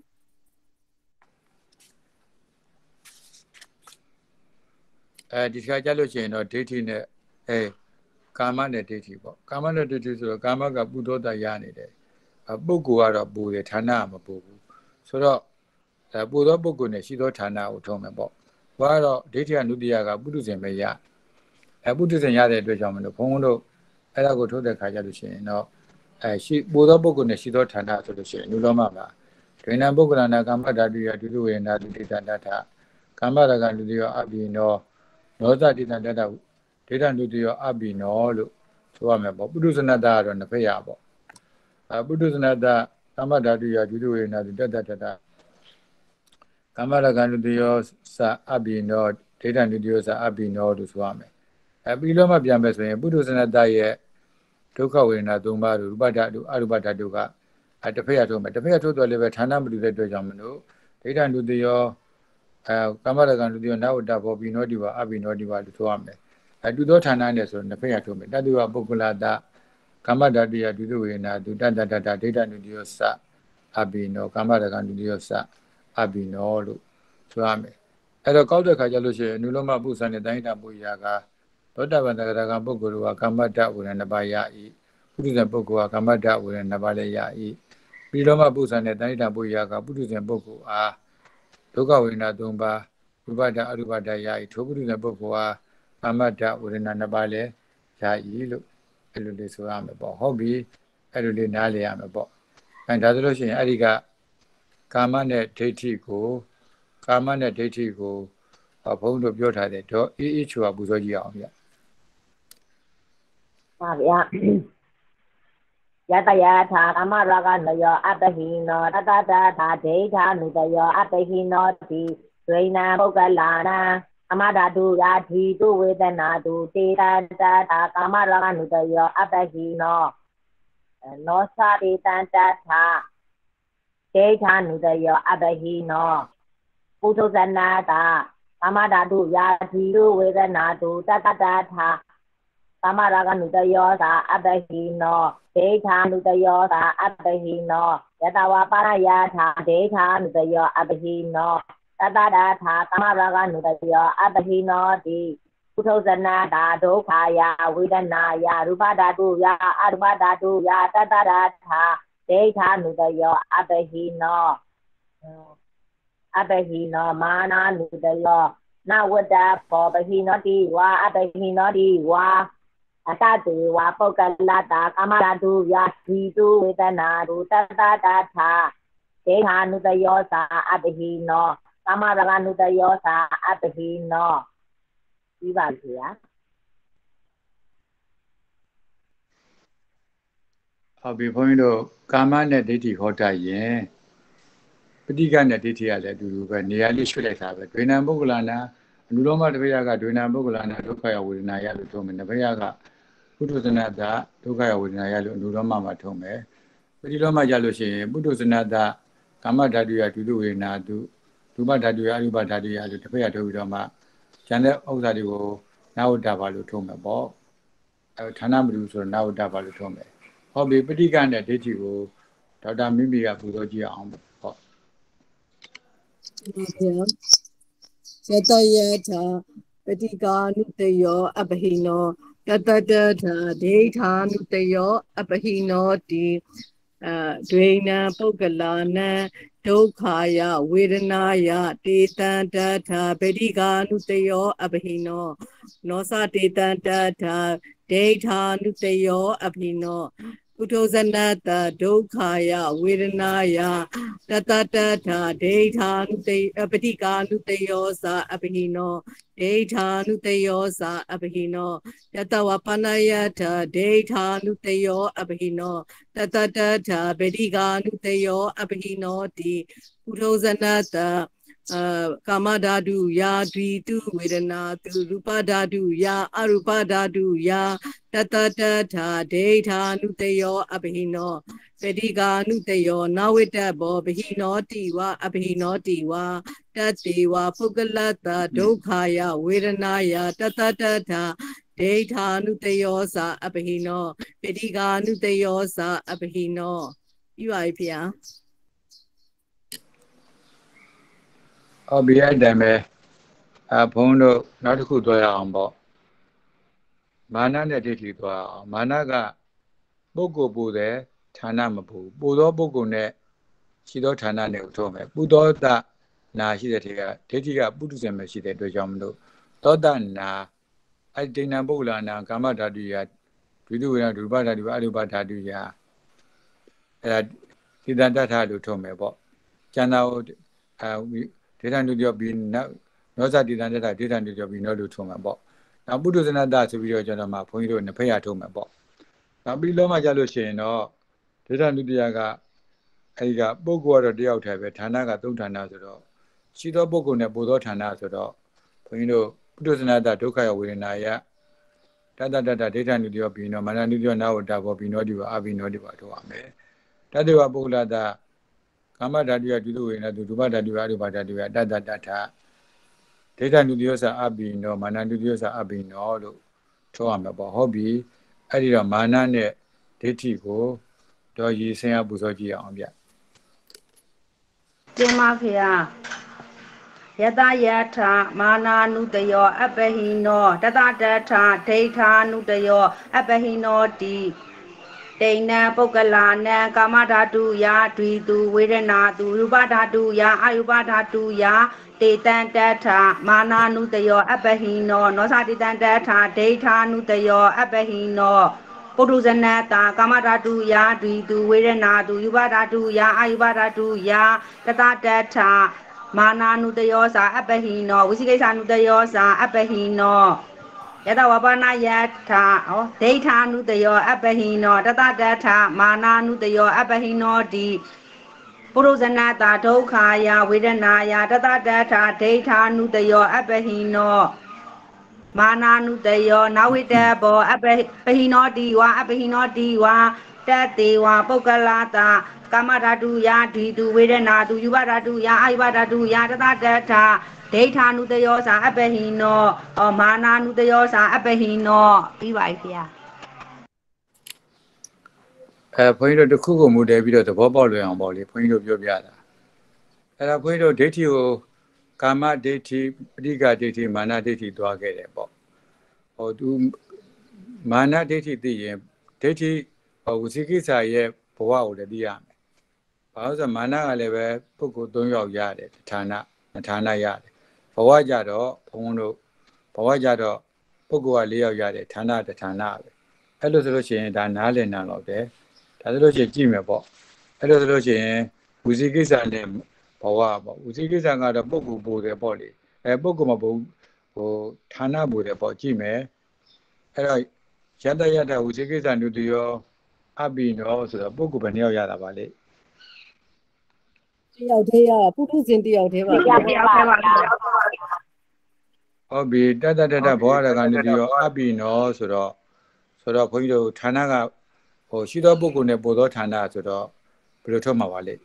ဒီခါကြလို့ရှိရင်တော့ဒိဋ္ဌိနဲ့ကာမနဲ့ဒိဋ္ဌိပေါ့ကာမနဲ့ဒိဋ္ဌိဆိုတော့ကာမကပူသောတရနေတယ်ပုဂ္ဂိုလ်ကတော့ပူတယ်ဌာနကမပူဘူးဆိုတော့ပူသောပုဂ္ဂိုလ်နဲ့ရှိသောဌာနကိုထုံးမယ်ပေါ့ဘာကတော့ဒိဋ္ဌိအနုတ္တိယကပုထုဇဉ်ပဲရပုထုဇဉ်ရတဲ့အတွက်ကြောင့်မလို့ဘုန်းတို့အဲ့ဒါကိုထုတ်တဲ့ခါကြလို့ရှိရင်တော့ရှိပူသောပုဂ္ဂိုလ်နဲ့ရှိသောဌာနဆိုလို့ရှိရင်နုလောမမှာဒိဋ္ဌိပုဂ္ဂလနာကာမဓာတုယဒုတိယဝေဒနာဒုတိယတတ္ထကာမရကံဒုတိယအဘိနောနောသတိတတ္တဒိဋ္ဌံဒုတိယအဘိနောလို့ဆိုရမယ်ပေါ့ပုထုဇနတကတော့နှစ်ဖက်ရပေါ့ပုထုဇနတကာမဓာတုယဒုတိယဝေဒနာဒုတိယတတ္ထကာမရကံဒုတိယသအဘိနောဒိဋ္ဌံဒုတိယသအဘိနောလို့ဆိုရမယ်ပြီးတော့မှပြန်မယ်ဆိုရင်ပုထုဇနတရဲ့ဒုက္ခဝေဒနာ၃ပါးတို့ရူပဓာတုအရူပဓာတုကတစ်ဖက်ရထုတ်မယ်တစ်ဖက်ရထုတ်တော့လည်းပဲဌာနမတူတဲ့အတွက်ကြောင့်မလို့ဒိဋ္ဌံဒုတိယကာမရကံဒုတိယနဝတ္တဘောဘိနောတိဝအဘိနောတိဝလို့ဆိုရမယ်တူသောဌာနနဲ့ဆိုနှစ်ဖက်ရထုတ်မယ်တတုဝပုဂ္ဂလတကာမဓာတုယဒုတိယဝေဒနာဒုတတ္တဒိဋ္ဌံဒုတိယသအဘိနောကာမရကံဒုတိယသအဘိနောလို့ဆိုရမယ်အဲ့တော့ကောက်တဲ့ခါကျလို့ရှိရင်အနုလောမပု္ပ္ပစာနဲ့တိုင်းတာပုရိယာကသောတာပန်သဂရကပုဂ္ဂိုလ်ကကာမတ္တဝေဒနာ2ပါးရ၏ပုထုဇဉ်ပုဂ္ဂိုလ်ကကာမတ္တဝေဒနာ2ပါးလည်းရ၏ပြီးတော့မှပု္ပ္ပန်နဲ့တဏိဋ္ဌပုရိယကပုထုဇဉ်ပုဂ္ဂိုလ်အားဒုက္ခဝေဒနာ3ပါးရူပတ္တအရူပတ္တရ၏ထိုပုထုဇဉ်ပုဂ္ဂိုလ်အားကာမတ္တဝေဒနာ2ပါးလည်းရ၏လို့အဲ့လိုလေးဆိုရမယ်ပေါ့ဟုတ်ပြီအဲ့လိုလေးနားလည်ရမယ်ပေါ့အဲဒါဆိုလို့ရှိရင်အဲ့ဒီကကာမနဲ့ဒိဋ္ဌိကိုဘုန်းတို့ပြောထားတယ်တော့အေးချူပူဇော်ကြည့်အောင်ဗျပါဗျာယတယထာကာမရာဂနယောအပဟိနောတတတထာဒိဋ္ဌာနုတယောအပဟိနောတိဒွေနံပုဂ္ဂလာနံအမဓာတုယာဓိတုဝေဒနာတုတေတတထာကာမရာဂနုတယောအပဟိနောနောသတေတတထာဒိဋ္ဌာနုတယောအပဟိနောပုထုဇနာတာကာမဓာတုယာဓိတုဝေဒနာတုတတတထာကာမရာဂနုတယောသာအပဟိနောဒိဋ္ဌာနုတယောသာအပဟိနောယတဝပါရယထာဒိဋ္ဌာနုတယောအပဟိနောတတတထာကာမရာဂနုတယောအပဟိနောတိပုထုဇနာတာဒုက္ခယဝေဒနာယရူပဓာတုယအရူပဓာတုယတတတထာဒိဋ္ဌာနုတယောအပဟိနောမာနာနုတယောနဝတ္တဘောပဟိနောတိဝါအပဟိနောတိဝါအတတေဝပုဂ္ဂလတာကာမဓာတုယာဓိတုဝေဒနာတုတတတထာဒေဟာနုတယောသာအပဟိနောကာမရာဂနုတယောသာအပဟိနောပြီးပါပြီဗျာဟုတ်ပြီဘုန်းကြီးတို့ကာမနဲ့ဒိဋ္ဌိဟောတတ်ရင်ပဋိက္ခနဲ့ဒိဋ္ဌိကလည်းအတူတူပဲနေရာလေးရွှေ့လိုက်တာပဲဒွေနံပုဂ္ဂလနာအနုလောမတပည့်ကဒွေနံပုဂ္ဂလနာဒုက္ခယဝေဒနာရလို့ပြောမယ်တပည့်ကပုထုဇနတဒုက္ခယဝေဒနာရလို့အနုလောမမှာထုံးမယ်ပဋိလောမကြလို့ရှိရင်ပုထုဇနတကာမဓာတုယဒုတုဝေဒနာတုရူပဓာတုယအရူပဓာတုယလို့တပည့်ထုတ်ပြီးတော့မှကျန်တဲ့ဥစ္စာတွေကိုနာဝတ္တဘာလို့ထုံးမယ်ပေါ့အဲဌာနမတူဆိုတော့နာဝတ္တဘာလို့ထုံးမယ်ဟုတ်ပြီပဋိက္ခနဲ့ဒိဋ္ဌိကိုဒေါက်တာမိမိကပူဇော်ကြည့်အောင်ပေါ့ယတယထာပဋိက္ခာနုတယောအပဟိနောတတတထာဒိဋ္ဌာနုတယောအပဟိနောတိဒွေနံပုဂ္ဂလာနံဒုက္ခယဝေဒနာယတေတံတထာပဋိက္ခာနုတယောအပဟိနောနောသတေတံတထာဒိဋ္ဌာနုတယောအပဟိနောပုထုဇနတဒုက္ခယဝေဒနာယတတတထာဒိဋ္ဌာနုတပဋိက္ခာနုတယောသာအပဟိနောဒိဋ္ဌာနုတယောသာအပဟိနောယတဝပနယထာဒိဋ္ဌာနုတယောအပဟိနောတတတထာပဋိက္ခာနုတယောအပဟိနောတိပုထုဇနတကာမဓာတုယာဓိတုဝေဒနာတုရူပဓာတုယာအရူပဓာတုယာတတတထာဒိဋ္ဌာနုတယောအပဟိနောပဋိက္ခာနုတယောနဝိတ္တဘောပဟိနောတိဝအပဟိနောတိဝတတေဝပုဂ္ဂလတဒုက္ခယဝေဒနာယတတတထာဒိဋ္ဌာနုတယောသာအပဟိနောပဋိက္ခာနုတယောသာအပဟိနောပြီးပါပြီဗျာဟုတ်ပြီအဲ့တည်းပဲဘုန်းတို့နောက်တစ်ခုပြောရအောင်ပေါ့မာနနဲ့ဒိဋ္ဌိသွားအောင်မာနကပုဂ္ဂိုလ်ပူတယ်ဌာနမပူပူသောပုဂ္ဂိုလ်နဲ့ရှိသောဌာနနဲ့ကိုထိုးမယ်ပူသောတနာရှိတဲ့ထေကဒိဋ္ဌိကပုထုဇဉ်ပဲရှိတဲ့အတွက်ကြောင့်မလို့သောတနာအဒိဏပုဂ္ဂလနာကာမဓာတုယဒွိတုဝေဒနာရူပဓာတုအရူပဓာတုယအဲ့ဒါဒီတန်တထလို့ထုံးမယ်ပေါ့ကျန်တာကိုဒေသန္တုပြောပြီးနောဇတိတန်တထဒေသန္တုပြောပြီးနောလို့ထုံးမှာပေါ့နောက်ပုထုဇနတဆိုပြီးတော့ကျွန်တော်မှဘုန်းကြီးတို့နှစ်ဖက်ရထုံးမှာပေါ့နောက်ပြီးလောမှကြလို့ရှိရင်တော့ဒေသန္တုတရားကအဲဒီကပုဂ္ဂိုလ်ကတော့တယောက်တည်းပဲဌာနကသုံးဌာနဆိုတော့ရှိသောပုဂ္ဂိုလ်နဲ့ပူသောဌာနဆိုတော့ဘုန်းကြီးတို့ပုထုဇနတဒုက္ခယဝေဒနာယတတတတဒေသန္တုပြောပြီးတော့မာနန္တုပြောနာဝတ္တဘောပြီးနောဒီဝအဘိနောဒီဝထုတ်ရမယ်တတေဝပုဂ္ဂလတကာမဓာတုယဒုတုဝေဒနာတုရူပဓာတုယအရူပဓာတုယတတတထဒေသန္တုပြောစာအဘိနောမာနန္တုပြောစာအဘိနောလို့ထုတ်ရမှာပေါ့ဟုတ်ပြီအဲ့ဒီတော့မာနနဲ့ဒိဋ္ဌိကိုတော့ရည်စင်ရပူဇော်ကြည့်အောင်ဗျတင်ပါဖေဟာယ Yata yata mana nutayo apahino tata tata deita nutayo apahino di Dana Pokalana Kamadatu ya Dwitu Vedana tu Rubadatu ya Ayubadatu ya Detan Data Mana Nutayo Abahino Nosaditan Data Data Nutayo Abahino Puruzanata Kamadatu ya Dwitu Vedana tu Yubadatu ya Ayubadatu ya Tata Data Mana Nutayo sa Abahino Visikesa Nutayo sa Abahino Yata wapana yata data nutayo abahino tata data mana nutayo abahino di Puruzanata Dokaya Vedanaya tata data data nutayo abahino Mana nutayo nawitabo abahino diwa abahino diwa Tatewa Pokalata Kamadatu ya Ditu Vedanatu Yubadatu ya Ayubadatu ya tata data Data nutayo sa abahino mana nutayo sa abahino ပြီးပါပြီဗျာဘုန်းကြီးတို့တစ်ခုကိုမူတည်ပြီးတော့သဘောပေါက်လွယ်အောင်ပေါ့လေဘုန်းကြီးတို့ပြောပြတာအဲ့ဒါဘုန်းကြီးတို့ဒိဋ္ဌိကိုကာမဒိဋ္ဌိပဋိက္ခဒိဋ္ဌိမာနဒိဋ္ဌိသွားခဲ့တယ်ပေါ့ဟိုသူမာနဒိဋ္ဌိသိရင်ဒိဋ္ဌိဝစီကိစ္စရဲ့ဘဝကိုလည်းသိရမယ်ဘာလို့ဆိုမာနကလည်းပဲပုဂ္ဂိုလ်၃ယောက်ရတယ်ဌာနဌာနရတယ်ဘဝကြတော့ဘုန်းတို့ဘဝကြတော့ပုဂ္ဂိုလ်က၄ယောက်ရတယ်ဌာနတစ်ဌာနပဲအဲ့လိုဆိုလို့ရှိရင်ဒါနားလည်နာတော့တယ်ဒါဆိုလို့ရှိရင်ကြည့်မယ်ပေါ့အဲ့လိုဆိုလို့ရှိရင်ဝစီကိစ္စနဲ့ဘဝပေါ့ဝစီကိစ္စကတော့ပုဂ္ဂိုလ်ပို့တယ်ပေါ့လေပုဂ္ဂိုလ်မဟုတ်ဟိုဌာနပို့တယ်ပေါ့ကြည့်မယ်အဲ့တော့ယတဝစီကိစ္စနုတယောအပိနောဆိုတော့ပုဂ္ဂိုလ်ဘယ်နှယောက်ရတာပါလေတယောက်တည်းရပုထုဇဉ်တယောက်တည်းပါဗျာဟုတ်ပြီတတဘောရကနုတယောအပိနောဆိုတော့ဘုန်းကြီးတို့ဌာနကဟိုရှိသောပုဂ္ဂိုလ်နဲ့ပို့သောဌာနဆိုတော့ဘယ်လိုထုတ်မှာပါလဲ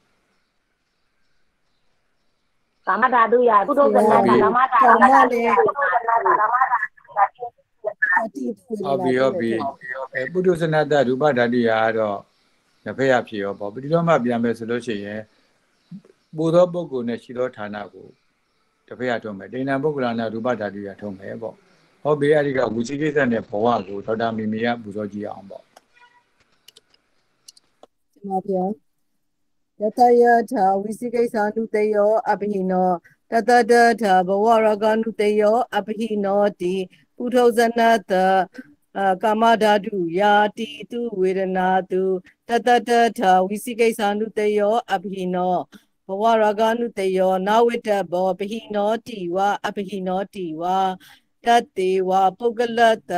ကာမဓာတုရပုထုဇဏကာမဓာတုလည်းဟုတ်ပြီပုထုဇဏတရူပဓာတုရကတော့နှစ်ဖက်ရဖြစ်ရောပေါ့ပฏิလောမပြန်မယ်ဆိုလို့ရှိရင်ပို့သောပုဂ္ဂိုလ်နဲ့ရှိသောဌာနကိုတစ်ဖက်ရထုတ်မယ်ဒိဏပုဂ္ဂလနာရူပဓာတုရထုတ်မယ်ပေါ့ဟုတ်ပြီအဲ့ဒီကဝိသိကိစ္စနဲ့ဘဝကိုဒေါက်တာမီမီကပူဇော်ကြည့်အောင်ပေါ့ပါဗျာယတယထာဝိသိကိစ္စနုတယောအဘိနောတတတထာဘဝရကနုတယောအဘိနောတိပုထုဇနတကာမဓာတုယာတိတုဝေဒနာတုတတတထာဝိသိကိစ္စနုတယောအဘိနောဘဝရကနုတယောနဝိတ္တဘောဘိနောတိဝအဘိနောတိဝတတေဝပုဂ္ဂလတ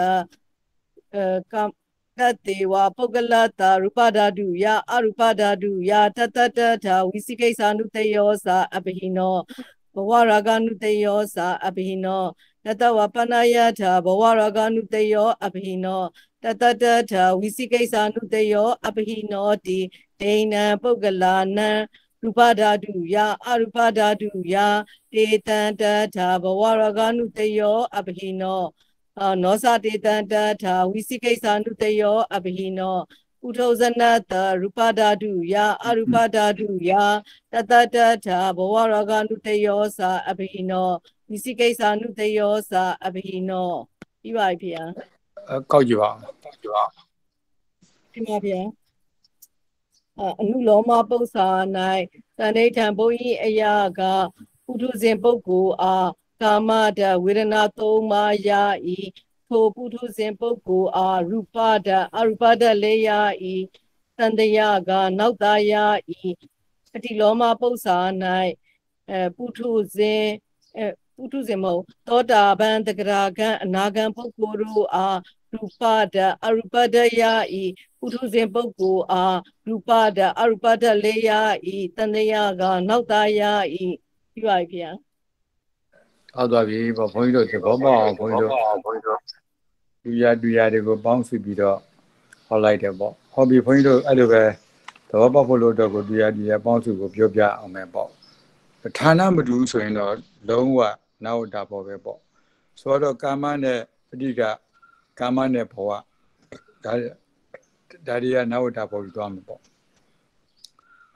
တတေဝပုဂ္ဂလတာရူပဓာတုယအရူပဓာတုယတတတထာဝိသိကိစ္စနုတယောသာအဘိနောဘဝရကနုတယောသာအဘိနောတတဝပနယထာဘဝရကနုတယောအဘိနောတတတထာဝိသိကိစ္စနုတယောအဘိနောတိဒိဏံပုဂ္ဂလာနံရူပဓာတုယအရူပဓာတုယတေတံတထာဘဝရကနုတယောအဘိနောနောသတေတံတထာဝိသိကိစ္စနုတယောအဘိနောပုထုဇနတရူပဓာတုယအရူပဓာတုယတတတထာဘဝရကနုတယောသာအဘိနောဝိသိကိစ္စနုတယောသာအဘိနောပြီးပါပြီဗျာကောက်ကြည့်ပါဒီမှာဗျာအနုလောမပု္ပ္ပာ၌တဏိဋ္ဌံဘုံဤအရာကပုထုဇဉ်ပုဂ္ဂိုလ်အားကာမဓာဝေဒနာသုံးပါးရ၏ထိုပုထုဇဉ်ပုဂ္ဂိုလ်အားရူပဓာအရူပဓာလည်းရ၏တန်တရာကနောက်သားရ၏အတိလောမပု္ပ္ပာ၌ပုထုဇဉ်မဟုတ်သောတာပန်တဂရကံအနာဂံပုဂ္ဂိုလ်တို့အားရူပဓာအရူပဓာရ၏ပုထုဇဉ်ပုဂ္ဂိုလ်အားရူပဓာအရူပဓာလည်းရ၏တန်တရာကနောက်သားရ၏ပြီးပါပြီဗျာဟုတ်သွားပြီပေါ့ဘုန်းကြီးတို့သဘောပေါက်အောင်ဘုန်းကြီးတို့တူရတွေကိုပေါင်းစုပြီးတော့ဟောလိုက်တယ်ပေါ့ဟောပြီးဘုန်းကြီးတို့အဲ့လိုပဲသဘောပေါက်ဖို့လို့တော့ကိုတူရပေါင်းစုကိုပြောပြအောင်မယ်ပေါ့ဌာနမတူဆိုရင်တော့လုံးဝနာဝတ္တဘောပဲပေါ့ဆိုတော့ကာမနဲ့ပဋိက္ခကာမနဲ့ဘဝဒါတွေကနာဝတ္တဘောပြီးသွားမှာပေါ့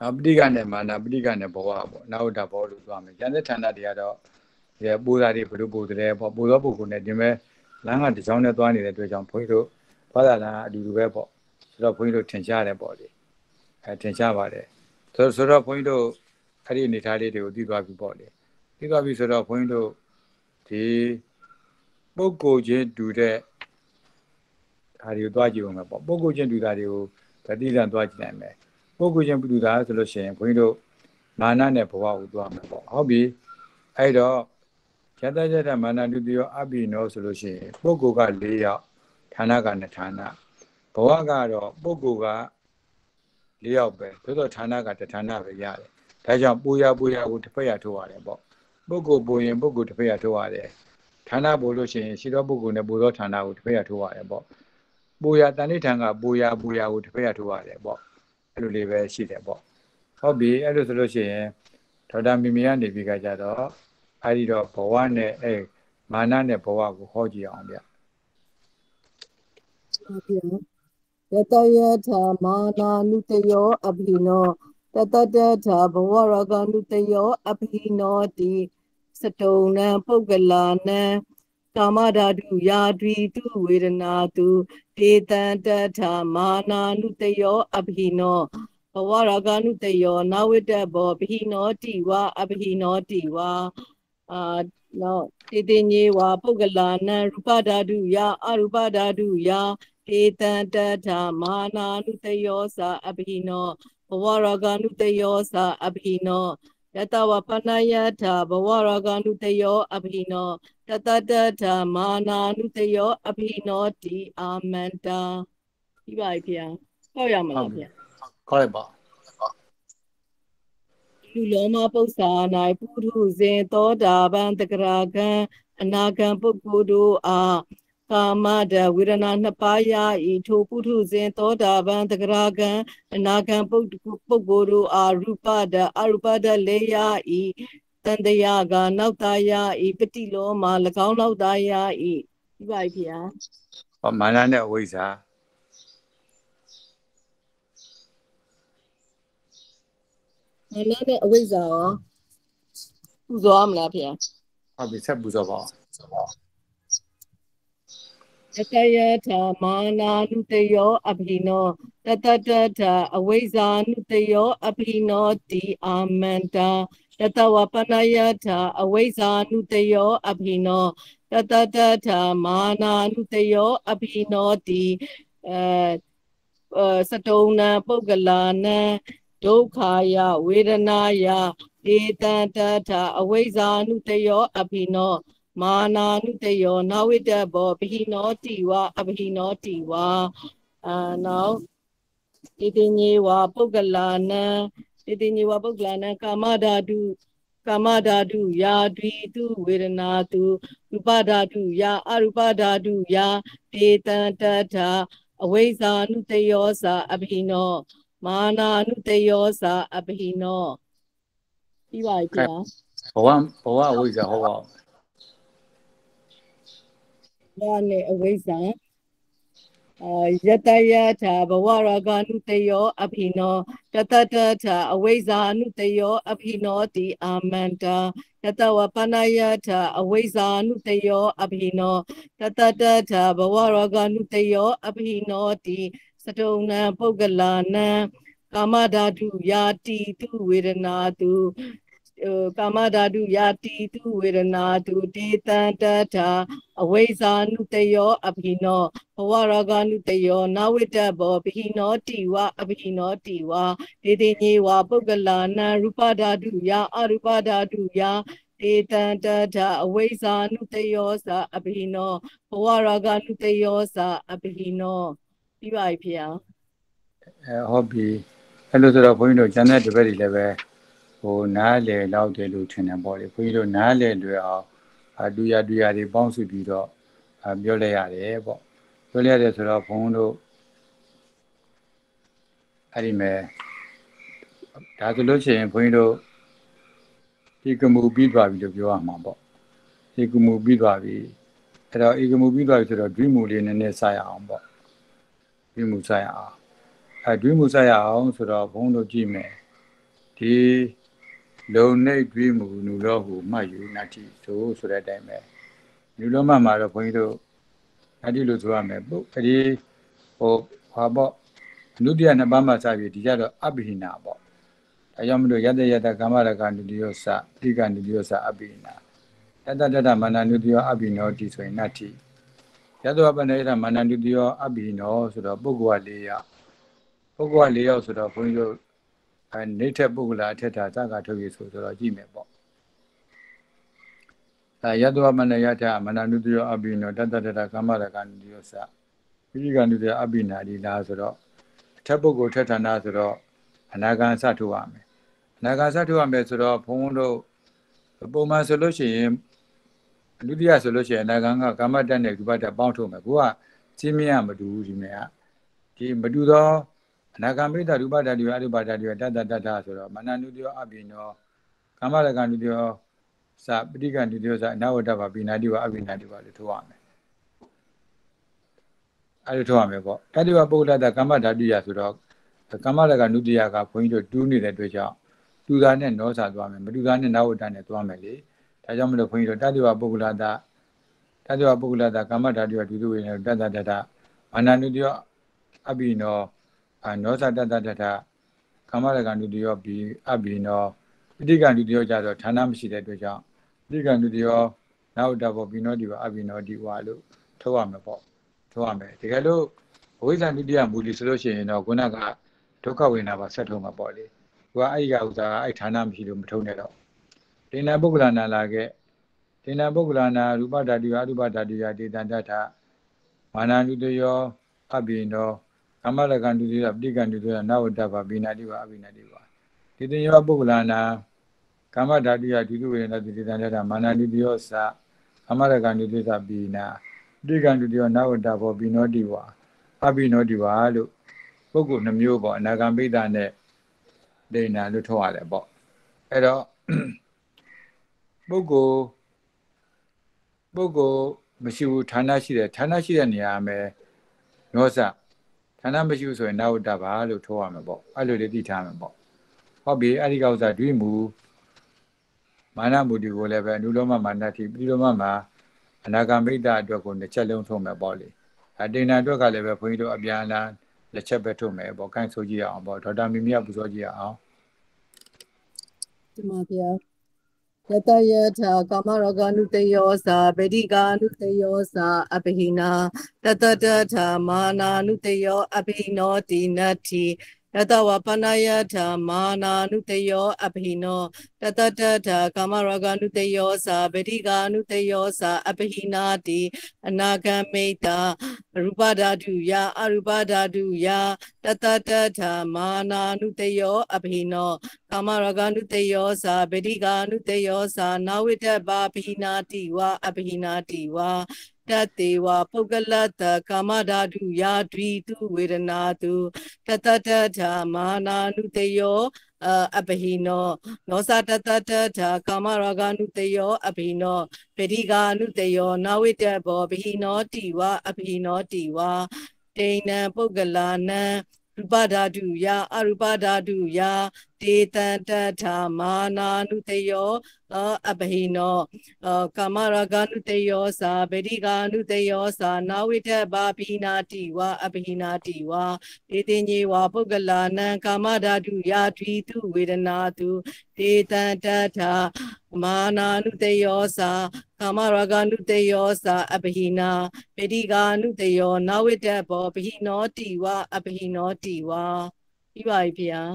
ပဋိကနဲ့မာနာပဋိကနဲ့ဘဝပေါ့နာဝတ္တဘောလို့သွားမယ်ဉာဏ်သက်ဌာနတွေကတော့ဒီပူဇာတွေဘယ်လိုပူတယ်ပေါ့ပူသောပုဂ္ဂိုလ်နဲ့ဒီမဲ့လမ်းကတစ်ချောင်းနဲ့သွားနေတဲ့အတွက်ကြောင့်ဘုန်းကြီးတို့ဘာသာလမ်းအတူတူပဲပေါ့ဆိုတော့ဘုန်းကြီးတို့ထင်ရှားတယ်ပေါ့လေထင်ရှားပါတယ်ဆိုတော့ဘုန်းကြီးတို့အဲ့ဒီအနေထားလေးတွေကိုသိသွားပြီပေါ့လေသိသွားပြီဆိုတော့ဘုန်းကြီးတို့ဒီပုဂ္ဂိုလ်ချင်းတူတဲ့ဒါတွေကိုသွားကြည့်အောင်ပေါ့ပုဂ္ဂိုလ်ချင်းတူတာတွေကိုတတိယသွားကြည့်နိုင်မယ်ပုဂ္ဂိုလ်ချင်းတူတာဆိုလို့ရှိရင်ဘုန်းကြီးတို့မာနနဲ့ဘဝကိုသွားမယ်ပေါ့ဟုတ်ပြီအဲ့တော့ယတယတမာနတုတ္တယောအပိနောဆိုလို့ရှိရင်ပုဂ္ဂိုလ်က4ယောက်ဌာနက2ဌာနဘဝကတော့ပုဂ္ဂိုလ်က4ယောက်ပဲသို့သောဌာနက1ဌာနပဲရတယ်ဒါကြောင့်ပူရကိုတစ်ဖက်ရထိုးရတယ်ပေါ့ပုဂ္ဂိုလ်ပူရင်ပုဂ္ဂိုလ်တစ်ဖက်ရထိုးရတယ်ဌာနပူလို့ရှိရင်ရှိသောပုဂ္ဂိုလ်နဲ့ပူသောဌာနကိုတစ်ဖက်ရထိုးရတယ်ပေါ့ပူရတဏိဋ္ဌံကပူရကိုတစ်ဖက်ရထိုးရတယ်ပေါ့အဲ့လိုလေးပဲရှိတယ်ပေါ့ဟုတ်ပြီအဲ့လိုဆိုလို့ရှိရင်ဒေါက်တာမီမီကနေပြီးကြတော့အဲ့ဒီတော့ဘဝနဲ့မာနနဲ့ဘဝကိုဟောကြည့်အောင်ဗျယတယထာမာနာနုတယောအဘိနောတတတထာဘဝရဂနုတယောအဘိနောတိစတုံနံပုဂ္ဂလာနံကာမဓာတုယာဒွိတုဝေဒနာတုဒေတံတထာမာနာနုတယောအဘိနောဘဝရဂနုတယောနဝိတ္တဘောဘိနောတိဝါအဘိနောတိဝါနောက်တေတေညေဝါပုဂ္ဂလာနံရူပဓာတုယာအရူပဓာတုယာဒေတံတထာမာနာနုတယောသာအဘိနောဘဝရဂနုတယောသာအဘိနောယတဝပနယထာဘဝရဂနုတယောအဘိနောတတတထာမာနာနုတယောအဘိနောတိအာမန္တာဒီပါဗျာဟောရမလားဗျာခေါ်ရပါလူလောမပု္ပ္ပာ၌ပုထုဇဉ်သောတာပန်တဂရကံအနာကံပုဂ္ဂိုလ်တို့အားကာမတဝေဒနာ2ပါးရဤထိုပုထုဇဉ်သောတာပန်တဂရကံအနာကံပုဂ္ဂိုလ်တို့အားရူပတအရူပတလည်းရဤတန်တရာကနောက်သားရဤပတိလောမှာ၎င်းနောက်သားရဤဒီပါဗျာဟောမာနနဲ့အဝိဇ္ဇာမာနနဲ့အဝိဇ္ဇာရောပူဇော်ရမလားဗျာဟုတ်ပြီဆက်ပူဇော်ပါယတယထာမာနာနုတယောအဘိနောတတတထာအဝိဇ္ဇာနုတယောအဘိနောတိအာမန္တာယတဝပနယထာအဝိဇ္ဇာနုတယောအဘိနောတတတထာမာနာနုတယောအဘိနောတိစတုံနံပုဂ္ဂလာနံဒုက္ခယဝေဒနာယဒေတံတထာအဝိဇ္ဇာနုတယောအဘိနောမာနာနုတယောနဝိတ္တဘောဘိနောတိဝါအဘိနောတိဝါနောက်တေတေညေဝါပုဂ္ဂလာနံတေတေညေဝါပုဂ္ဂလာနံကာမဓာတုယာဒွိတုဝေဒနာတုရူပဓာတုယာအရူပဓာတုယာဒေတံတထာအဝိဇ္ဇာနုတယောသာအဘိနောမာနာနုတယောသာအဘိနောပြီးပါပြီဗျာဘဝအဝိဇ္ဇာဟောပါဘာနဲ့အဝိဇ္ဇာယတယထာဘဝရဂနုတယောအဘိနောတတတထာအဝိဇ္ဇာနုတယောအဘိနောတိအာမန္တာယတဝပနယထာအဝိဇ္ဇာနုတယောအဘိနောတတတထာဘဝရဂနုတယောအဘိနောတိစတုံနံပုဂ္ဂလာနံကာမဓာတုယာတိတုဝေဒနာတုကာမဓာတုယာတိတုဝေဒနာတုဒေတံတထာအဝိဇ္ဇာနုတယောအဘိနောဘဝရဂနုတယောနဝိတ္တဘောဘိနောတိဝါအဘိနောတိဝါဒေတိညေဝါပုဂ္ဂလာနံရူပဓာတုယာအရူပဓာတုယာဒေတံတထာအဝိဇ္ဇာနုတယောသာအဘိနောဘဝရဂနုတယောသာအဘိနောပြီးပါပြီဗျာဟုတ်ပြီအဲ့လိုဆိုတော့ဘုန်းကြီးတို့ကျန်တဲ့တပည့်တွေလည်းပဲနားလေလောက်တယ်လို့ထင်တယ်ပေါ့လေဘုန်းကြီးတို့နားလေလွယ်အောင်တူရတွေပေါင်းစုပြီးတော့ပြောလိုက်ရတယ်ပေါ့ပြောလိုက်ရတယ်ဆိုတော့ဘုန်းတို့အဲ့ဒီမဲ့ဒါဆိုလို့ရှိရင်ဘုန်းကြီးတို့ဒီကမှုပြီးသွားပြီလို့ပြောရမှာပေါ့ဒီကမှုပြီးသွားပြီအဲ့တော့ဒီကမှုပြီးသွားပြီဆိုတော့ဒွိမှုလေးနည်းနည်းစရအောင်ပေါ့ဒွိမှုစရအောင်ဒွိမှုစရအောင်ဆိုတော့ဘုန်းတို့ကြည့်မယ်ဒီလုံနေတွေးမှုနူတော့ဟူမှယူနာတိဆိုတဲ့အတိုင်းပဲနူတော့မှမှာတော့ဘုန်းကြီးတို့နာတိလို့ဆိုရမယ်ပုဒီဟာပေါ့အနုတ္တိယနှစ်ပါးမှစပြီးဒီကြတော့အဘိဟိနာပေါ့အဲကြောင့်မလို့ယတယတကာမရကနုတ္တိယောစတိကနုတ္တိယောစအဘိဟိနာတတတမာနနုတ္တိယောအဘိနောတိဆိုရင်နတ္တိယတောပနေရမာနနုတ္တိယောအဘိနောဆိုတော့ပုဂ္ဂိုလ်၄ယောက်ပုဂ္ဂိုလ်၄ယောက်ဆိုတော့ဘုန်းကြီးတို့နေထက်ပုဂ္ဂလာအထက်တာသကထုတ်ရဆိုတော့ကြည့်မယ်ပေါ့ယတောပနေရထမာနနုတ္တိယောအဘိနောတတတကာမရကနုတ္တိယောစပိဋကနုတ္တိယောအဘိနာဒီလားဆိုတော့ထက်ပုဂ္ဂိုလ်ထက်ဌာနဆိုတော့အနာဂံစထုတ်ရမယ်အနာဂံစထုတ်ရမယ်ဆိုတော့ဘုန်းတို့ပုံမှန်ဆိုလို့ရှိရင်ဒုတိယဆိုလို့ရှိရင်အနာဂံကကာမတ္တနဲ့ဒီဘတ်တပေါင်းထုတ်မယ်ကိုကချင်းမြမတူဘူးဒီမဲ့ဒီမတူသောအနာဂံပိဋကရူပတ္တတိယအရူပတ္တတိယတတတတဆိုတော့မနနုတ္တိယောအဘိနောကာမရကနုတ္တိယောစပိဋကနုတ္တိယောစအနဝတ္တပါပိနာတိဝအဘိနာတိဝလို့ထုတ်ရမယ်အဲ့လိုထုတ်ရမယ်ပေါ့တတိယပုဂ္ဂလတကာမဓာတိယဆိုတော့ကာမရကနုတ္တိယကဘုန်းကြီးတို့တူးနေတဲ့အတွက်ကြောင့်တူတာနဲ့နောစာသွားမယ်မတူတာနဲ့နဝတ္တနဲ့သွားမယ်လေဒါကြောင့်မလို့ဘုန်းကြီးတို့တတိယပုဂ္ဂလတကာမဓာတိယဒုတိယဝေနတတတတမာနနုတ္တိယောအဘိနောနောစာတတတတကာမရကနုတ္တိယောဘိအဘိနောပိဋကနုတ္တိယောကြတော့ဌာနမရှိတဲ့အတွက်ကြောင့်ပိဋကနုတ္တိယောနဝတ္တဘောဘိနောတိဝအဘိနောတိဝလို့ထုတ်ရမယ်ပေါ့ထုတ်ရမယ်တကယ်လို့အဝိဇ္ဇာနုတ္တိယမူလီဆိုလို့ရှိရင်တော့ခုနကဒုက္ခဝေဒနာပါဆက်ထုတ်မှာပေါ့လေသူကအဲ့ဒီကဥစ္စာအဲ့ဌာနမရှိလို့မထုတ်နဲ့တော့ဒေနပုဂ္ဂလနာလာခဲ့ဒေနပုဂ္ဂလနာရူပဓာတိယအရူပဓာတိယဒေတံတထမာနနုတ္တိယောအဘိနောကာမရကနုတ္တိယောပိဋကနုတ္တိယောနဝတ္တပါပိနာတိဝအဘိနာတိဝဒေတယောပုဂ္ဂလနာကာမဓာတိယဒုတိယဝေနတိဒေတံတထမာနနုတ္တိယောစကာမရကနုတ္တိယောပိနာပိဋကနုတ္တိယောနဝတ္တဘောပိနောတိဝအဘိနောတိဝလို့ပုဂ္ဂိုလ်နှမျိုးပေါ့အနာဂံပိဋကနဲ့ဒိဏလို့ထုတ်ရတယ်ပေါ့အဲ့တော့ပုဂ္ဂိုလ်မရှိဘူးဌာနရှိတယ်ဌာနရှိတဲ့နေရာမှာနောစဌာနမရှိဘူးဆိုရင်နဝတ္တပါလို့ထုတ်ရမှာပေါ့အဲ့လိုလေးသိထားမှာပေါ့ဟုတ်ပြီအဲ့ဒီကောက်စားဒွိမူမာနမူဒီကိုလည်းပဲအနုလောမမာနတိပိလောမမှာအနာဂံပိဋကအတွက်ကိုတစ်ချက်လုံးထုတ်မယ်ပေါ့လေအဒိဏအတွက်ကလည်းပဲဘုန်းကြီးတို့အပြန်အလှန်လက်ချက်ပဲထုတ်မယ်ပေါ့ကိုင်းဆိုကြည့်ရအောင်ပေါ့ဒေါက်တာမီမီကပူဇော်ကြည့်ရအောင်ဒီမှာဗျာယတယထာကာမရကနုတယောစာဗေဒိကာနုတယောစာအဘိဟိနာတတတထာမာနာနုတယောအဘိနောတိနတ္ထိယတဝပနယထာမာနာနုတယောအဘိနောတတတထာကာမရကနုတယောစာဗေဒိကာနုတယောစာအဘိဟိနာတိအနာဂမိတရူပဓာတုယအရူပဓာတုယတတတထာမာနာနုတယောအဘိနောကာမရကနုတယောစာဗေဒိကာနုတယောစာနာဝိတ္တဘာဘိဟိနာတိဝအဘိဟိနာတိဝတတေဝပုဂ္ဂလတကာမဓာတုယာဒွိတုဝေဒနာတုတတတထာမာနာနုတယောအဘိနောနောသတတတထာကာမရဂနုတယောအဘိနောပရိကာနုတယောနာဝိတ္တဘောဘိနောတိဝအဘိနောတိဝတေနံပုဂ္ဂလာနံရူပဓာတုယအရူပဓာတုယတေတံတထာမာနာနုတယောအဘိနောကာမရဂနုတယောသာဗေဒိကာနုတယောသာနာဝိတ္တဘာဘိနာတိဝအဘိနာတိဝတေတင်ကြီးဝပုဂ္ဂလာနံကာမဓာတုယာဒွိတုဝေဒနာတုတေတံတထာမာနာနုတယောသာကာမရဂနုတယောသာအဘိနာဗေဒိကာနုတယောနာဝိတ္တဘောဘိနောတိဝအဘိနောတိဝပြီးပါပြီဗျာ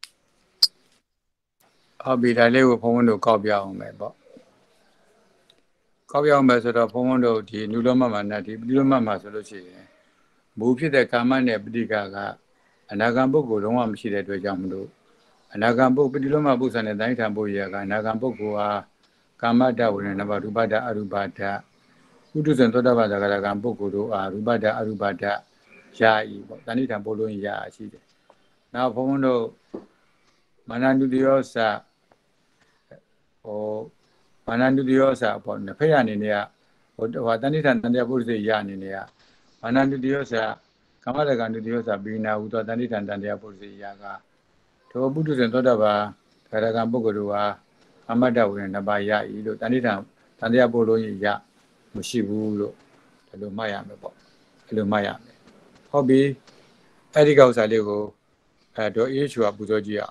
ဟုတ်ပြီဒါလေးကိုဘုန်းဘုန်းတို့ကောက်ပြအောင်မယ်ပေါ့ကောက်ပြအောင်မယ်ဆိုတော့ဘုန်းဘုန်းတို့ဒီနုလောမမာနတိပฏิလောမမှာဆိုလို့ရှိရင်မူဖြစ်တဲ့ကာမနဲ့ပฏิကကအနာဂံပုဂ္ဂိုလ်လုံးဝမရှိတဲ့အတွက်ကြောင့်မလို့အနာဂံပုဂ္ဂိုလ်ပฏิလောမပု္ပ္ပန်နဲ့တိုင်းထံပုရိယကအနာဂံပုဂ္ဂိုလ်ဟာကာမတ္တဝိရဏဘရူပတ္တအရူပတ္တဥဒ္ဒဇံသောတပတ္တကရကံပုဂ္ဂိုလ်တို့အားရူပတ္တအရူပတ္တယာဤပေါ့တဏိထံပို့လို့ရရှိတယ်နောက်ဘုန်းဘုန်းတို့မာနနုတယောစမာနနုတယောစပေါ့နှစ်ဖက်ရအနေနဲ့ဟိုတဏိထံတန်တရားပုရိသေရအနေနဲ့မာနနုတယောစကာမရကနုတယောစဘိနာဟူသောတဏိထံတန်တရားပုရိသေရကထိုပုဒ္ဒဇံသောတပ Karagan Bogorua, Amada Win, Nabaya, Ilu, Tanita, Tandia Bolo, Ya, Mushibu, Lumaya, Lumaya. Hobby, Edigo Saligo, do issue of Buzogia.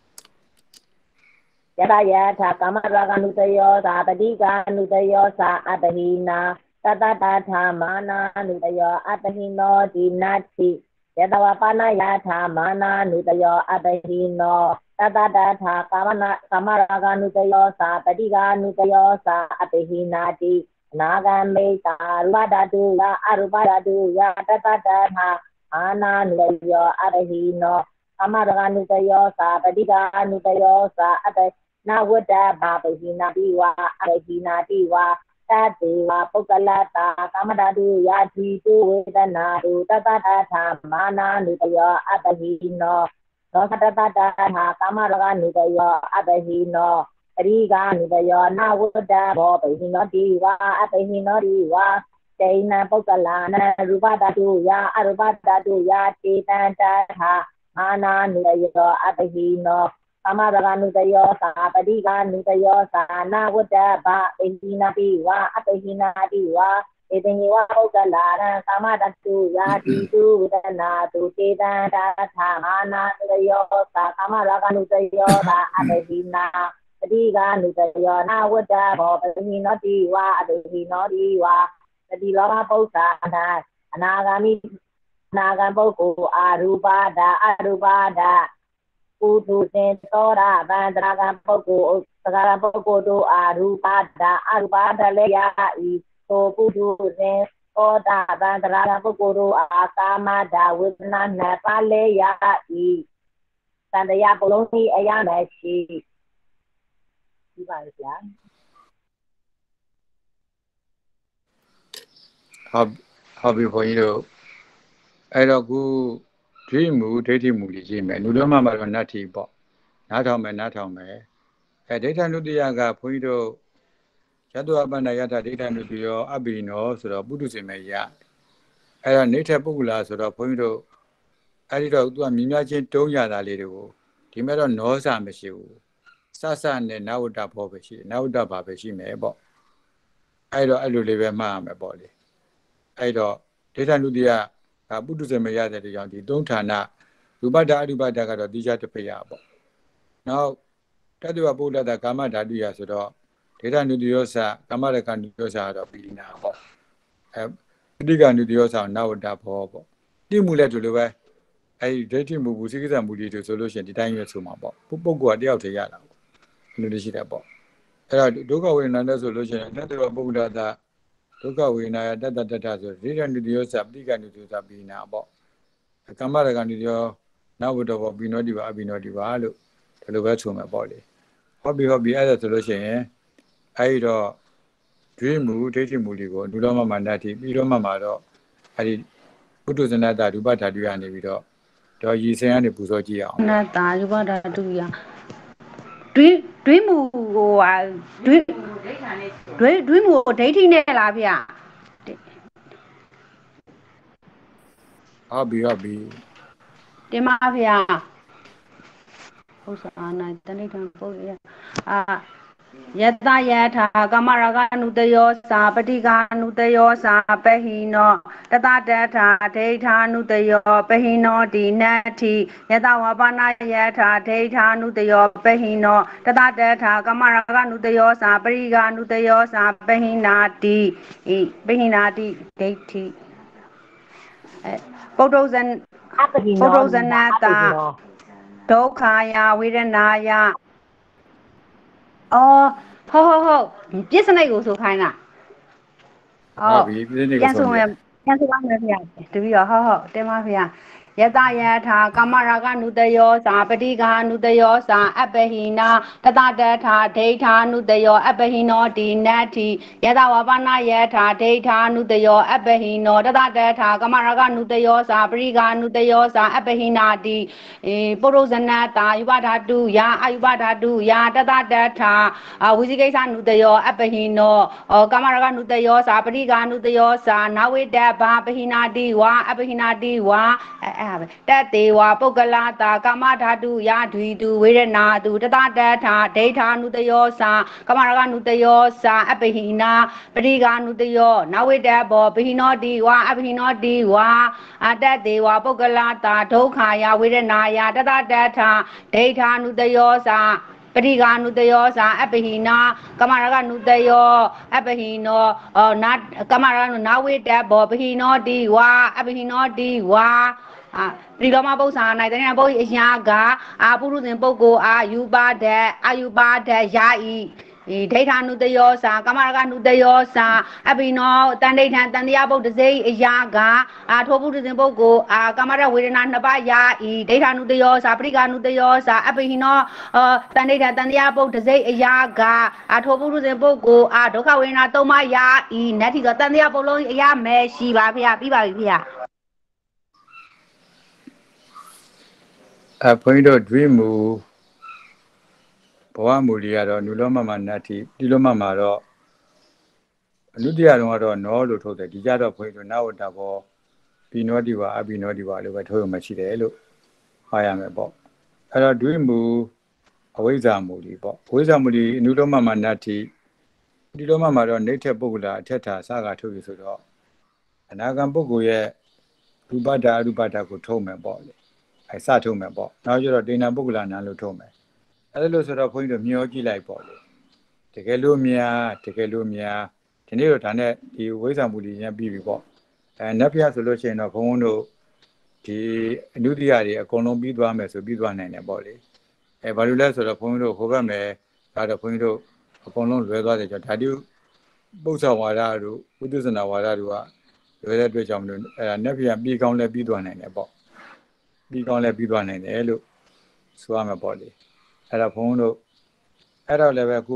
Yata Kamaraga Nutayo, Abadiga Nutayo, Sa Abahina, Tata Mana Nutayo, Abahino, Dinati, Yadawapana Yata Mana Nutayo, Abahino, Tata Kamaraga Nutayo, Sa Abadiga Nutayo, Sa Abahina, Nagameta, Rubadadu, Arubadadu, Yatata, Ana Nutayo, Abahino, Kamaraga Nutayo, Sa Abadiga Nutayo, Sa Abahino. Na wada baba hina diwa hina diwa tadiwa pokalata kamadadu yati tu vedana tu tata mana nutayo abahino no tata kamaraga nutayo abahino riga nutayo na wada baba hina diwa abahino diwa Jaina pokalana rubadadu ya arubadadu ya tita mana nutayo abahino Kamaraga Nutayo, Sabadiga Nutayo, Sana Wada Ba, Ehina Diwa, Apehina Diwa, Edeniwa Ogalana, Kamadatu, Yadi, Dana, Tutida, Tamana Nutayo, Kamaraga Nutayo, Apehina, Diga Nutayo, Nawada, Bobahina Diwa, Apehina Diwa, the Dilora Posana, Anagami, Nagamboko, Arubada. Udu Tora Bandragan Pogo, Sagarapogo, Arubada Leya, so Pudu Oda Bandragan Pogo, Akamada, with Nanapaleya, Sandaya Poloni, Ayamashi. Hobby for you. I don't go. Dream mood, dating mood, Jim, and Udoma Nati Bot. Not on me, not on me. A data Nudiaga, Puido, Chadu Abanayata, data Nudio, Abino, so the Buddhism, ya. A native Bugula, so the Puido, I did to a Minajin Tonya that little. Timero knows I'm a shoe. Sasa and now da Popeshi, now da Papeshi, me bot. I don't live a mamma body. I don't, data Nudia. Buddhism yada the young don't turn up. Rubada got a dija to pay up. Now, Tadu Buddha the Kamada Diasodo, Teta Nudiosa, Kamada can do out of being now. Diga Nudiosa now dap hobo. Dimula to the way. I dating Mubusi and Budi to solution, the time to Mabo. Pupo the outer yellow. Nudishitabo. Doga will another solution, another Buddha that. Toka wina data reason to the Sabdiga to Sabina about a Kamaragan now would have been not divalu to the west my body. Hobby other solution, I do dream mood, dating muligo, Duloma Mandati, Idoma Mado, I did put to the Nata to Bata Duani Vido. Do you say any Pusogia? Nata, you want to do ya? Dream dating Lavia. Hobby. The mafia. Also, I don't know. Yata yata Kamaraga Nutayo, Sapatiga Nutayo, Sapehino, Tata Data Nutayo, Pehino, Dinati, Yata Wabana Yata, Data Nutayo, Pehino, Tata Data Kamaraga Nutayo, Sapariga Nutayo, Sapehinati, Behinati, Dati. Photos and Nata, Dokaya, Widanaya. Oh, ho, just an ego so kind of. Oh, yes, to be a ho, Demafia. Yata Kamaraga Nudayo, Sapatiga Nudayo, Apehina, Tata Data Nudayo, Apehino, Dinati, Yatawabana Yata, Data Nudayo, Apehino, Tata Data, Kamaraga Nudayo, Sabriga Nudayo, Apehina, di Porozanata, Yubata do ya, Tata Data, Wizigasa Nudayo, Apehino, Kamaraga Nudayo, Sabriga Nudayo, Nawe Daba, Apehina diwa, ပဲတက်သေးဝါပုဂ္ဂလာတာကာမဓာတုယာဒွီတုဝေရနာတုတတတထာဒိဋ္ဌာနုတယောစာကမရကနုတယောစာအပဟိနာပရိကာနုတယောနဝိတဘောပဟိနောတိဝါအပဟိနောတိဝါအတသေးဝါပုဂ္ဂလာတာဒုက္ခယဝေရနာယတတတထာဒိဋ္ဌာနုတယောစာပရိကာနုတယောစာအပဟိနာကမရကနုတယောအပဟိနောနာကမရကနဝိတဘောပဟိနောတိဝါအပဟိနောတိဝါပရိလောမပု္ပ္ပာ၌တဏှာပုရိအရာကပုရုဇဉ်ပုဂ္ဂိုလ်အာယူပါဒတ်အာယူပါဒတ်ယာဤဒိဋ္ဌာနုတယောစာကမရကနုတယောစာအပိနောတန်ဒိဋ္ဌံတန်တရားပုဒ္ဒစေအရာကထိုပုရုဇဉ်ပုဂ္ဂိုလ်ကမရဝေဒနာနှစ်ပါးယာဤဒိဋ္ဌာနုတယောစာပရိကာနုတယောစာအပိနောတန်ဒိဋ္ဌံတန်တရားပုဒ္ဒစေအရာကထိုပုရုဇဉ်ပုဂ္ဂိုလ်ဒုက္ခဝေဒနာသုံးပါးယာဤနတ္တိသောတန်တရားပုလုံးအရာမဲရှိပါဖေ။ပြီးပါပြီဖေ။ဘုန်းကြီးတို့ဒွိမူဘဝမူလီကတော့နုလောမမနတ္တိဒီလောမမှာတော့အနုတ္တရတော့နောလို့ထုတ်တယ်ဒီကြတော့ဘုန်းကြီးတို့နဝတ္တဘောဘိနောတိဝါအဘိနောတိဝါလို့ပဲထုတ်ရမှရှိတယ်လို့ဟောရမယ်ပေါ့အဲ့တော့ဒွိမူအဝိဇ္ဇာမူလီပေါ့အဝိဇ္ဇာမူလီအနုလောမမနတ္တိဒီလောမမှာတော့နေထက်ပုဂ္ဂလာအထက်ထာစကားထုတ်ပြီဆိုတော့အနာဂံပုဂ္ဂိုလ်ရဲ့ရူပတ္တအရူပတ္တကိုထုတ်မယ်ပေါ့လေစထုံးမယ်ပေါ့နောက်ကျတော့ဒိဏပုဂ္ဂလနာလို့ထုံးမယ်အဲ့လိုဆိုတော့ဘုန်းကြီးတို့မျောကြည့်လိုက်ပေါ့လေတကယ်လို့များဒီနေ့တော့ဒါနဲ့ဒီဝိဇ္ဇာမူလီရန်ပြီးပြီပေါ့နတ်ဖျားဆိုလို့ရှိရင်တော့ဘုန်းတို့ဒီအနုတ္တိယတွေအကုန်လုံးပြီးသွားမယ်ဆိုပြီးသွားနိုင်တယ်ပေါ့လေဘာလို့လဲဆိုတော့ဘုန်းကြီးတို့ဟိုဘက်မယ်ဒါတော့ဘုန်းကြီးတို့အကုန်လုံးလွယ်သွားတယ်ကြောင့်ဓာတုပု္ပ္ပဝါဒတို့ဝိသုဇနာဝါဒတို့ကလွယ်တဲ့အတွက်ကြောင့်မလို့နတ်ဖျားပြီးကောင်းလဲပြီးသွားနိုင်တယ်ပေါ့ပြီးကောင်းလဲပြီးသွားနိုင်တယ်လို့ဆိုရမှာပေါ့လေအဲ့ဒါဘုန်းတို့အဲ့တော့လည်းပဲအခု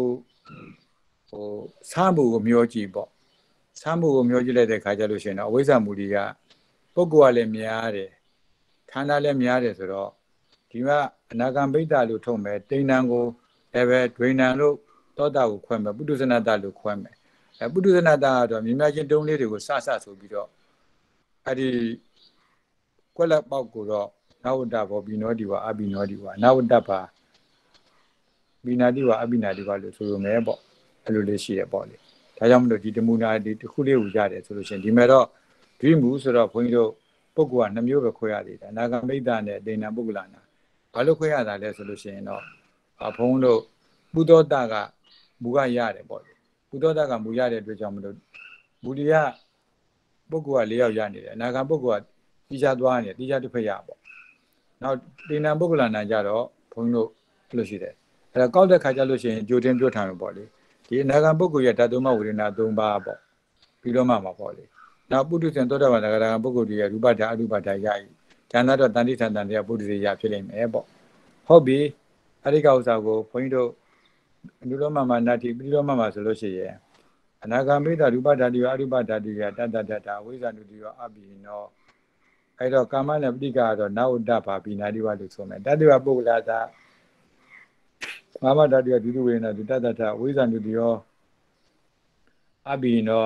စားမှုကိုမျောကြည့်ပေါ့စားမှုကိုမျောကြည့်လိုက်တဲ့ခါကျလို့ရှိရင်တော့အဝိဇ္ဇာမူလီကပုဂ္ဂိုလ်ကလည်းများတယ်ဌာနလည်းများတယ်ဆိုတော့ဒီမှာအနာဂံဗိဒ္ဓလို့ထုံးမယ်တိဏ္ဏကိုလည်းပဲဒွိဏံလို့သောတာကိုခွဲမယ်ပုထုဇနတလို့ခွဲမယ်ပုထုဇနတကတော့မြင်မြချင်းတုံးလေးတွေကိုစဆိုပြီးတော့အဲ့ဒီကွက်လက်ပေါက်ကိုတော့နဝတ္တဘောဘိနောတိဝါအဘိနောတိဝါနဝတ္တပါဘိနာတိဝါအဘိနာတိဝါလို့ဆိုရမယ်ပေါ့အဲ့လိုလေးရှိရပေါ့လေဒါကြောင့်မလို့ဒီတမူနာဒီတစ်ခုလေးကိုရတယ်ဆိုလို့ရှိရင်ဒီမဲ့တော့ဒွိမူဆိုတော့ဘုန်းကြီးတို့ပုဂ္ဂိုလ်က2မျိုးပဲခွဲရသေးတယ်အနာဂံမိတ်္တနဲ့ဒိဏပုဂ္ဂလနာဘာလို့ခွဲရတာလဲဆိုလို့ရှိရင်တော့ဘုန်းတို့ပုသောတကမူကရတယ်ပေါ့လေပုသောတကမူရတဲ့အတွက်ကြောင့်မလို့မူလီကပုဂ္ဂိုလ်က4ယောက်ရနေတယ်အနာဂံပုဂ္ဂိုလ်ကတိကျသွားနေတိကျတစ်ဖက်ရပေါ့နောက်တိဏပုဂ္ဂလနာကြတော့ဘုန်းတို့အဲ့လိုရှိတယ်အဲ့ဒါကောက်တဲ့ခါကျလို့ရှိရင်ကြိုတင်ပြောထားမှာပေါ့လေဒီအနာဂံပုဂ္ဂိုလ်ရဲ့ဓာတုမဝေဒနာ3ပါးပေါ့ပြီးတော့မှမှာပေါ့လေနောက်ပုထုဇဉ်သောတာပန်သဂရဂံပုဂ္ဂိုလ်ရဲ့ရူပဓာတ်အရူပဓာတ်ရည်ဉာဏ်တော့တန်တိသံတန်တရားပုထုဇဉ်ရဖြစ်လိမ့်မယ်ပေါ့ဟုတ်ပြီအဲ့ဒီကဥစ္စာကိုဘုန်းကြီးတို့အနုလောမမနတ္တိပြီးတော့မှဆိုလို့ရှိရင်အနာဂံမိတ္တရူပဓာတ်ရောအရူပဓာတ်ရတတ္တတ္တဝိဇ္ဇာနုတိရောအဘိနောအဲ့တော့ကာမနဲ့ပဋိက္ခကတော့နဝတ္တဘာဘိနာတိဝလို့ဆိုမယ်တတ္တိဝပုဂ္ဂလာသာကာမဓာတ်ရဒုတိဝေနဒုတတ္တတ္တဝိဇ္ဇာနုတိရောအဘိနော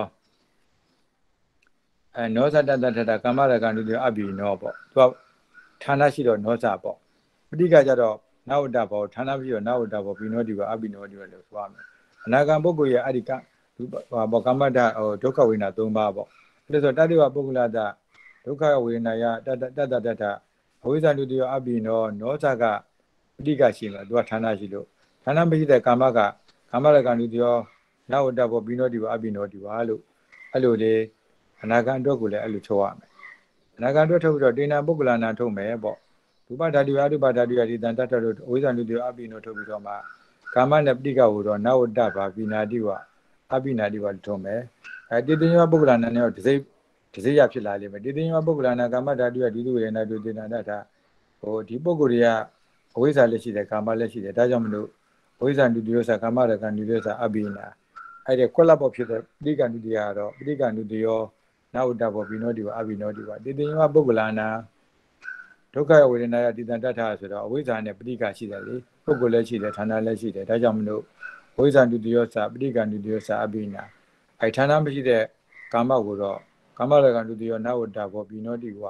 နောသတ္တတ္တကာမရကနုတိရောအဘိနောပေါ့သူကဌာနရှိတော့နောစပေါ့ပဋိက္ခကြတော့နဝတ္တဘောဌာနမရှိတော့နဝတ္တဘောဘိနောတိဝအဘိနောတိဝလို့ဆိုရမယ်အနာဂံပုဂ္ဂိုလ်ရဲ့အရိကဘောကာမဓာတ်ဒုက္ခဝေဒနာ3ပါးပေါ့ဒါဆိုတတ္တိဝပုဂ္ဂလာသာဒုက္ခဝေဒနာယတတ္တအဝိဇ္ဇာနုတိရောအဘိနောနောစကပဋိက္ခရှိမှာသူကဌာနရှိလို့ဌာနမရှိတဲ့ကာမကကာမရကနုတိရောနဝတ္တဘောဘိနောတိဝအဘိနောတိဝလို့အဲ့လိုလေအနာဂံအတွက်ကိုလည်းအဲ့လိုထုတ်ရမယ်အနာဂံအတွက်ထုတ်ပြီးတော့တိဏပုဂ္ဂလနာထုတ်မယ်ပေါ့ရူပဓာတုအရူပဓာတုယဒီတန်တတ္တတို့အဝိဇ္ဇာနုတိရောအဘိနောထုတ်ပြီးတော့မှကာမနဲ့ပဋိက္ခကိုတော့နဝတ္တဘာဘိနာတိဝအဘိနာတိဝလို့ထုတ်မယ်တိတ္တညောပုဂ္ဂလနာနဲ့တစိရဖြစ်လာလိမ့်မယ်တိတ္တညောပုဂ္ဂလနာကာမဓာတုယဒီသူဝေနတုတေနတ္တဒီပုဂ္ဂိုလ်တွေကအဝိဇ္ဇာလည်းရှိတယ်ကာမလည်းရှိတယ်ဒါကြောင့်မလို့ဝိဇ္ဇာနုတိရောကာမရကနုတိရောအဘိနာအဲ့ဒီကွက်လက်ပေါ်ဖြစ်တဲ့ပဋိက္ခနုတိယကတော့ပဋိက္ခနုတိရောနဝတ္တဘောဘိနောတိဝအဘိနောတိဝတိတ္တညောပုဂ္ဂလနာဒုက္ခဝေဒနာယတိတန်တ္ထဆိုတော့အဝိဇ္ဇာနဲ့ပဋိက္ခရှိတယ်လေပုဂ္ဂိုလ်လည်းရှိတယ်ဌာနလည်းရှိတယ်ဒါကြောင့်မလို့ဝိဇ္ဇာနုတိရောပဋိက္ခနုတိရောအဘိနာအဲ့ဌာနမရှိတဲ့ကာမကိုတော့ကာမရကနုတိရောနဝတ္တဘောဘိနောတိဝ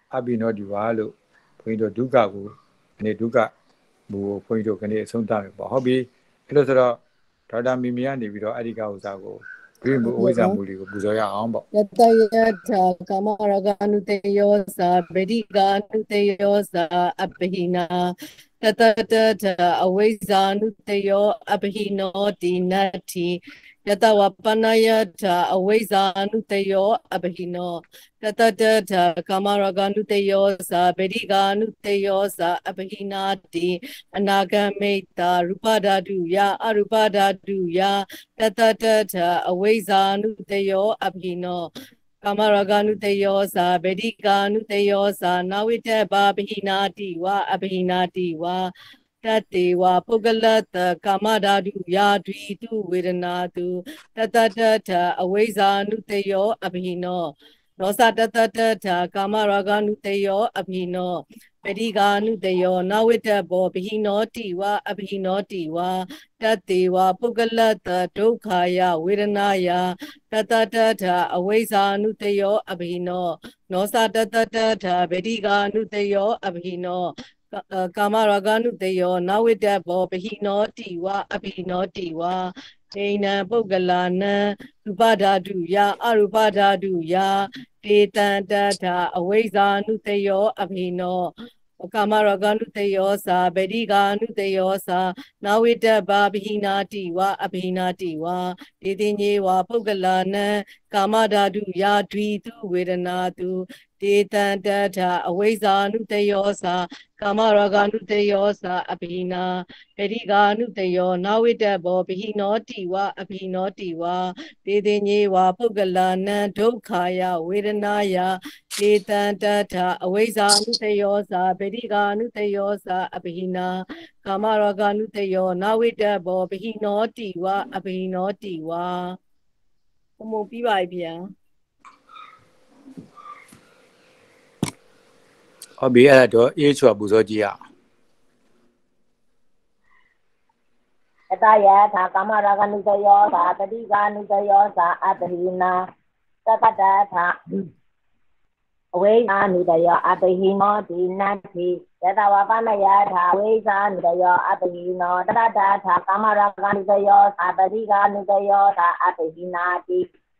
အဘိနောဒီဝါလို့ဘုန်းကြီးတို့ဒုက္ခကိုအနေဒုက္ခဘူဘုန်းကြီးတို့ကနေအဆုံးသတ်မယ်ပေါ့ဟုတ်ပြီအဲ့လိုဆိုတော့ဒေါက်တာမီမီကနေပြီးတော့အဲ့ဒီကဥစားကိုဒွိမှုအဝိဇ္ဇာမူတွေကိုပူဇော်ရအောင်ပေါ့ယတယထာကာမရာဂနုတေယောသာဗေဒိကာနုတေယောသာအပဟိနာတတတထအဝိဇ္ဇာနုတေယောအပဟိနောတိနတ္ထိယတဝပနယထာအဝိဇ္ဇာနုတေယောအပဟိနောတတတထကာမရာဂနုတေယောသာဗေဒိကာနုတေယောသာအပဟိနာတိအနာဂမိတ္တာရူပဓာတုယအရူပဓာတုယတတတထအဝိဇ္ဇာနုတေယောအပဟိနောကာမရာဂနုတေယောသာဗေဒိကာနုတေယောသာနာဝိတ္တဘာပဟိနာတိဝအပဟိနာတိဝတတေဝပုဂ္ဂလတကာမဓာတုယာဒွိတုဝေဒနာတုတတတထအဝိဇ္ဇာနုတေယောအပဟိနောနောသတတတထကာမရာဂနုတေယောအပဟိနောပရိကာနုတေယောနဝိတ္တဘောပဟိနောတိဝအပဟိနောတိဝတတေဝပုဂ္ဂလတဒုက္ခယဝေဒနာယတတတထအဝိဇ္ဇာနုတေယောအပဟိနောနောသတတတထပရိကာနုတေယောအပဟိနောကာမရာဂနုတေယောနဝိတ္တဘောပဟိနောတိဝအပဟိနောတိဝဒိဏပုဂ္ဂလာနံရူပဓာတုယအရူပဓာတုယတေတံတထအဝိဇ္ဇာနုတေယောအပဟိနောကာမရာဂနုတေယောသာဗေဒိကာနုတေယောသာနာဝိတ္တဘာပဟိနာတိဝအပဟိနာတိဝဒေတိညေဝပုဂ္ဂလာနံကာမဓာတုယာဒွိတုဝေဒနာတုတေတံတထအဝိဇ္ဇာနုတေယောသာကာမရာဂနုတေယောသာအပဟိနာပရိကာနုတေယောနာဝိတ္တဘောပဟိနောတိဝအပဟိနောတိဝဒေတိညေဝပုဂ္ဂလာနံဒုက္ခယဝေဒနာယတေတံတထအဝိဇ္ဇာနုတေယောသာပရိကာနုတေယောသာအပဟိနာကာမရာဂနုတေယောနာဝိတ္တဘောပဟိနောတိဝအပဟိနောတိဝဘုံပြီးပါပြီဗျာဟုတ်ပြီအဲ့တော့အေးချွာပူဇော်ကြည့်ရအောင်ယတယထာကာမရာဂနုတေယောသာပရိကာနုတေယောသာအပဟိနာတတတထအဝိဇ္ဇာနုတေယောအပဟိနောတိနတ္ထိယတဝပနယထာဝိဇ္ဇာနုတေယောအပဟိနောတတတထကာမရာဂနုတေယောသာပရိကာနုတေယောသာအပဟိနာတိ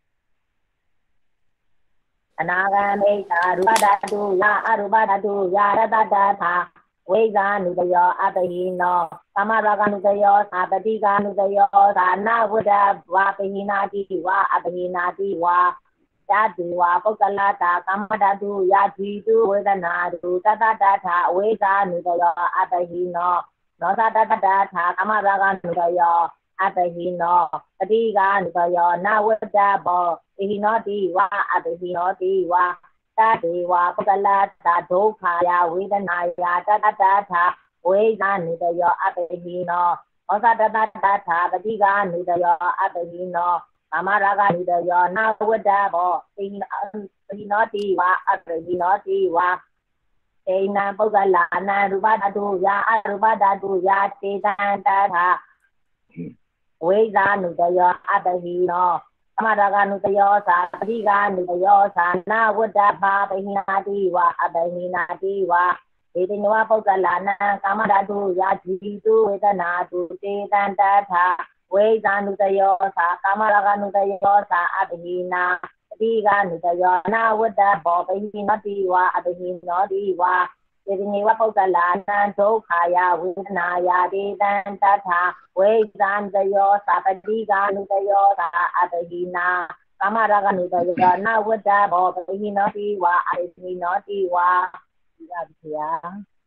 အနာဂမိတ္တာရူပဓာတုယအရူပဓာတုယတတတထဝိဇ္ဇာနုတေယောအပဟိနောကာမရာဂနုတေယောသာပတိကာနုတေယောသာနာဝိတ္တဝါပဟိနာတိဝါအပဟိနာတိဝါတတေဝပုဂ္ဂလတာကာမဓာတုယဓိတုဝေဒနာတုတတတထဝိဇ္ဇာနုတေယောအပဟိနောနောသတတတထကာမရာဂနုတေယောအပဟိနောပတိကာနုတေယောနာဝိတ္တဘောပဟိနောတိဝါအပဟိနောတိဝါတတေဝပုဂ္ဂလတာဒုက္ခယဝေဒနာယတတတထဝိဇ္ဇာနုတေယောအပဟိနောဩသတတတထပတိကာနုတေယောအပဟိနောကာမရာဂနုတေယောနာဝိတ္တဘောပဟိနောတိဝါအပဟိနောတိဝါတေနံပုဂ္ဂလာနံရူပဓာတုယအရူပဓာတုယတေတံတထဝိဇ္ဇာနုတေယောအပဟိနောကာမရာဂနုတေယောသာပတိကာနုတေယောသာနာဝိတ္တဘာပဟိနာတိဝါအပဟိနာတိဝါဒေတိနဝပုဂ္ဂလာနံကာမဓာတုယာဓိတုဝေဒနာတုတေတံတထဝိဇ္ဇာနုတေယောသာကာမရာဂနုတေယောသာအပဟိနာပတိကာနုတေယောနာဝိတ္တဘောပဟိနောတိဝါအပဟိနောတိဝါဒေတိနဝပုဂ္ဂလာနံဒုက္ခယဝေဒနာယတေတံတထဝိဇ္ဇာနုတေယောသာပတိကာနုတေယောသာအပဟိနာကာမရာဂနုတေယောနာဝိတ္တဘောပဟိနောတိဝါအပဟိနောတိဝါဒီပါဗျာ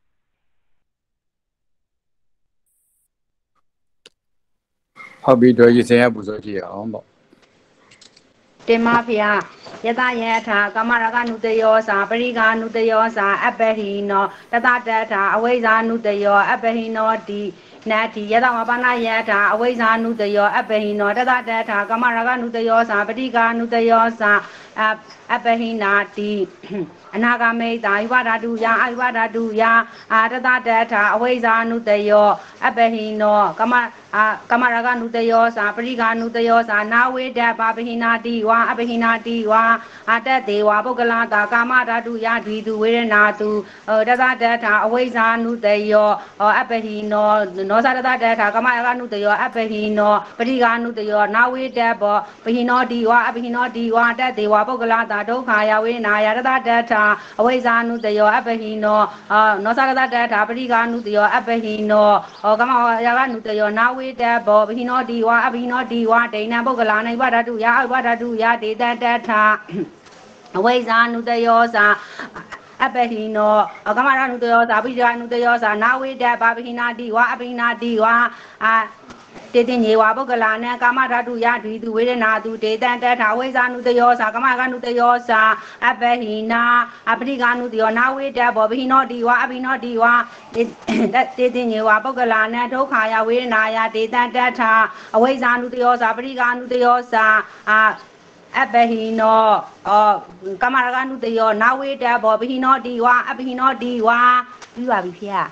ဟုတ်ပြီတော့ရေစင်ရပူဇော်ကြည့်ရအောင်ပေါ့တင်ပါဗျာယတယထာကာမရာဂနုတေယောသာပရိကာနုတေယောသာအပဟိနောတတတထအဝိဇ္ဇာနုတေယောအပဟိနောတိနတ္တိယတဝပနယထာအဝိဇ္ဇာနုတေယောအပဟိနောတတတထကာမရာဂနုတေယောသာပရိကာနုတေယောသာအပဟိနာတိအနာဂမိတ္တာယဝဓာတုယအယဝဓာတုယအာတတတထအဝိဇ္ဇာနုတေယောအပဟိနောကာမ Kamaraga Nuteyosa, Priga Nuteyosa, Nawida, Babahina Diwa, Abahina Diwa, Ata Dewa, Bogalata, Kamada Duya, Didu, Wirenatu, Dada Data, Aweza Nuteyo, Abahino, Nosada Data, Kamaraga Nuteyo, Abahino, Priga Nuteyo, Nawida, Bahino Diwa, Abahino Diwa, Dada Dewa, Bogalata, Dokaya, Winaya, Dada Data, Aweza Nuteyo, Abahino, Nosada Data, Priga Nuteyo, Abahino, Kamaraga Nuteyo, Nawida, Bahino Diwa, Abahino Diwa, Dana Bogalana, Ibada Duya, Data, Aweza Nuteyosa. Abahino, Kamara Nuteyosa, Abija Nuteyosa, Nawida, Babahina Diwa, Abahina Diwa, Titinewa Bogalana, Kamara Duya, Didu, Wirenadu, Data, Aweza Nuteyosa, Kamara Nuteyosa, Abahina, Abriga Nuteo, Nawida, Babahino Diwa, Abino Diwa, Titinewa Bogalana, Tokaya, Wirenaya, Data, Aweza Nuteyosa, Abriga Nuteyosa, Abahino, Kamaraga Nuteyo, Nawida, Babahino Diwa, Abahino Diwa, you are here.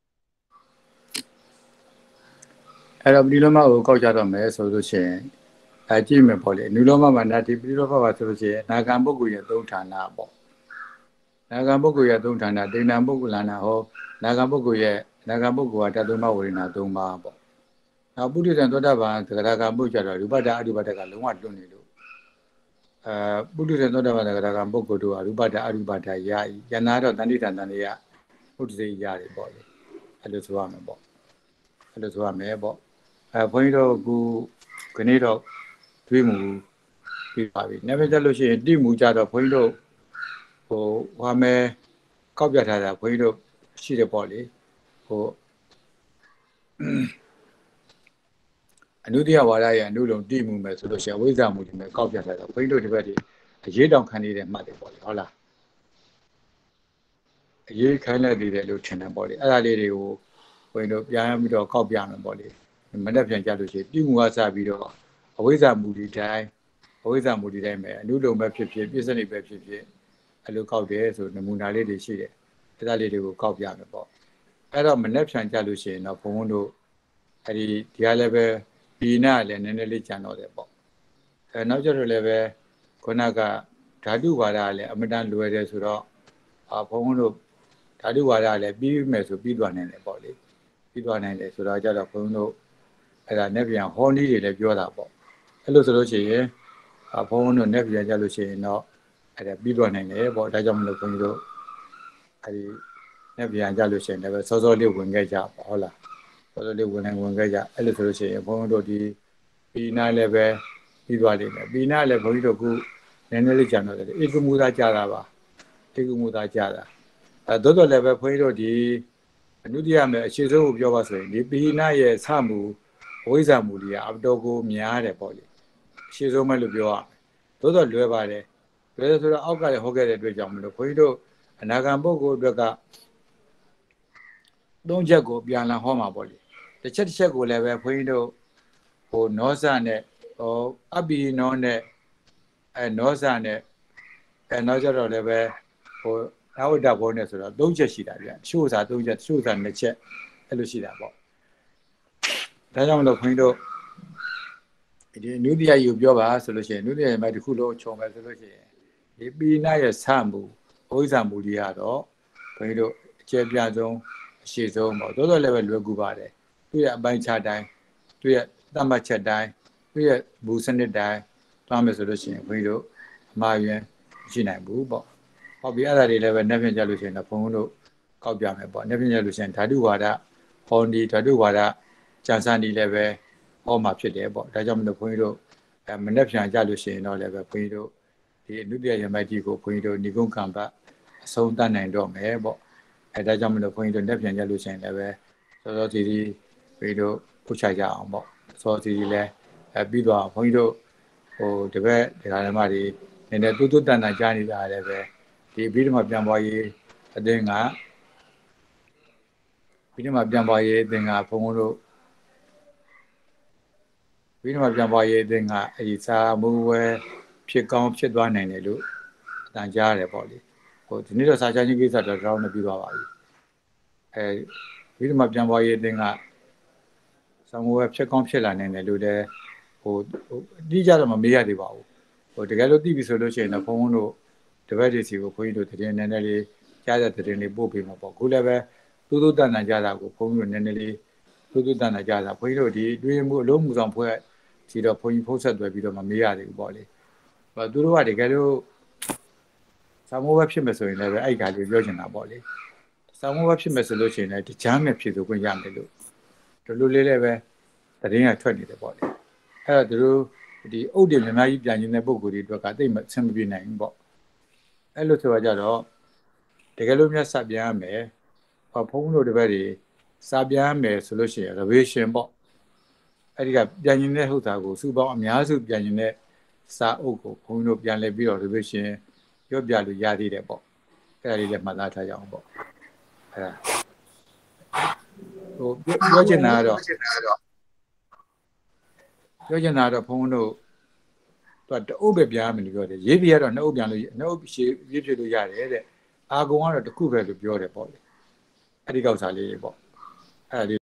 အဲ့တော့ပရိလောမကိုကောက်ကြတော့မယ်ဆိုလို့ရှိရင်ကြည့်မယ်ပေါ့လေနုလောမမှာနာတိပရိလောမပါဆိုလို့ရှိရင်နာဂံပုဂ္ဂိုလ်ရဲ့သုံးဌာနပေါ့နာဂံပုဂ္ဂိုလ်ရဲ့သုံးဌာနဒိဋ္ဌံပုဂ္ဂိုလ်နာဟောနာဂံပုဂ္ဂိုလ်ကတသုံးပါးဝေဒနာသုံးပါးပေါ့နောက်ပုရိသံသောတာပန်သဂရကံပုဂ္ဂိုလ်ကျတော့ရူပတ္တအရူပတ္တကလုံးဝတွန့်နေလို့ပုရိသံသောတာပန်သဂရကံပုဂ္ဂိုလ်တို့အရူပတ္တအရူပတ္တယာဤယနာတော့တဏိဋ္ဌံတန်ရပုတ္တစေရတယ်ပေါ့လေအဲ့လိုဆိုရမယ်ပေါ့ဘုန်းကြီးတို့ခဏတော့တွေးမှုပြပါပြီနောက်ပြလို့ရှိရင်တိမှုကြတော့ဘုန်းကြီးတို့ဟွာမဲကောက်ပြထားတာဘုန်းကြီးတို့ရှိတယ်ပေါ့လေအနုတ္တယဝါဒရဲ့အနုလုံးတိမှုမယ်ဆိုလို့ရှိရင်ဝိဇ္ဇာမှုတွေနဲ့ကောက်ပြထားတာဘုန်းကြီးတို့ဒီဘက်ဒီအရေးတောင်ခံနေတဲ့မှတ်တယ်ပေါ့လေဟုတ်လားအရေးခိုင်းလိုက်သေးတယ်လို့ထင်တယ်ပေါ့လေအဲ့ဒါလေးတွေကိုဘုန်းကြီးတို့ပြန်ပြီးတော့ကောက်ပြမယ်ပေါ့လေမနေ့ပြန်ကြလို့ရှိရင်တိမှုကစပြီးတော့အဝိဇ္ဇာမူဒီတိုင်းပဲအနုလုံးပဲဖြစ်ဖြစ်ပြည့်စနိပဲဖြစ်ဖြစ်အဲ့လိုကောက်တယ်ဆိုနမူနာလေးတွေရှိတယ်အဲ့ဒါလေးတွေကိုကောက်ပြမယ်ပေါ့အဲ့တော့မနေ့ပြန်ကြလို့ရှိရင်တော့ဘုန်းတို့အဲ့ဒီကလည်းပဲဒီနာလည်းနည်းနည်းလေးကြံတော့တယ်ပေါ့နောက်ကျတော့လည်းပဲခုနကဓာတုဝါဒလည်းအမတန်လွယ်တယ်ဆိုတော့ဘုန်းတို့ဓာတုဝါဒလည်းပြီးမယ်ဆိုပြီးသွားနိုင်တယ်ပေါ့လေပြီးသွားနိုင်တယ်ဆိုတော့ကြတော့ဘုန်းတို့အဲ့ဒါနဲ့ပြန်ဟောနီးတွေလည်းပြောတာပေါ့အဲ့လိုဆိုလို့ရှိရင်ဘုန်းတို့နဲ့ပြန်ကြလို့ရှိရင်တော့အဲ့ဒါပြီးသွားနိုင်တယ်ပေါ့ဒါကြောင့်မလို့ဘုန်းကြီးတို့အဲ့ဒီနဲ့ပြန်ကြလို့ရှိရင်လည်းစောစောလေးဝင်ခဲ့ကြပါဟုတ်လားစောစောလေးဝင်ခဲ့ကြအဲ့လိုဆိုလို့ရှိရင်ဘုန်းတို့ဒီပြီးနာလည်းပဲပြီးသွားလိမ့်မယ်ပြီးနာလည်းဘုန်းကြီးတို့ခုနည်းနည်းလေးကြံတော့တယ်ဧကမူသာကြတာပါဧကမူသာကြတာသို့တော်လည်းပဲဘုန်းကြီးတို့ဒီအနုတ္တယမဲ့အခြေဆုံးကိုပြောပါဆိုရင်ဒီပိဟိနရဲ့ဆမှုဝိဇ္ဇာမူတွေကအတော်ကိုများတယ်ပေါ့လေအခြေဆုံးမဲ့လို့ပြောရမယ်သို့တော်လွယ်ပါတယ်လွယ်ဆိုတော့အောက်ကလည်းဟောခဲ့တဲ့အတွက်ကြောင့်မလို့ဘုန်းကြီးတို့အနာဂံပုဂ္ဂိုလ်အတွက်ကသုံးချက်ကိုပြန်လာဟောမှာပေါ့လေတစ်ချက်ကိုလည်းပဲဘုန်းကြီးတို့နောစနဲ့အပိနောနဲ့နောစနဲ့နောက်ကြတော့လည်းပဲအဝိဒ္ဓဘောနဲ့ဆိုတော့၃ချက်ရှိတာဗျချိုးစာ၃ချက်ချိုးစာ၂ချက်အဲ့လိုရှိတာပေါ့ဒါကြောင့်မလို့ခွင်းတို့ဒီနုတ္တိယယူပြောပါဆိုလို့ရှိရင်နုတ္တိယမှာတစ်ခုလုံးခြုံပဲဆိုလို့ရှိရင်ဒီပိဏရဲ့ဆမှုဝိဇ္ဇာမူတွေကတော့ခွင်းတို့အကျယ်ပြဆုံးအရှိဆုံးပေါ့သို့တော်လည်းပဲလွယ်ကူပါတယ်သူ့ရဲ့အပိုင်းခြားတိုင်းသူ့ရဲ့သတ်မှတ်ချက်တိုင်းသူ့ရဲ့ဘူစနစ်တိုင်းတွားမယ်ဆိုလို့ရှိရင်ခွင်းတို့အမှားယွင်းရှိနိုင်ဘူးပေါ့ဟုတ်ပြီအဲ့ဒါတွေလည်းပဲနှက်ပြင်ကြလို့ရှိရင်တော့ဘုန်းတို့ကောက်ပြမယ်ပေါ့နှက်ပြင်ကြလို့ရှိရင်ဓာတုဝါဒဟောဒီဓာတုဝါဒကျန်စန်းဒီလည်းပဲဟောမှာဖြစ်တယ်ပေါ့ဒါကြောင့်မလို့ဘုန်းကြီးတို့မနှက်ပြင်ကြလို့ရှိရင်တော့လည်းပဲဘုန်းကြီးတို့ဒီအနုတ္တယယမတိကိုဘုန်းကြီးတို့ဏိကုံကံပတ်အဆုံးတတ်နိုင်တော့မယ်ပေါ့ဒါကြောင့်မလို့ဘုန်းကြီးတို့နှက်ပြင်ကြလို့ရှိရင်လည်းပဲစောစောစီစီဘုန်းကြီးတို့ပုတ်ချကြအောင်ပေါ့စောစီစီလည်းပြီးတော့ဘုန်းကြီးတို့တပည့်ဒကာဓမ္မတွေနည်းနည်းတူတူတန်တန်ကြားနေတာလည်းပဲဒီပြီးတော့မှပြန်ပွားရေးအသင်းကပြီးတော့မှပြန်ပွားရေးအသင်းကဘုန်းဘုန်းတို့ပြီးတော့မှပြန်ပွားရေးအသင်းကအဲဒီစာမှုဝဲဖြစ်ကောင်းဖြစ်သွားနိုင်တယ်လို့တန်ကြားရတယ်ပေါ့လေဒီနေ့တော့စာချခြင်းကိစ္စတော့တောင်းနေပြီးသွားပါပြီပြီးတော့မှပြန်ပွားရေးအသင်းကဆောင်ဝဲဖြစ်ကောင်းဖြစ်လာနိုင်တယ်လို့လည်းဟိုတိကျတော့မမေးရသေးပါဘူးဟိုတကယ်လို့သိပြီဆိုလို့ရှိရင်တော့ဘုန်းတို့တပည့်တွေစီကိုဘုန်းကြီးတို့တည်နည်းနည်းလေးကြားတဲ့တည်လေးပို့ပေးမှာပေါ့ခုလည်းပဲတူတူတန်တန်ကြားတာကိုဘုန်းကြီးတို့နည်းနည်းလေးတူတူတန်တန်ကြားတာဘုန်းကြီးတို့ဒီတွင်းမှုအလုံးမှုဆောင်ဖွဲ့စီတော့ဘုန်းကြီးဖုတ်ဆက်သွယ်ပြီးတော့မမေးရသေးဘူးပေါ့လေသူတို့ကတကယ်လို့ဆောင်ဝဲဖြစ်မယ်ဆိုရင်လည်းအဲ့ကလေးပြောချင်တာပေါ့လေဆောင်ဝဲဖြစ်မယ်ဆိုလို့ရှိရင်လည်းဒီချမ်းမဲ့ဖြစ်ဆိုခွင့်ရမယ်လို့ဒီလိုလေးလည်းပဲတရင်ကထွက်နေတယ်ပေါ့လေအဲ့တော့သူတို့ဒီအုတ်တွေများများကြီးပြန်ကျင်တဲ့ပုံကိုယ်တွေအတွက်ကတိတ်မဆင်မပြေနိုင်ဘူးပေါ့အဲ့လိုဆိုကြတော့တကယ်လို့မြတ်စပြန်ရမယ်ဘုန်းတို့တပည့်တွေစာပြန်ရမယ်ဆိုလို့ရှိရင် revision ပေါ့အဲ့ဒီကပြန်ကျင်တဲ့ဟုတ်တာကိုစုပေါင်းအများစုပြန်ကျင်တဲ့စာအုပ်ကိုဘုန်းတို့ပြန်လဲပြီးတော့ revision ပြောပြလို့ရသေးတယ်ပေါ့အဲ့ဒါလေးလည်းမှတ်သားထားကြအောင်ပေါ့အဲ့ဒါဟိုပြောချင်တာကတော့ဘုန်းတို့သူကတအုပ်ပဲပြန်ရမယ်လို့ပြောတယ်ရေးပြရတော့နှစ်အုပ်ပြန်လို့နှစ်အုပ်ရှေ့ရေးပြလို့ရတယ်တဲ့အာကုံကတော့တစ်ခုပဲလို့ပြောတယ်ပေါ့လေအဲ့ဒီကောက်စားလေးပေါ့အဲ့ဒါလေး